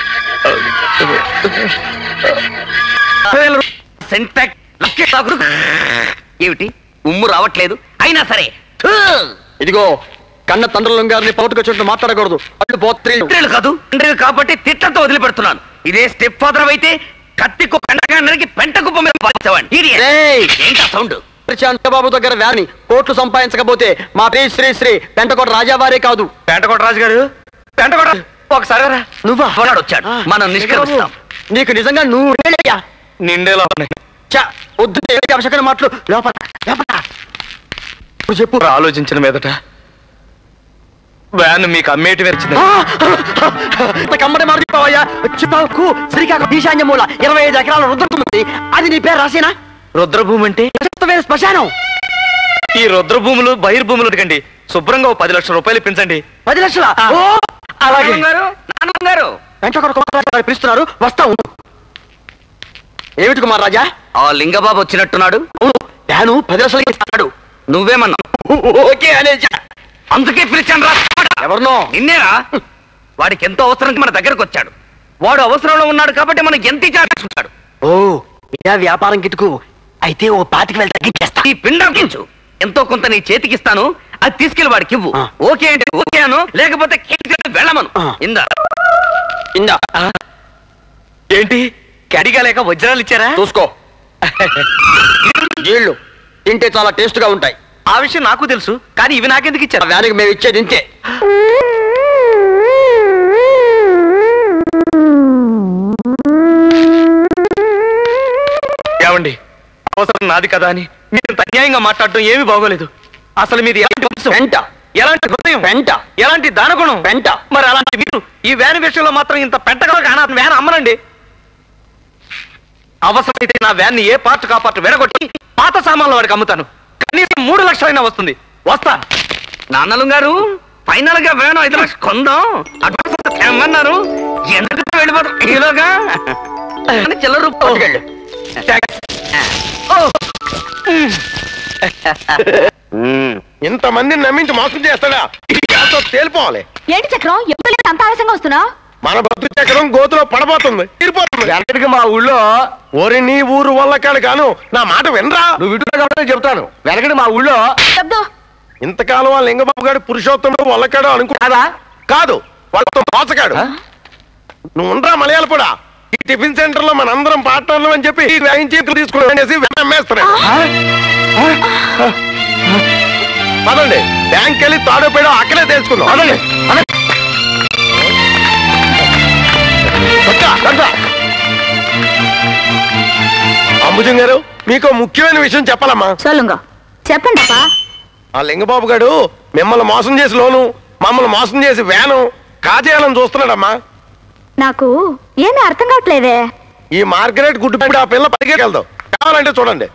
I: ఏమిటి ఉమ్ము రావట్లేదు? అయినా సరే ఇదిగో కన్న తండ్రులం గారిని పౌటుకొచ్చినట్టు మాట్లాడకూడదు. అట్లు పోత్రేళ్ళు కాదు తండ్రి కాబట్టి తిట్లతో వదిలిపెడుతున్నాను. ఇదే స్టెప్ ఫాదర్ అయితే కత్తి కుప్పకి పెంట కుప్ప మీద బాధించేవాడిని. సౌండ్ చంద్రబాబు దగ్గర వ్యాని కోట్లు సంపాదించకపోతే మా ప్రీ శ్రీ శ్రీ పెంటకోట రాజావారే కాదు.
B: పెంటకోట రాజు గారు, పెంటకోట ఒకసారి
I: నువ్వు వచ్చాడు, మనం నిష్క్రమిస్తాం. నీకు నిజంగా నువ్వు
B: నిండేలా
I: వద్దు అవసరమైన మాటలు లోపల చెప్పు.
B: ఆలోచించిన మీదట వ్యాన్ మీకు అమ్మేటి వచ్చింది.
I: కమ్మడి మారిపోవయ్యా. శ్రీకాకుళం ఈశాన్య మూల ఇరవై ఐదు ఎకరాల రుద్రభూమి ఉంది. అది నీ పేరు రాసేనా?
B: రుద్రభూమి అంటే
I: శ్మశానం.
B: ఈ రుద్రభూములు బహిర్భూములు కండి శుభ్రంగా ఓ పది లక్షల రూపాయలు ఇప్పించండి.
I: పది లక్షల అలాగే గారు పిలుస్తున్నారు, వస్తా ఉండు. ఏమిటి కుమార్ రాజా? ఆ లింగబాబు వచ్చినట్టున్నాడు. తాను పది లక్షలకి ఇస్తాడు. నువ్వేమన్నావు? ఓకే అనేజా, అందుకే పిలిచాను రా. ఎవరినో? నిన్నేరా. వాడికి ఎంతో అవసరం మన దగ్గరకు వచ్చాడు. వాడు అవసరంలో ఉన్నాడు కాబట్టి మనకి ఎంత ఇచ్చాడు. ఓ ఇలా వ్యాపారం కిటుకు అయితే ఓ పాతికి వెళ్ళి తగ్గించేస్తా. ఈ పిండంకించు, ఎంతో కొంత నీ చేతికిస్తాను. అది తీసుకెళ్ళి వాడికి ఇవ్వు. ఓకే అంటే ఓకే అను, లేకపోతే వెళ్ళమను. ఇందా ఇందా
B: ఏంటి కడిగా లేక వజ్రాలు ఇచ్చారా?
I: చూసుకో. జీళ్ళు తింటే చాలా టేస్ట్ గా ఉంటాయి.
B: ఆ విషయం నాకు తెలుసు, కానీ ఇవి నాకెందుకు ఇచ్చారు?
I: వ్యానికి మేము ఇచ్చేది ఇంతే.
B: ఏమండి, అవసరం నాది కదా అని మీరు అన్యాయంగా మాట్లాడటం ఏమీ బాగోలేదు. అసలు మీది ఎలాంటి వంశం?
I: పెంట.
B: ఎలాంటి హృదయం?
I: పెంట.
B: ఎలాంటి దానగుణం?
I: పెంట.
B: మరి అలాంటి మీరు ఈ వ్యాన్ విషయంలో మాత్రం ఇంత పెంటగా కానా వ్యాన్ అమ్మనండి. అవసరమైతే నా వ్యాన్ ఏ పార్ట్ కా పార్ట్ వెడగొట్టి పాత సామాన్లు వాడికి అమ్ముతాను. కనీసం మూడు లక్షలైనా వస్తుంది. వస్తా.
I: నాన్నలు గారు ఫైనల్ గా వ్యాన్ ఐదు లక్షలు కొందాం అడ్వాన్స్ ఏమన్నారు? ఎందుకు వెళ్ళిపోతాం ఈలోగా చిల్లర రూపాయలు.
C: ఇంతమందిని నమ్మించి మోసం చేస్తాడా? తేలిపోవాలి.
A: ఏంటి చక్రం ఎప్పుడు అంత ఆవేశంగా వస్తున్నా?
C: మన బతు చక్రం గోతులో పడబోతుంది, తీరిపోతుంది. వెనకటికి మా ఊళ్ళో ఓరి నీ ఊరు వల్లకాడు కాను, నా మాట వినరా? నువ్వు ఇటు కాబట్టి చెప్తాను. వెనకటి మా ఊళ్ళో ఇంతకాలం వాళ్ళ లింగబాబు గారు పురుషోత్తముడు వల్లకాడు అనుకున్నారా? కాదు, వాళ్ళతో మోసగాడు. నువ్వు ఉండరా మలయాళ కూడా. ఈ టిఫిన్ సెంటర్ లో మన అందరం పార్ట్నర్లు అని చెప్పి వేయించి తీసుకుని అమ్మేస్తున్నాడు. పదండి, బ్యాంక్ వెళ్ళి తాడో పేడో అక్కడే తెలుసుకుందాం. అదండి అంబుజం గారు, మీకు ముఖ్యమైన విషయం చెప్పాలమ్మా.
A: చెప్పండి.
C: ఆ లింగబాబు గారు మిమ్మల్ని మోసం చేసి లోను, మమ్మల్ని మోసం చేసి వ్యాను కాజేయాలని చూస్తున్నాడమ్మా.
A: నాకు ఏమీ అర్థం కావట్లేదే.
C: ఈ మార్గరెట్ గుడ్డు పెట్టి ఆ పిల్ల పైకి వెళ్దాం. కావాలంటే చూడండి.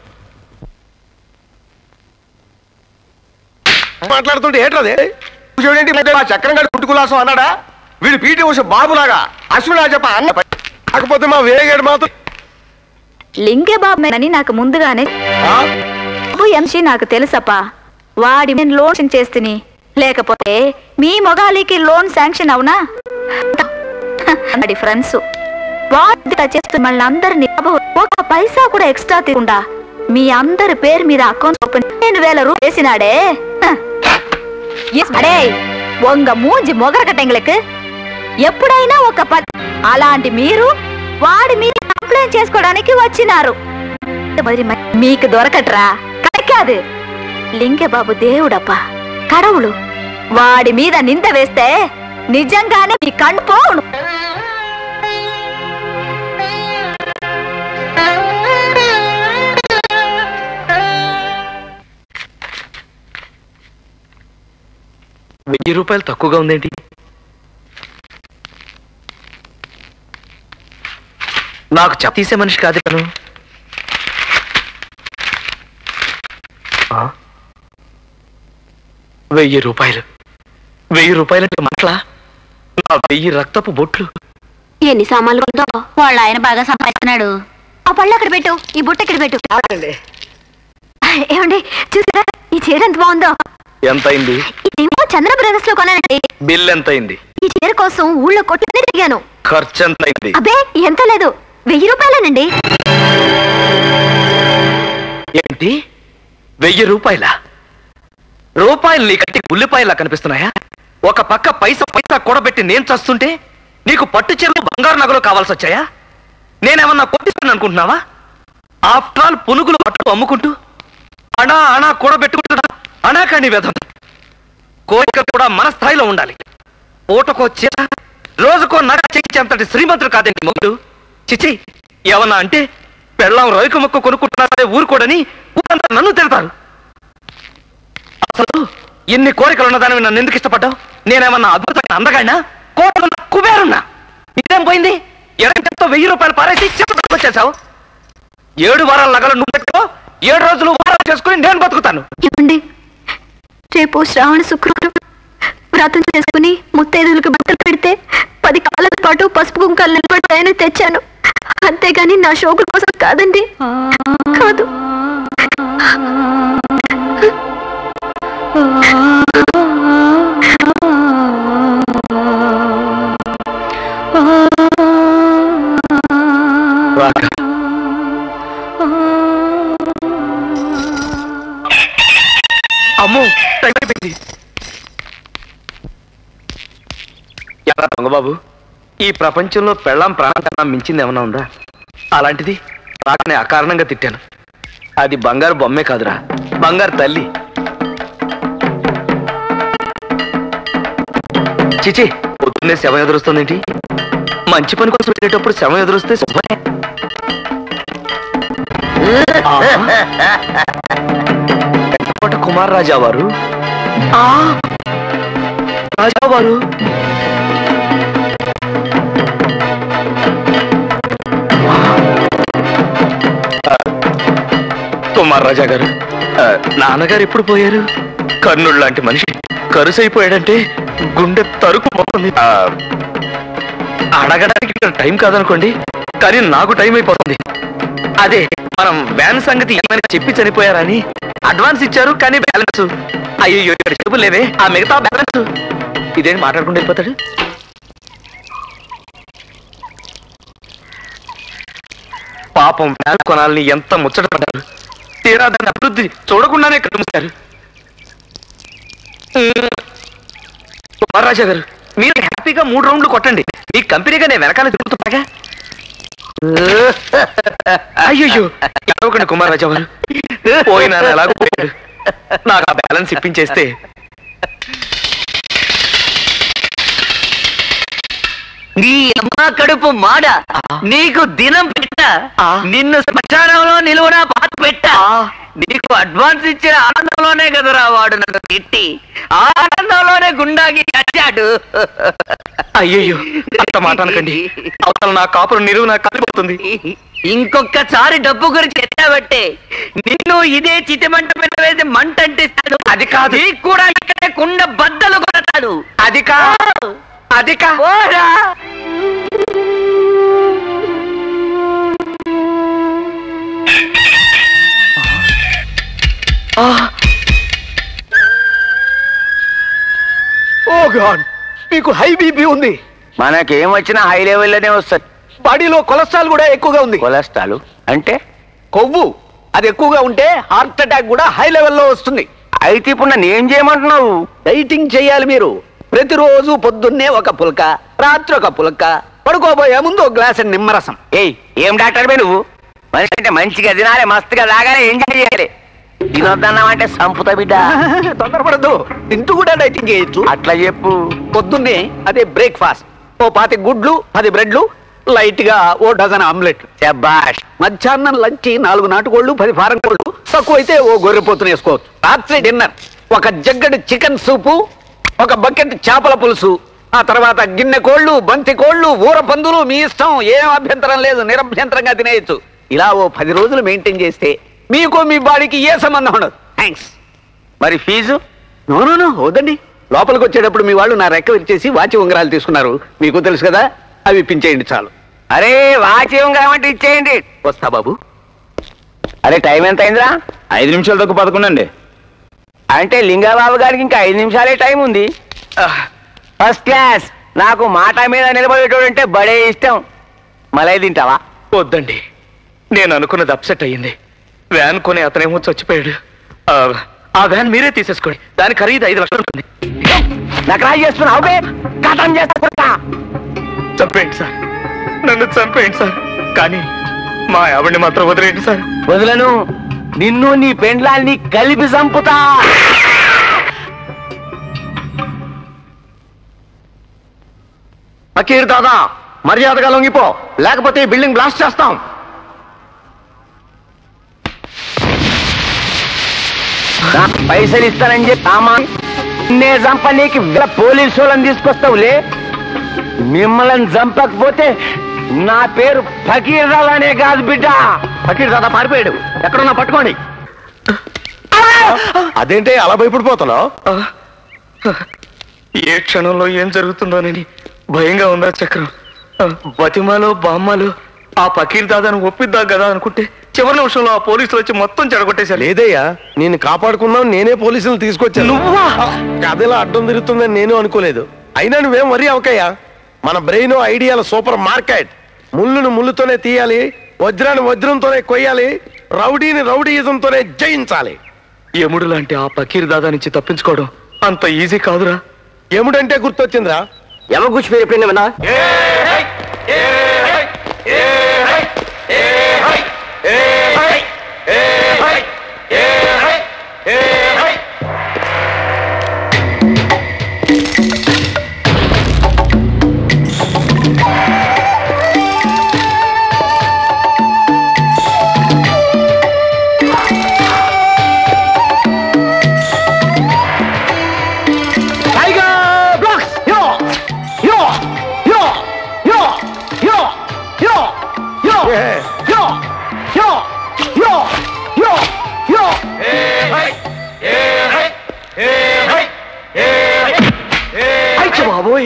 C: మాట్లాడుతుంటే ఏంటది? చూడండి, చక్రం గారి గుడ్డుకులాసం అన్నాడా? వీడు పీటీ ఉష బాబులాగా అశ్వినా చెప్ప అన్న. కాకపోతే మా వేగేడు మాత్రం
A: లింగే బాబు అని నాకు ముందుగానే ఎంసీ నాకు తెలుసప్పా. వాడి నేను లోన్ చేస్తుని, లేకపోతే మీ మొగాలికి లోన్ శాంక్షన్ అవునా? ఫ్రెండ్స్ వాడి చేస్తూ మళ్ళీ అందరినీ ఒక పైసా కూడా ఎక్స్ట్రా తీయకుండా మీ అందరి పేరు మీద అకౌంట్ ఓపెన్ నేను వేల రూపాయలు వేసినాడే. అడే వంగ మూంజి మొగర కట్టెంగులకు ఎప్పుడైనా ఒక ప అలాంటి మీరు వాడి మీద కంప్లైంట్ చేసుకోవడానికి వచ్చినారు. మీకు దొరకట్రా కాదు లింగబాబు దేవుడప్ప కడవులు వాడి మీద నింద వేస్తే నిజంగానే మీ కన్ను పోవును.
B: వెయ్యి రూపాయలు తక్కువగా ఉందేంటి? నాకు చెప్ప తీసే మనిషి కాదు కను. వెయ్యి రూపాయలు వెయ్యి రూపాయలంటే మాటలా? నా వెయ్యి రక్తపు బొట్లు.
A: ఎన్ని సామాన్లు ఉందో వాళ్ళ ఆయన బాగా సంపాదిస్తున్నాడు. ఆ పళ్ళు అక్కడ పెట్టు, ఈ బుట్ట ఇక్కడ పెట్టు. ఏమండి చూసారా ఈ చీర ఎంత బాగుందో?
B: ఎంత అయింది?
A: ఇదేమో చంద్ర బ్రదర్స్ లో కొనానండి.
B: బిల్ ఎంత అయింది?
A: ఈ చీర కోసం ఊళ్ళో కొట్టుకుని తిరిగాను.
B: ఖర్చు ఎంత అయింది?
A: అబ్బే ఎంత లేదు, వెయ్యి రూపాయలేనండి.
B: ఏంటి వెయ్యి రూపాయల? రూపాయలు నీ కట్టి ఉల్లిపాయలా కనిపిస్తున్నాయా? ఒక పక్క పైసా పైసా కూడబెట్టి నేను చస్తుంటే నీకు పట్టు చీరలు బంగారు నగలు కావాల్సి వచ్చాయా? నేనేమన్నా కొట్టిస్తాను అనుకుంటున్నావా? ఆఫ్టర్ ఆల్ పునుగులు పట్టు అమ్ముకుంటూ అనా అనా కూడబెట్టుకుంటున్నా అనా కాని విధం. కోరిక కూడా మన స్థాయిలో ఉండాలి. పూటకో చీర రోజుకో నగ చేయించేంతటి శ్రీమంతుడు కాదండి మొగుడు. చిచి ఏమన్నా అంటే పెళ్ళాం రవిక మొక్క కొనుక్కుంటున్నారే ఊరుకోడని ఊరంతా నన్ను తిడతారు. అసలు ఎన్ని కోరికలు ఉన్నదాన్ని నన్ను ఎందుకు ఇష్టపడ్డావు? నేనేమన్నా అద్భుతమైన అందగాడినా? కోటలున్న కుబేరున్నా? ఇదేం పోయింది? ఎడంతో వెయ్యి రూపాయలు పారేసి వచ్చేసావు. ఏడు వారాల నగలు నువ్వు పెట్టుకో, ఏడు రోజులు వారాలు చేసుకుని నేను బతుకుతాను.
A: ఏమండి రేపు శ్రావణ శుక్రవారం వ్రతం చేసుకుని ముత్తైదులకు బట్టలు పెడితే పది కాలాల పాటు పసుపు కుంకాలు నిలబడతాయని తెచ్చాను. అంతేగాని నా షోకుల కోసం కాదండి. కాదు.
B: అమ్మో టైం అయిపోయింది. ఎలా దొంగబాబు, ఈ ప్రపంచంలో పెళ్ళాం ప్రాణం మించింది ఏమన్నా ఉందా? అలాంటిది రాకనే అకారణంగా తిట్టాను. అది బంగారు బొమ్మే కాదురా, బంగారు తల్లి. చిచి పొద్దున్నే శవం ఎదురొస్తుందేంటి? మంచి పని కోసం వెళ్ళేటప్పుడు శవం ఎదురొస్తే శుభమే. కుమార్ రాజా వారు రాజా వారు కుమార్ రాజా గారు, నాన్నగారు ఎప్పుడు పోయారు? కర్ణుడు లాంటి మనిషి కరుసైపోయాడంటే గుండె తరుకు పోతుంది. అడగడానికి ఇక్కడ టైం కాదనుకోండి, కానీ నాకు టైం అయిపోతుంది. అదే మనం వ్యాన్ సంగతి ఏమైనా చెప్పి చనిపోయారని అడ్వాన్స్ ఇచ్చారు, కానీ బ్యాలెన్స్ అయ్యో ఇక్కడ చెప్పులు లేవే, ఆ మిగతా బ్యాలెన్స్ ఇదేంటి మాట్లాడుకుంటూ వెళ్ళిపోతాడు. పాపం వ్యాన్ కొనాలని ఎంత ముచ్చట పడ్డారు. తీరా దాన్ని అభివృద్ధి చూడకుండానే కలుముతారు. కుమారరాజా గారు, మీరు హ్యాపీగా మూడు రౌండ్లు కొట్టండి. మీ కంపెనీగా నేను వెనకాల తిరుగుతున్నాగా. అయ్యో ఎడవకండి కుమారరాజా వారు, పోయినా ఎలాగో పోయాడు. నాకు ఆ బ్యాలెన్స్ ఇప్పించేస్తే.
L: నీ అమ్మ కడుపు మాడ, నీకు దినం పెట్ట, నిన్ను శ్మశానంలో నిలువునా పాత పెట్ట. నీకు అడ్వాన్స్ ఇచ్చిన ఆనందంలోనే కదరా వాడు నన్ను తిట్టి, ఆ ఆనందంలోనే గుండాకి చచ్చాడు.
B: అయ్యయ్యో అంత మాట అనకండి, అవతల నా కాపురం నిలువు నాకు కలిపోతుంది.
L: ఇంకొకసారి డబ్బు గురించి ఎత్తాబట్టే నిన్ను ఇదే చితిమంట మీద వేసి మంట అంటిస్తాడు.
B: అది కాదు,
L: నీకు కూడా ఇక్కడే కుండ బద్దలు కొడతాడు.
B: అది కాదు, అది కాదు.
D: ఓ గాడ్, మీకు హై బీపీ ఉంది.
C: మనకేం వచ్చినా హై లెవెల్లోనే వస్తుంది.
D: బాడీలో కొలెస్ట్రాల్ కూడా ఎక్కువగా ఉంది.
C: కొలెస్ట్రాల్ అంటే
D: కొవ్వు, అది ఎక్కువగా ఉంటే హార్ట్ అటాక్ కూడా హై లెవెల్లో వస్తుంది.
C: అయితే ఇప్పుడు నన్ను ఏం చేయమంటున్నావు?
D: డైటింగ్ చేయాలి మీరు.
I: ప్రతిరోజు పొద్దున్నే ఒక పుల్క, రాత్రి ఒక పుల్క, పడుకోబోయే ముందు ఒక గ్లాసు నిమ్మరసం.
D: ఏయ్ ఏం డాక్టర్ బే నువ్వు? మనిషి అంటే మంచిగా తినాలి, మస్తుగా తాగాలి, ఎంజాయ్ చేయాలి. తినొద్దన్నామంటే సంపుతా బిడ్డ.
I: తొందరపడద్దు, తింటూ కూడా డైటింగ్ చేయొచ్చు.
D: అట్లా చెప్పు.
I: పొద్దున్నే అదే బ్రేక్ఫాస్ట్, ఓ పాతి గుడ్లు, పది బ్రెడ్లు, లైట్ గా ఓ డజన్ ఆమ్లెట్.
D: శబాష్.
I: మధ్యాహ్నం లంచ్ నాలుగు నాటుకోళ్లు, పది ఫారం కోళ్లు, తక్కువ అయితే ఓ గొర్రెపోతుని వేసుకోవచ్చు. రాత్రి డిన్నర్ ఒక జగ్గడి చికెన్ సూపు, ఒక బకెట్ చేపల పులుసు, ఆ తర్వాత గిన్నె కోళ్లు, బంతి కోళ్లు, ఊర పందులు, మీ ఇష్టం, ఏం అభ్యంతరం లేదు, నిరభ్యంతరంగా తినేయచ్చు. ఇలా ఓ పది రోజులు మెయింటైన్ చేస్తే మీకు మీ బాడీకి ఏ సంబంధం ఉండదు. థ్యాంక్స్.
D: మరి ఫీజు?
I: నో నో నో వద్దండి. లోపలికి వచ్చేటప్పుడు మీ వాళ్ళు నా రెక్క విరిచేసి వాచి ఉంగరాలు తీసుకున్నారు, మీకు తెలుసు కదా, అవి ఇప్పించేయండి చాలు.
D: అరే వాచి ఉంగరం అంటే ఇచ్చేయండి.
I: వస్తా బాబు.
D: అరే టైం ఎంత అయిందిరా?
K: ఐదు నిమిషాలు తక్కువ పదకొండు అండి.
D: అంటే లింగబాబు గారికి ఇంకా ఐదు నిమిషాలే టైం ఉంది. First class. నాకు మాట మీద నిలబడేటోడు అంటే బడే ఇష్టం. మలై తింటావా?
B: వద్దండి, నేను అనుకున్నది అప్సెట్ అయ్యింది. వ్యాన్ కొని అతనేమో చచ్చిపోయాడు. ఆ వ్యాన్ మీరే తీసేసుకోండి, దాని ఖరీదు ఐదు లక్షలు ఉంటుంది.
D: నకరా చేస్తున్నావు బే? కథం చేస్తా.
B: చంపేయండి సార్, నన్ను చంపేయండి సార్, కానీ మా ఆవిడ్ని మాత్రం వదిలేయండి సార్.
D: వదలను. నిన్ను నీ పెండ్లాన్ని కలిపి చంపుతా.
I: ఫకీర్ దాదా మర్యాదగా లొంగిపో, లేకపోతే ఈ బిల్డింగ్ బ్లాస్ట్ చేస్తాం.
D: పైసలు ఇస్తానని చెప్పి సామాన్నే చంపనీకి పోలీసు వాళ్ళని తీసుకొస్తావులే. మిమ్మల్ని చంపకపోతే నా పేరు ఫకీర్ దాదానే కాదు బిడ్డ.
I: ఫకీర్ దాదా పారిపోయాడు, ఎక్కడున్నా పట్టుకోండి.
C: అదేంటి అలా భయపడిపోతున్నావు?
B: ఏ క్షణంలో ఏం జరుగుతుందోనని భయంగా ఉందా చక్రం. బతిమాలో బామ్మాలో ఆ ఫకీర్ దాదాను ఒప్పిద్దా కదా అనుకుంటే చివరి నిమిషంలో ఆ పోలీసులు వచ్చి మొత్తం చెడగొట్టేశారు.
C: లేదయ్యా, నేను కాపాడుకున్నావు, నేనే పోలీసులు తీసుకొచ్చాను.
B: నువ్వా?
C: కథలో అడ్డం తిరుగుతుందని నేను అనుకోలేదు. అయినా నువ్వేం వరి అవకయ్యా. మన బ్రెయిన్ ఐడియాల సూపర్ మార్కెట్. ముళ్ళును ముళ్ళుతోనే తీయాలి, వజ్రాన్ని వజ్రంతోనే కొయ్యాలి, రౌడీని రౌడీయిజంతోనే జయించాలి.
B: యముడు లాంటి ఆ ఫకీర్ దాదా నుంచి తప్పించుకోవడం అంత ఈజీ కాదురా.
C: యముడంటే గుర్తొచ్చిందిరా.
I: యమ గుచ్చి పేరు ఎప్పుడైనా విన్నా? బాబోయ్,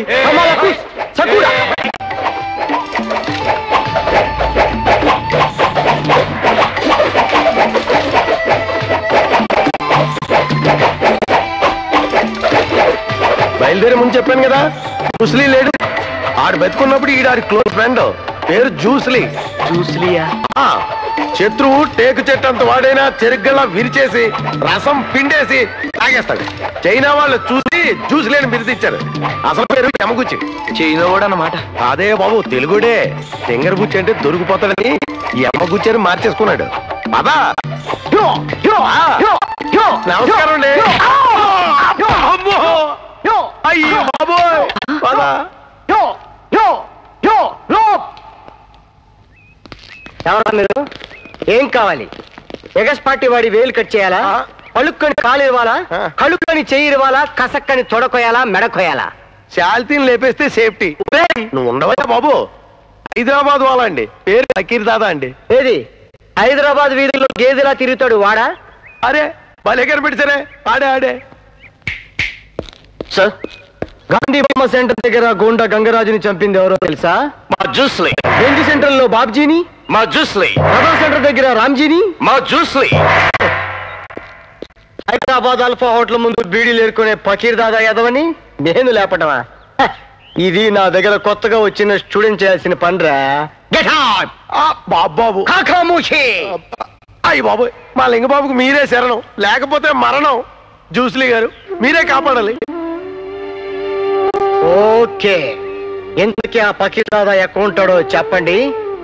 C: బయలుదేరే ముందు చెప్పాను కదా, జూస్లీ లేడు. ఆడు బతుకున్నప్పుడు ఈడు ఆడి క్లోజ్ ఫ్రెండ్, పేరు జూస్లీ.
B: జూస్లియా?
C: శత్రువు టేకు చెట్టు అంత వాడైనా చెరుగ్గలా విరిచేసి రసం పిండేసి తాగేస్తాడు. చైనా వాళ్ళు చూసి జ్యూస్లేని బిరిదిచ్చారు. అసలు పేరు యమగుచ్చి.
B: చైనా కూడా అన్నమాట.
C: అదే బాబు, తెలుగుడే. తెంగర గుచ్చి అంటే దొరికిపోతాడని యమగుచ్చి అని మార్చేసుకున్నాడు. పదా నమస్కారం అండి. అయ్యో బాబోయ్, పదా.
L: ఎవరా మీరు? ఏం కావాలి? ఎగస్ పార్టీ వాడి వేలు కట్ చేయాలా? పలుక్కని కాలు ఇవ్వాలా? కలుక్కని చెయ్యి ఇవ్వాలా? కసక్కని తొడకొయాలా? మెడకొయాలా?
C: శాల్తీని లేపేస్తే సేఫ్టీ. నువ్వు ఉండవయ్యా బాబు. హైదరాబాద్ వాళ్ళండి, పేరు ఫకీర్ దాదా అండి.
L: ఏది హైదరాబాద్ వీధుల్లో గేదెలా తిరుగుతాడు వాడా?
C: అరే భలే కనిపెట్టారే, ఆడే ఆడే.
L: సార్, గాంధీ బొమ్మ సెంటర్ దగ్గర గోండా గంగరాజుని చంపింది ఎవరో తెలుసా?
C: మా జూస్లీ.
L: బెంజి సెంటర్ లో బాబ్జీని,
C: మా జూస్లీ.
L: ప్రధాన్ సెంటర్ దగ్గర రామ్జీని,
C: మా జూస్లీ.
L: హైదరాబాద్ అల్ఫా హోటల్ ముందు బీడీలు ఏరుకునే ఫకీర్ దాదా యాదవని నేను లేపటమా? హ, ఇది నా దగ్గర కొత్తగా వచ్చిన స్టూడెంట్ చేయాల్సిన పనిరా. గెట్ అవుట్
C: బాబు. అయ్యి బాబు, మా లింగబాబుకు మీరే శరణం, లేకపోతే మరణం. జూస్లీ గారు మీరే కాపాడాలి.
L: ఓకే, ఎందుకే ఆ పకీర్దాదా ఎక్కడుంటాడో చెప్పండి,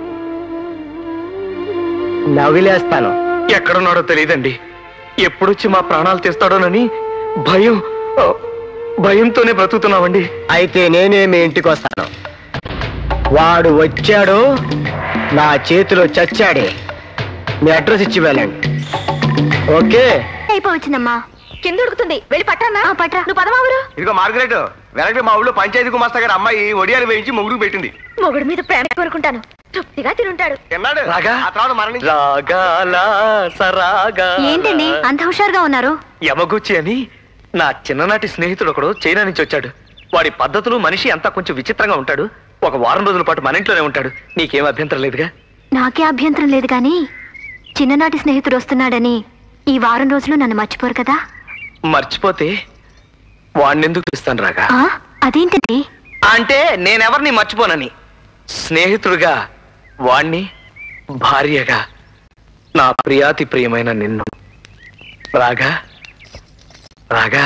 L: నవిలేస్తాను.
B: ఎక్కడున్నాడో తెలియదండి. ఎప్పుడొచ్చి మా ప్రాణాలు తెస్తాడోనని భయం భయంతోనే బ్రతుకుతున్నామండి.
L: అయితే నేనే మీ ఇంటికి వస్తాను. వాడు వచ్చాడు, నా చేతిలో చచ్చాడే. మీ అడ్రస్ ఇచ్చి వెళ్ళండి. ఓకే,
A: అయిపోవచ్చిందమ్మా. కింద ఉడుకుతుంది, వెళ్ళి పట్టన్నా. పట్రా, నువ్వు పదమావురు.
D: ఇదిగో మార్గరెట్, వెనక్కి మా ఊళ్ళో పంచాయతీ గుమాస్తా గారి అమ్మాయి ఒడియాలు వేయించి మొగుడు పెట్టింది.
A: మొగుడు మీద ప్రేమ కోరుకుంటాను, తృప్తిగా తినుంటాడు.
D: తిన్నాడు.
B: రాగా
D: ఆ తర్వాత మరణించి
B: రాగాల సరాగా.
A: ఏంటండి అంత హుషారుగా ఉన్నారు?
B: యమగుచ్చి అని నా చిన్ననాటి స్నేహితుడు ఒకడు చైనా నుంచి వచ్చాడు. వాడి పద్ధతులు, మనిషి అంతా కొంచెం విచిత్రంగా ఉంటాడు. ఒక వారం రోజుల పాటు మన ఇంట్లోనే ఉంటాడు. నీకేం అభ్యంతరం లేదుగా?
A: నాకే అభ్యంతరం లేదు గాని చిన్ననాటి స్నేహితుడు వస్తున్నాడని ఈ వారం రోజులు నన్ను మర్చిపోరు కదా?
B: మర్చిపోతే వాడినెందుకు పిలుస్తాను రాగా?
A: ఆ, అదేంటండి?
B: అంటే నేనెవరిని మర్చిపోనని. స్నేహితుడుగా వాణ్ణి, భార్యగా నా ప్రియాతి ప్రియమైన నిన్ను. రాగా రాగా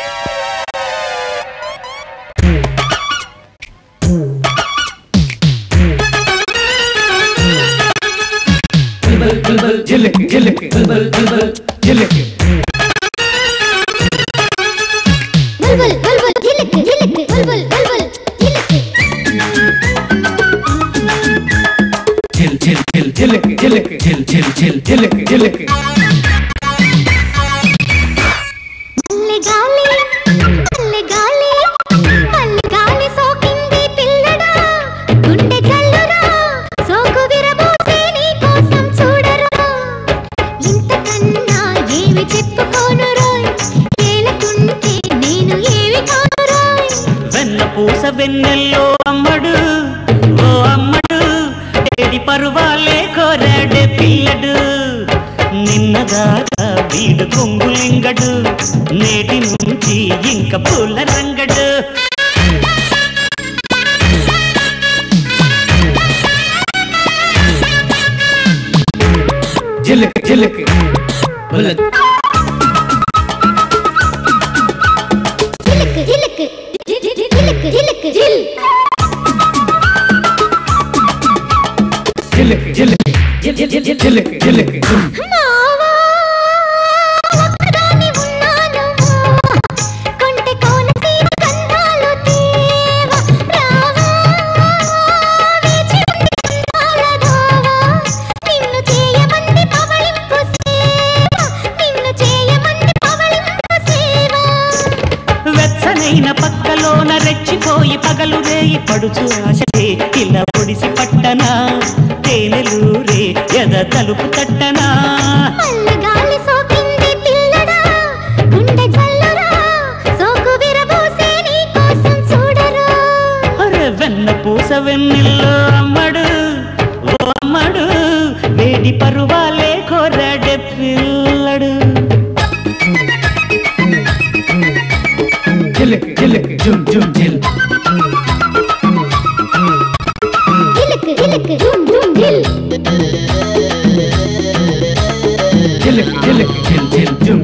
E: జిల్లిక్ జిల్లిక్ బుల్బుల్ బుల్బుల్ జిల్లిక్
H: బుల్బుల్ బుల్బుల్ జిలిక్ జిలిక్ బుల్బుల్ బుల్బుల్ జిలిక్
E: జిల్ జిల్ జిల్ జిల్లిక్ జిల్లిక్ జిల్ జిల్ జిల్ జిల్లిక్ జిల్లిక్
H: మల్లె గాలి మల్లె గాలి మల్లె గాలి సోకింది పిల్లడా, గుండె జల్లురా సోకు విరబోసే నీ కోసం చూడరా. ఇంతకన్నా ఏమి చెప్పుకోను రోయ్, ఏలకుంటే నేను ఏవి కాను రోయ్.
E: వెన్న పూస వెన్నెల్లో అమ్మడు ఓ అమ్మడు, ఏడి పరువాలే కోరాడే పిల్లడు. నిన్నదాకా వీడు కొంగులింగడు, నేటి నుంచి ఇంక పూల రంగడు. జిల్లిక్ జిల్లిక్ బుల్లెట్
H: జిలిక్ జిలిక్ జిలిక్ జిలిక్ జిల్
E: జిల్లిక్ జిల్లిక్ జిల్ జిల్ జిల్ జిల్లిక్ జిల్లిక్
H: మావా ఒక్కదాని ఉన్నాను మావా, కొంటె కోనసీమ కందాలు తేవా. రావా వేచి ఉంది అందాల దోవా, నిన్ను చేయమంది పవళింపు సేవ, నిన్ను చేయమంది పవళింపు సేవ.
E: వెచ్చనైన పక్కలోన రెచ్చిపోయి పగలు రేయి పడుచు ఆశే ఇలా పొడిసి పట్టనా, తేనెలూరే ఎద తలుపు తట్టనా.
H: మల్లె గాలి సోకింది పిల్లడా, గుండె జల్లురా సోకు విరబోసే నీ కోసం చూడరా.
E: అరే వెన్న పూస వెన్నెల్లో అమ్మడు ఓ అమ్మడు, వేడి పరువాలే కోరాడే పిల్లడు. జిల్లిక్ జిల్లిక్ జుమ్ జుమ్ జిల్
H: జిలిక్ జిలిక్ జుమ్ జుమ్ జిల్
E: జిల్లిక్ జిల్లిక్ జిల్ జిల్ జుమ్.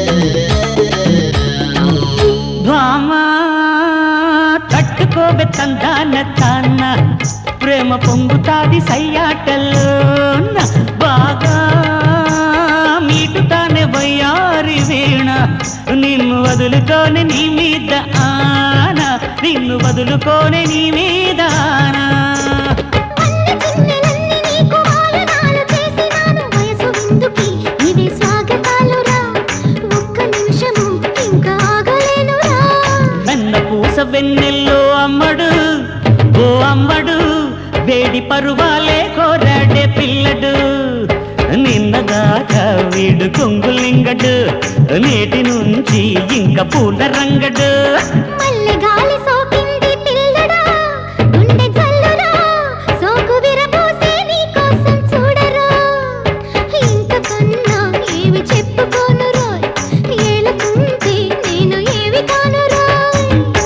E: భామా తట్టుకోబె తందాన తాన్న, ప్రేమ పొంగుతాది సయ్యాటల్లోన, బాగా మీటుతానే వయ్యారి వీణ. నిన్ను వదులుకోని నీ మీద ఆనా, నిన్ను వదులుకోని నీ మీద ఆనా.
H: అన్ని చిన్నెలన్నీ నీకు వాయనాలు చేసినాను, వయసు విందుకి ఇవే స్వాగతాలురా. ఒక్క నిమిషము ఇంకా ఆగలేనురా.
E: వెన్న పూస వెన్నెల్లో అమ్మడు ఓ అమ్మడు, వేడి పరువాలే కోరాడే పిల్లడు. నిన్నదాకా వీడు కొంగులింగడు, నేటి నుంచి ఇంక పూల రంగడు.
H: మల్లె గాలి సోకింది పిల్లడా, గుండె జల్లురా సోకు విరబోసే నీ కోసం చూడరా. ఇంతకన్నా ఏమి చెప్పుకోను రోయ్, ఏలకుంటే నేను ఏవి కాను రోయ్.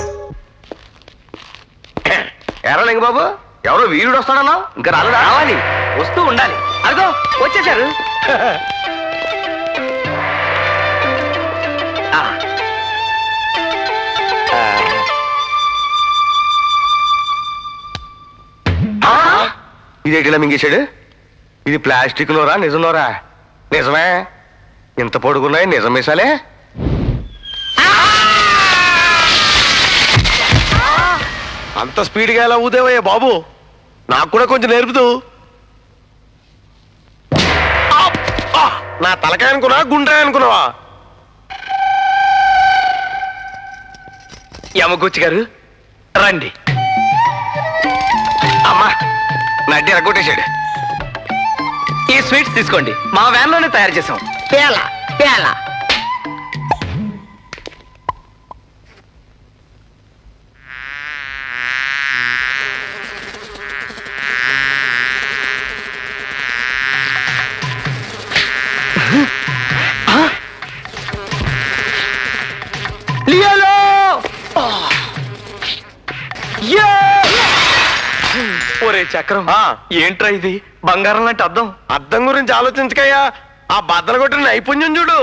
D: ఎరా లింగ బాబు, ఎవరో వీరుడు వస్తాడన్నా? ఇంకా రాలేదా?
B: రావాలి, వస్తూ ఉండాలి. అదిగో వచ్చేసారు. ఆ. ఆ.
D: ఇదేటిలా మింగేశాడు? ఇది ప్లాస్టిక్ లోరా నిజంలోరా? నిజమే. ఇంత పొడుగున్నాయి నిజం మిసాలే. అంత స్పీడ్గా ఎలా ఊదేవయ్యా బాబు? నాకు కూడా కొంచెం నేర్పుతూ. నా తలకాయ అనుకున్నా గుండ్రాయి అనుకున్నావా?
B: యమగుచ్చి గారు రండి.
D: అమ్మా నడ్డి ఎరగొట్టేశాడు.
B: ఈ స్వీట్స్ తీసుకోండి, మా వ్యాన్ లోనే తయారు చేసాం.
L: పేల పేల
B: ఒరే చక్రం, ఏంట్రా ఇది? బంగారం లాంటి అద్దం.
D: అద్దం గురించి ఆలోచించకయ్యా, ఆ బద్దలు కొట్టిన నైపుణ్యం చూడు.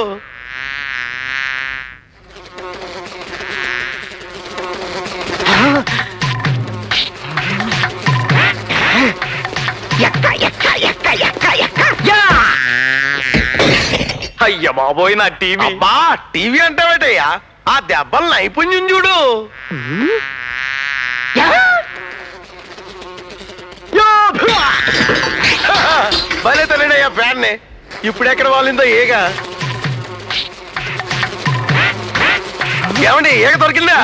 B: అయ్య బాబోయ్ నా టీవీ.
D: అబ్బా టీవీ అంటావేటయ్యా? ఆ దెబ్బల నైపుణ్యం చూడు. భలే తెలియడయ్యా ఫ్యాన్ ని. ఇప్పుడు ఎక్కడ వాళ్ళిందో ఏగ. ఏమండి ఏగ దొరికిందా?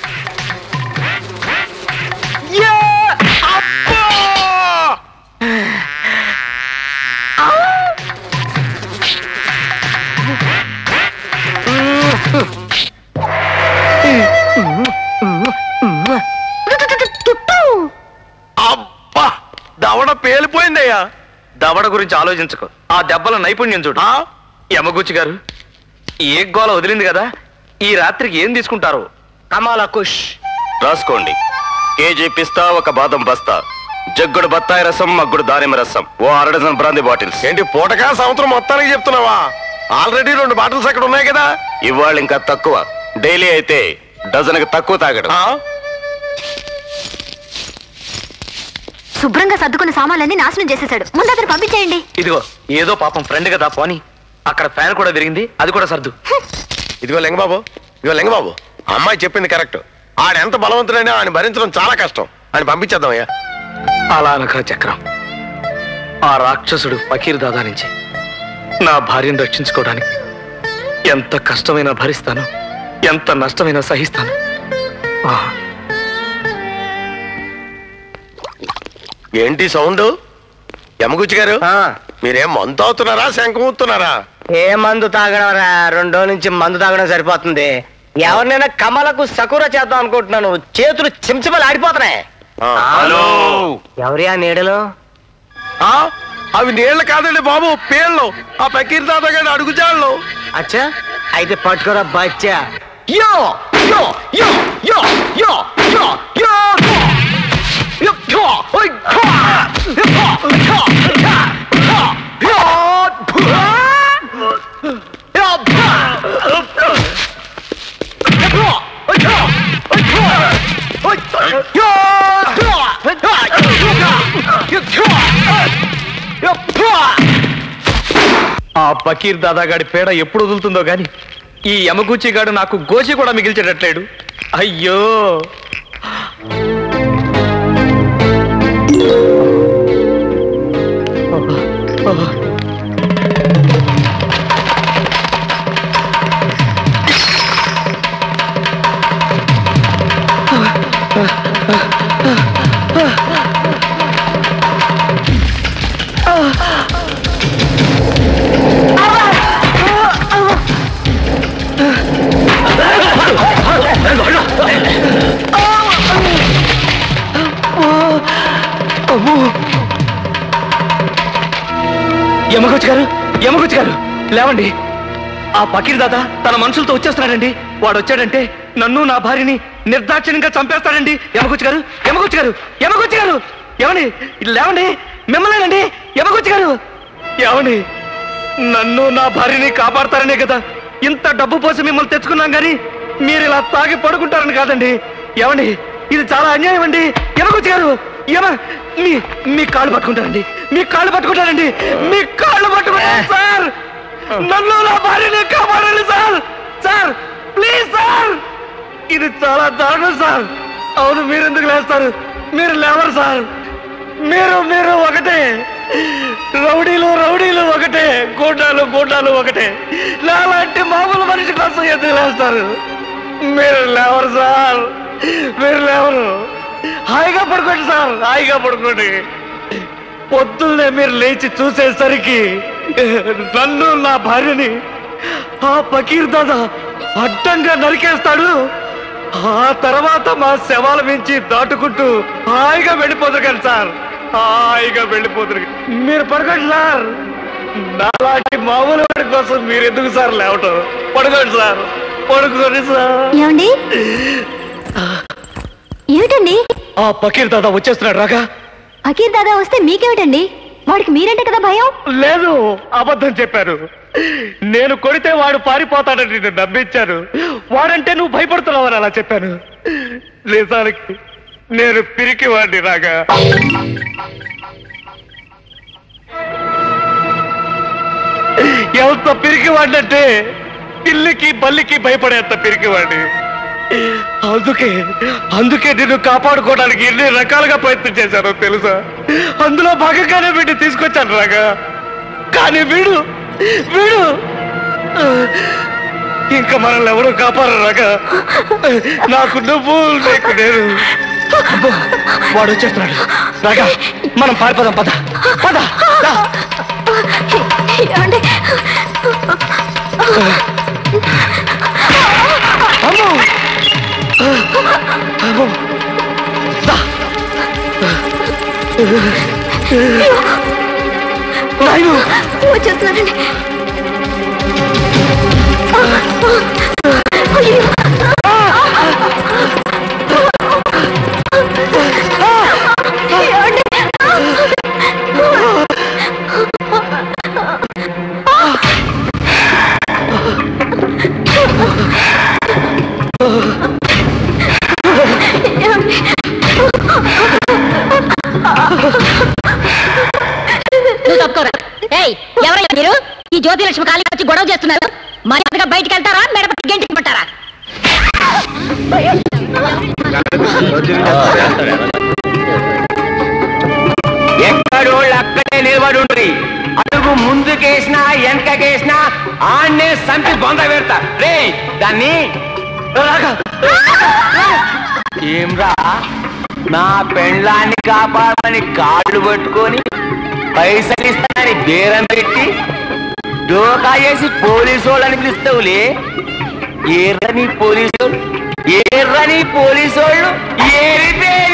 D: అబ్బా దవడ పేలిపోయిందయ్యా.
B: దవడ గురించి ఆలోచించుకో, ఆ దెబ్బల నైపుణ్యం చూడు. యమగుచ్చి గారు, ఏ గోల వదిలింది కదా, ఈ రాత్రికి ఏం తీసుకుంటారు?
D: కమాలా కుష్
C: రాసుకోండి. కేజీ పిస్తా, ఒక బాదం బస్తా, జగ్గుడు బత్తాయి రసం, మగ్గుడు దానిమ్మ రసం, ఓ అర డజన్ బ్రాందీ బాటిల్స్.
D: ఏంటి పూటగా సంవత్సరం మొత్తానికి చెప్తున్నావా? ఆల్రెడీ రెండు బాటిల్స్ అక్కడ ఉన్నాయి కదా.
C: ఇవాళ ఇంకా తక్కువ. డైలీ అయితే డజన్కి తక్కువ తాగడం.
A: శుభ్రంగా సర్దుకున్న సామాన్లన్నీ నాశనం చేసేశాడు. ముందు అతను పంపించేయండి.
B: ఇదిగో ఏదో పాపం ఫ్రెండ్ కదా పోని, అక్కడ ఫ్యాన్ కూడా విరిగింది, అది కూడా సర్దు.
D: ఇదిగో లింగబాబు, ఇదిగో లింగబాబు, అమ్మాయి చెప్పింది కరెక్ట్. ఆడెంత బలవంతుడైనా ఆయన భరించడం చాలా కష్టం. ఆయన పంపించేద్దామయ్యా.
B: అలా అనక చక్రం, ఆ రాక్షసుడు ఫకీర్ దాదా నుంచి నా భార్యను రక్షించుకోవడానికి ఎంత కష్టమైనా భరిస్తాను, ఎంత నష్టమైనా సహిస్తాను.
D: ఏంటి సౌండ్? యమగుచ్చి గారు, మీరేం మందు అవుతున్నారా శంఖం ఊతున్నారా?
L: ఏ మందు తాగడం రా, రెండో నుంచి మందు తాగడం సరిపోతుంది. ఎవరినైనా కమలకు సకూర చేద్దాం అనుకుంటున్నాను, చేతులు చిమ్చిమలు ఆడిపోతున్నాయి.
C: హలో,
L: ఎవరి ఆ నీడలో?
D: అవి నీళ్లు కాదండి బాబు, పేర్లు. ఆ ఫకీర్ దాదా గారి అడుగుజాళ్ళు.
L: అచ్చా, అయితే పట్టుకోరా బచ్చా. యో యో యో యో యో యో యో
B: ఆ ఫకీర్ దాదాగాడి పేడ ఎప్పుడు వదులుతుందో గాని ఈ యమగూచి గాడు నాకు గోచి కూడా మిగిల్చేటట్లేడు. అయ్యో, యమగూచి గారు, యమగూచి గారు లేవండి. ఆ ఫకీర్ దాదా తన మనుషులతో వచ్చేస్తున్నాడండి. వాడు వచ్చాడంటే నన్ను నా భార్యని నిర్దాక్షిణ్యంగా చంపేస్తాడండి. యమగూచి గారు, యమగూచి గారు, యమగూచి గారు, ఏమండి లేవండి, మిమ్మల్నేనండి యమగూచి గారు. ఏమండి, నన్ను నా భార్యని కాపాడతారనే కదా ఇంత డబ్బు పోసి మిమ్మల్ని తెచ్చుకున్నాం కానీ మీరు ఇలా తాగి పడుకుంటారని కాదండి. ఏమండి, ఇది చాలా అన్యాయం అండి. యమగూచి గారు, యమ మీ మీ కాళ్ళు పట్టుకుంటారండి మీ కాళ్ళు పట్టుకుంటారండి మీ కాళ్ళు పట్టుకుంటారు సార్ నన్ను నా భార్యని కాపాడండి సార్ సార్ ప్లీజ్ సార్ ఇది చాలా దారుణం సార్ అవును మీరు ఎందుకు లేస్తారు మీరు లేవరు సార్ మీరు మీరు ఒకటే రౌడీలు రౌడీలు ఒకటే గూండాలు గూండాలు ఒకటే నాలాంటి మామూలు మనిషి కోసం ఎందుకు లేస్తారు మీరు లేవరు సార్ మీరు లేవరు హాయిగా పడుకోండి సార్ హాయిగా పడుకోండి పొద్దున్నే మీరు లేచి చూసేసరికి నన్ను నా భార్యని ఆ ఫకీర్ దాదా అడ్డంగా నరికేస్తాడు ఆ తర్వాత మా శవాల మించి దాటుకుంటూ హాయిగా వెళ్ళిపోతారు కదా సార్ హాయిగా వెళ్ళిపోతారు మీరు పడుకోండి సార్ నాలాంటి మామూలు వాడి కోసం మీరు ఎందుకు సార్ లేవటం పడుకోండి సార్ పడుకోండి సార్
A: ఏమండి ఏమిటండి
B: ఆ ఫకీర్ దాదా వచ్చేస్తున్నాడు రాగా
A: ఫకీర్ దాదా వస్తే మీకేమిటండి వాడికి మీరంటే కదా భయం
B: లేదు అబద్ధం చెప్పారు నేను కొడితే వాడు పారిపోతాడని నేను నమ్మించాను వాడంటే నువ్వు భయపడుతున్నావని అలా చెప్పాను నిజానికి నేను పిరికి వాడిని రాగా ఎంత పిరికి వాడినంటే పిల్లికి బల్లికి భయపడేంత పిరికి వాడిని అందుకే అందుకే నిన్ను కాపాడుకోవడానికి ఎన్ని రకాలుగా ప్రయత్నం చేశారో తెలుసా అందులో భాగంగానే వీడిని తీసుకొచ్చాను రాగా కానీ వీడు వీడు ఇంకా మనల్ని ఎవరు కాపాడరు రాగా నాకు నువ్వు నీకు నేను వాడు వచ్చేస్తున్నాడు రాగా మనం పారిపోదాం పద పద అమ్మో అమ్మో నాయను
A: వచ్చేస్తున్నానండి
M: ఎవరైనా మీరు ఈ జ్యోతిలక్ష్మి కాళీ వచ్చి గొడవ చేస్తున్నారు మర్యాదగా బయటికి వెళ్తారా మెడపట్టి గంటికి పట్టారా
D: ఎక్కడోళ్ళు అక్కడే నిలబడి ఉండ్రి అడుగు ముందుకేసినా వెనకకేసినా ఆన్నే సంపి బొంద పెడతా రే దాన్ని ఏమ్రా నా పెండ్లాన్ని కాపాడమని కాళ్ళు పట్టుకొని పైసలు ఇస్తానని బేరం పెట్టి డోకా చేసి పోలీసు వాళ్ళని పిలుస్తావులే ఏర్రని పోలీసు ఏర్రని పోలీసు వాళ్ళు ఏరి పేరి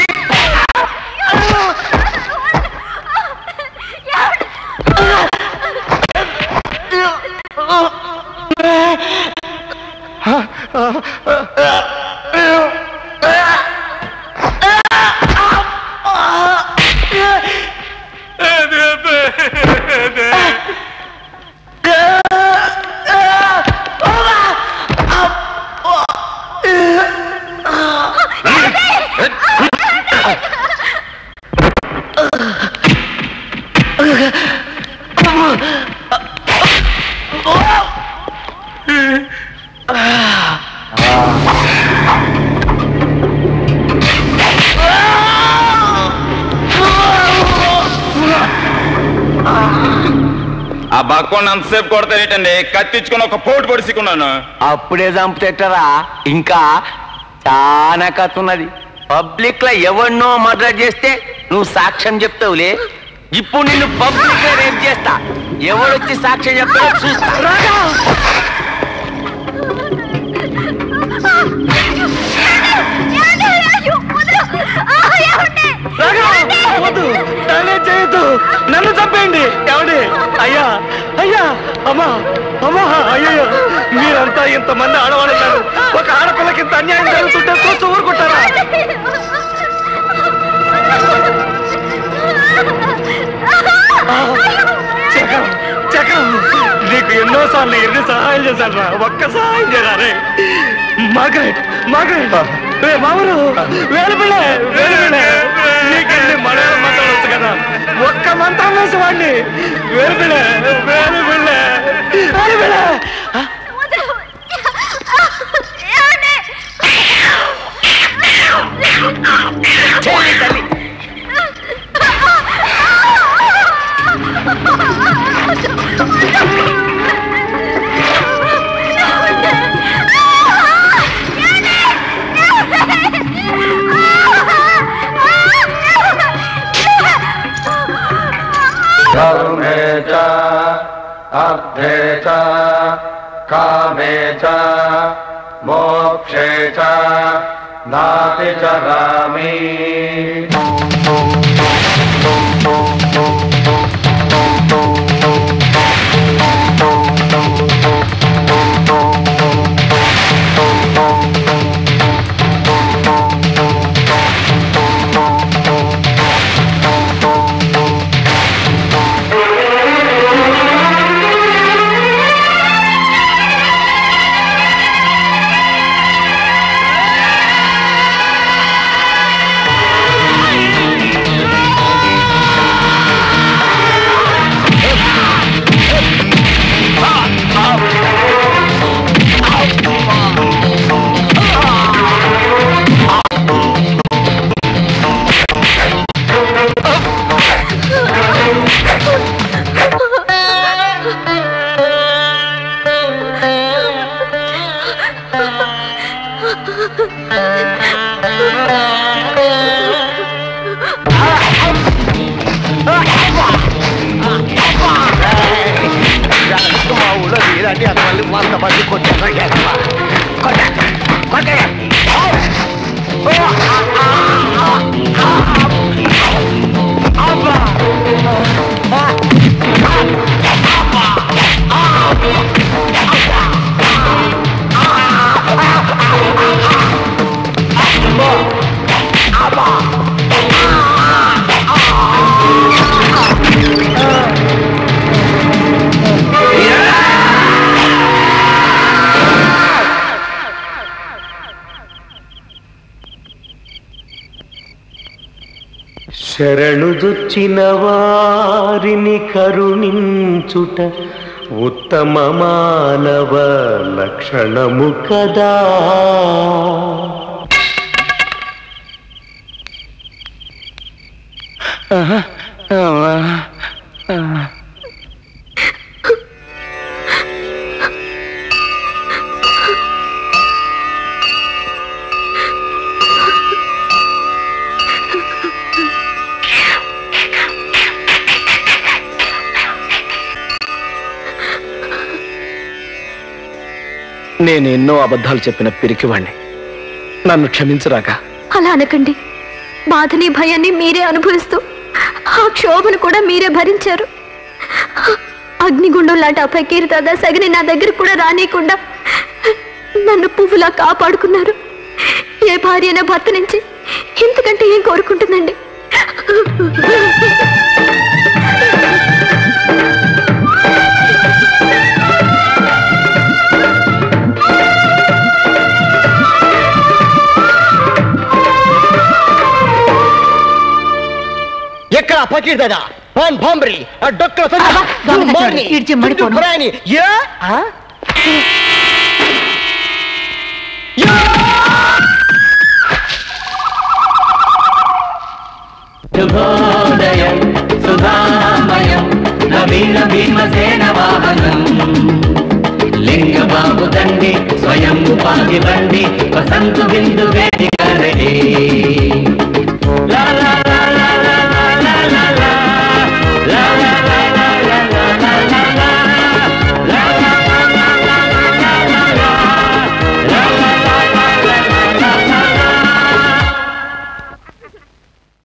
K: ఆ బక్కోండి అంతసేపు కొడతారేటండి కత్తిచ్చుకుని ఒక పోటు పొడిసికున్నాను
D: అప్పుడే చంపుతెట్టరా ఇంకా చాలా కథ ఉన్నది పబ్లిక్ లో ఎవరినో మర్డర్ చేస్తే నువ్వు సాక్ష్యం చెప్తావులే ఇప్పుడు నిన్ను పబ్లిక్ లో రేప్ చేస్తా ఎవరొచ్చి సాక్ష్యం చెప్తావో చూస్తా
B: చేయొద్దు నన్ను చంపేయండి ఎవడి అయ్యా అయ్యా అమ్మా అమ్మా అయ్యో మీరంతా ఇంతమంది ఆడవాళ్ళన్నారు ఒక ఆడపిల్లకి ఇంత అన్యాయం జరుగుతుంటే చూస్తూ ఊరుకుంటారా చక్రం చక్రం నీకు ఎన్నోసార్లు ఎన్ని సహాయం చేశాను రా ఒక్క సహాయం చేయరా మార్గరెట్ మార్గరెట్ రే మామూలు వేలు పిల్ల వేలు పిల్ల నీకెన్ని మలయాళం మాట్లాడు ఒక్క మంత్రం వేసేవాడిని. వేరు బిళ్ళ వేరు బిళ్ళ వేరు బిళ్ళ. తల్లి
J: ధర్మే చ అర్థే చ కామే చ మోక్షే చ నాతి చరామి.
N: శరణుజొచ్చిన వారిని కరుణించుట ఉత్తమ మానవ లక్షణము కదా.
B: నేను ఎన్నో అబద్ధాలు చెప్పిన పిరికివాణ్ణి, నన్ను క్షమించరాక.
A: అలా అనకండి. బాధని భయాన్ని మీరే అనుభవిస్తూ ఆ క్షోభను కూడా మీరే భరించారు. అగ్నిగుండం లాంటి ఆ ఫకీర్ దాదా సగని నా దగ్గర కూడా రానియకుండా నన్ను పువ్వులా కాపాడుకున్నారు. ఏ భార్య అయినా భర్త నుంచి ఇంతకంటే ఏం కోరుకుంటుందండి?
I: ఎక్కడ ఫకీర్ దాదా పాన్ భాంబ్రి ఆ డొక్కల సంజయ్ యా
E: శుభోదయం సుధామయం నవీన భీమసేన వాహనం లింగబాబు తండ్రి స్వయం పాది బండి వసంతు బిందు వేదిక రెడీ.